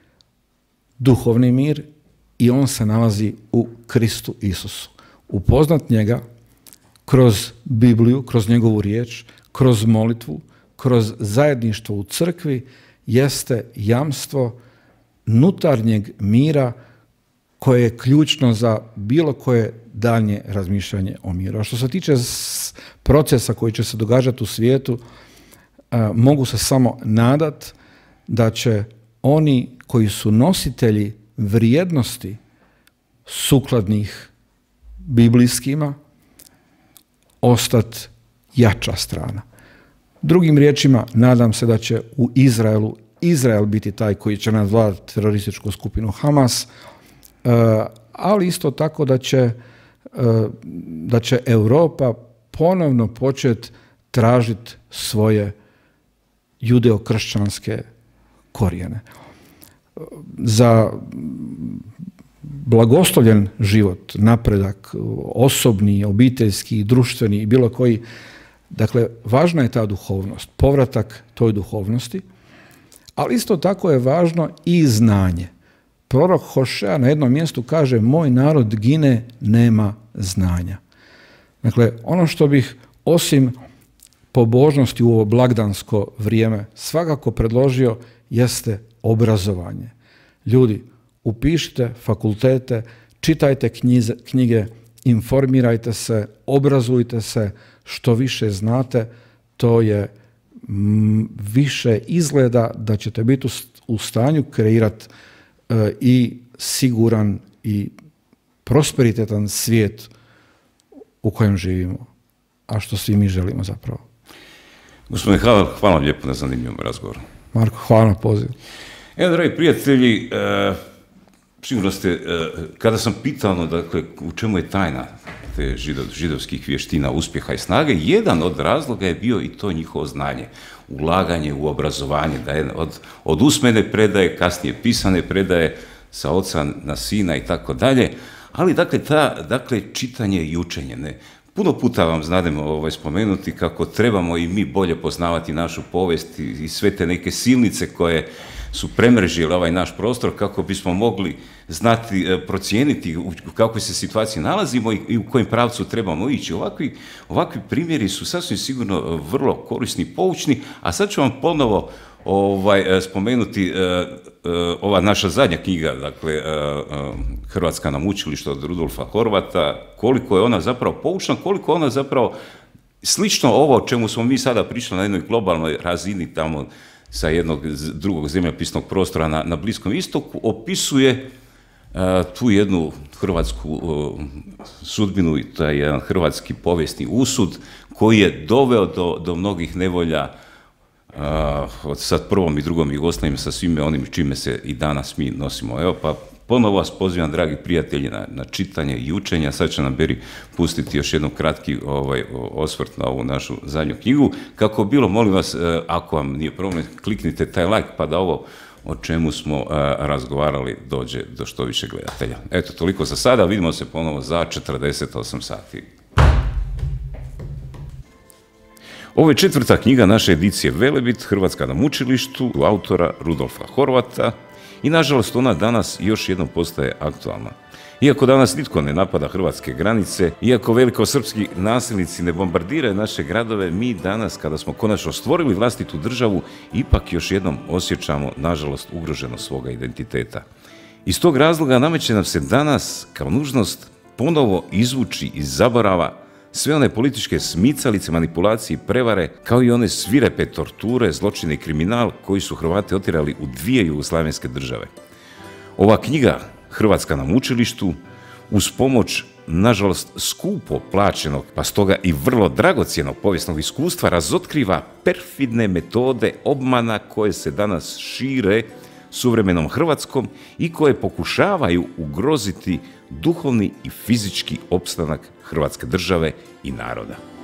duhovni mir i on se nalazi u Kristu Isusu. Upoznat njega kroz Bibliju, kroz njegovu riječ, kroz molitvu, kroz zajedništvo u crkvi jeste jamstvo unutarnjeg mira koje je ključno za bilo koje daljnje razmišljanje o miru. A što se tiče procesa koji će se događati u svijetu, mogu se samo nadat da će oni koji su nositelji vrijednosti sukladnih biblijskima ostati jača strana. Drugim riječima, nadam se da će u Izrael biti taj koji će nadvladati terorističku skupinu Hamas, ali isto tako da će Europa ponovno početi tražiti svoje judeo-kršćanske korijene. Za blagoslovljen život, napredak, osobni, obiteljski, društveni i bilo koji, dakle, važna je ta duhovnost, povratak toj duhovnosti, ali isto tako je važno i znanje. Prorok Hošea na jednom mjestu kaže: moj narod gine, nema znanja. Dakle, ono što bih osim pobožnosti u ovo blagdansko vrijeme svakako predložio jeste obrazovanje. Ljudi, upišite fakultete, čitajte knjige, informirajte se, obrazujte se, što više znate, to je više izgleda da ćete biti u stanju kreirati i siguran i prosperitetan svijet u kojem živimo, a što svi mi želimo zapravo. Gospodine Havel, hvala vam lijepo na zanimljivom razgovoru. Marko, hvala na pozivu. Evo, dragi prijatelji, sigurno ste, kada sam pitao, dakle, u čemu je tajna te židovskih vještina, uspjeha i snage, jedan od razloga je bio i to njihovo znanje, ulaganje u obrazovanje, da je od usmene predaje, kasnije pisane predaje, sa oca na sina i tako dalje, ali dakle, čitanje i učenje, ne. Puno puta vam znademo spomenuti kako trebamo i mi bolje poznavati našu povijest i sve te neke silnice koje su premrežile ovaj naš prostor kako bismo mogli znati, procijeniti u kakvoj se situaciji nalazimo i u kojem pravcu trebamo ići. Ovakvi primjeri su sasvim sigurno vrlo korisni i poučni, a sad ću vam ponovo spomenuti ova naša zadnja knjiga, dakle, Hrvatska nam učilište od Rudolfa Horvata, koliko je ona zapravo poučna, koliko je ona zapravo slično ovo o čemu smo mi sada pričali na jednoj globalnoj razini tamo sa jednog drugog zemljopisnog prostora na Bliskom istoku, opisuje tu jednu hrvatsku sudbinu i taj jedan hrvatski povijesni usud koji je doveo do mnogih nevolja od sad prvom i drugom Jugoslavijom sa svime onim čime se i danas mi nosimo. Evo pa ponovo vas pozivam, dragi prijatelji, na čitanje i učenje. Sad će nam Beri pustiti još jednom kratki osvrt na ovu našu zadnju knjigu. Kako bilo, molim vas, ako vam nije problem, kliknite taj like pa da ovo o čemu smo razgovarali dođe do što više gledatelja. Eto, toliko za sada, vidimo se ponovo za 48 sati. Ovo je 4. knjiga naše edicije Velebit, Hrvatska na mučilištu, autora Rudolfa Horvata, i nažalost ona danas još jednom postaje aktualna. Iako danas nitko ne napada hrvatske granice, iako velikosrpski nasilnici ne bombardiraju naše gradove, mi danas, kada smo konačno stvorili vlastitu državu, ipak još jednom osjećamo, nažalost, ugroženost svoga identiteta. Iz tog razloga nameće nam se danas, kao nužnost, ponovo izvući iz zaborava sve one političke smicalice, manipulacije i prevare, kao i one svirepe torture, zločine i kriminal koji su Hrvate otjerali u 2 jugoslavenske države. Ova knjiga, Hrvatska na mučilištu, uz pomoć, nažalost, skupo plaćenog, pa stoga i vrlo dragocjenog povijesnog iskustva, razotkriva perfidne metode obmana koje se danas šire suvremenom Hrvatskom i koje pokušavaju ugroziti duhovni i fizički opstanak Hrvatske države i naroda.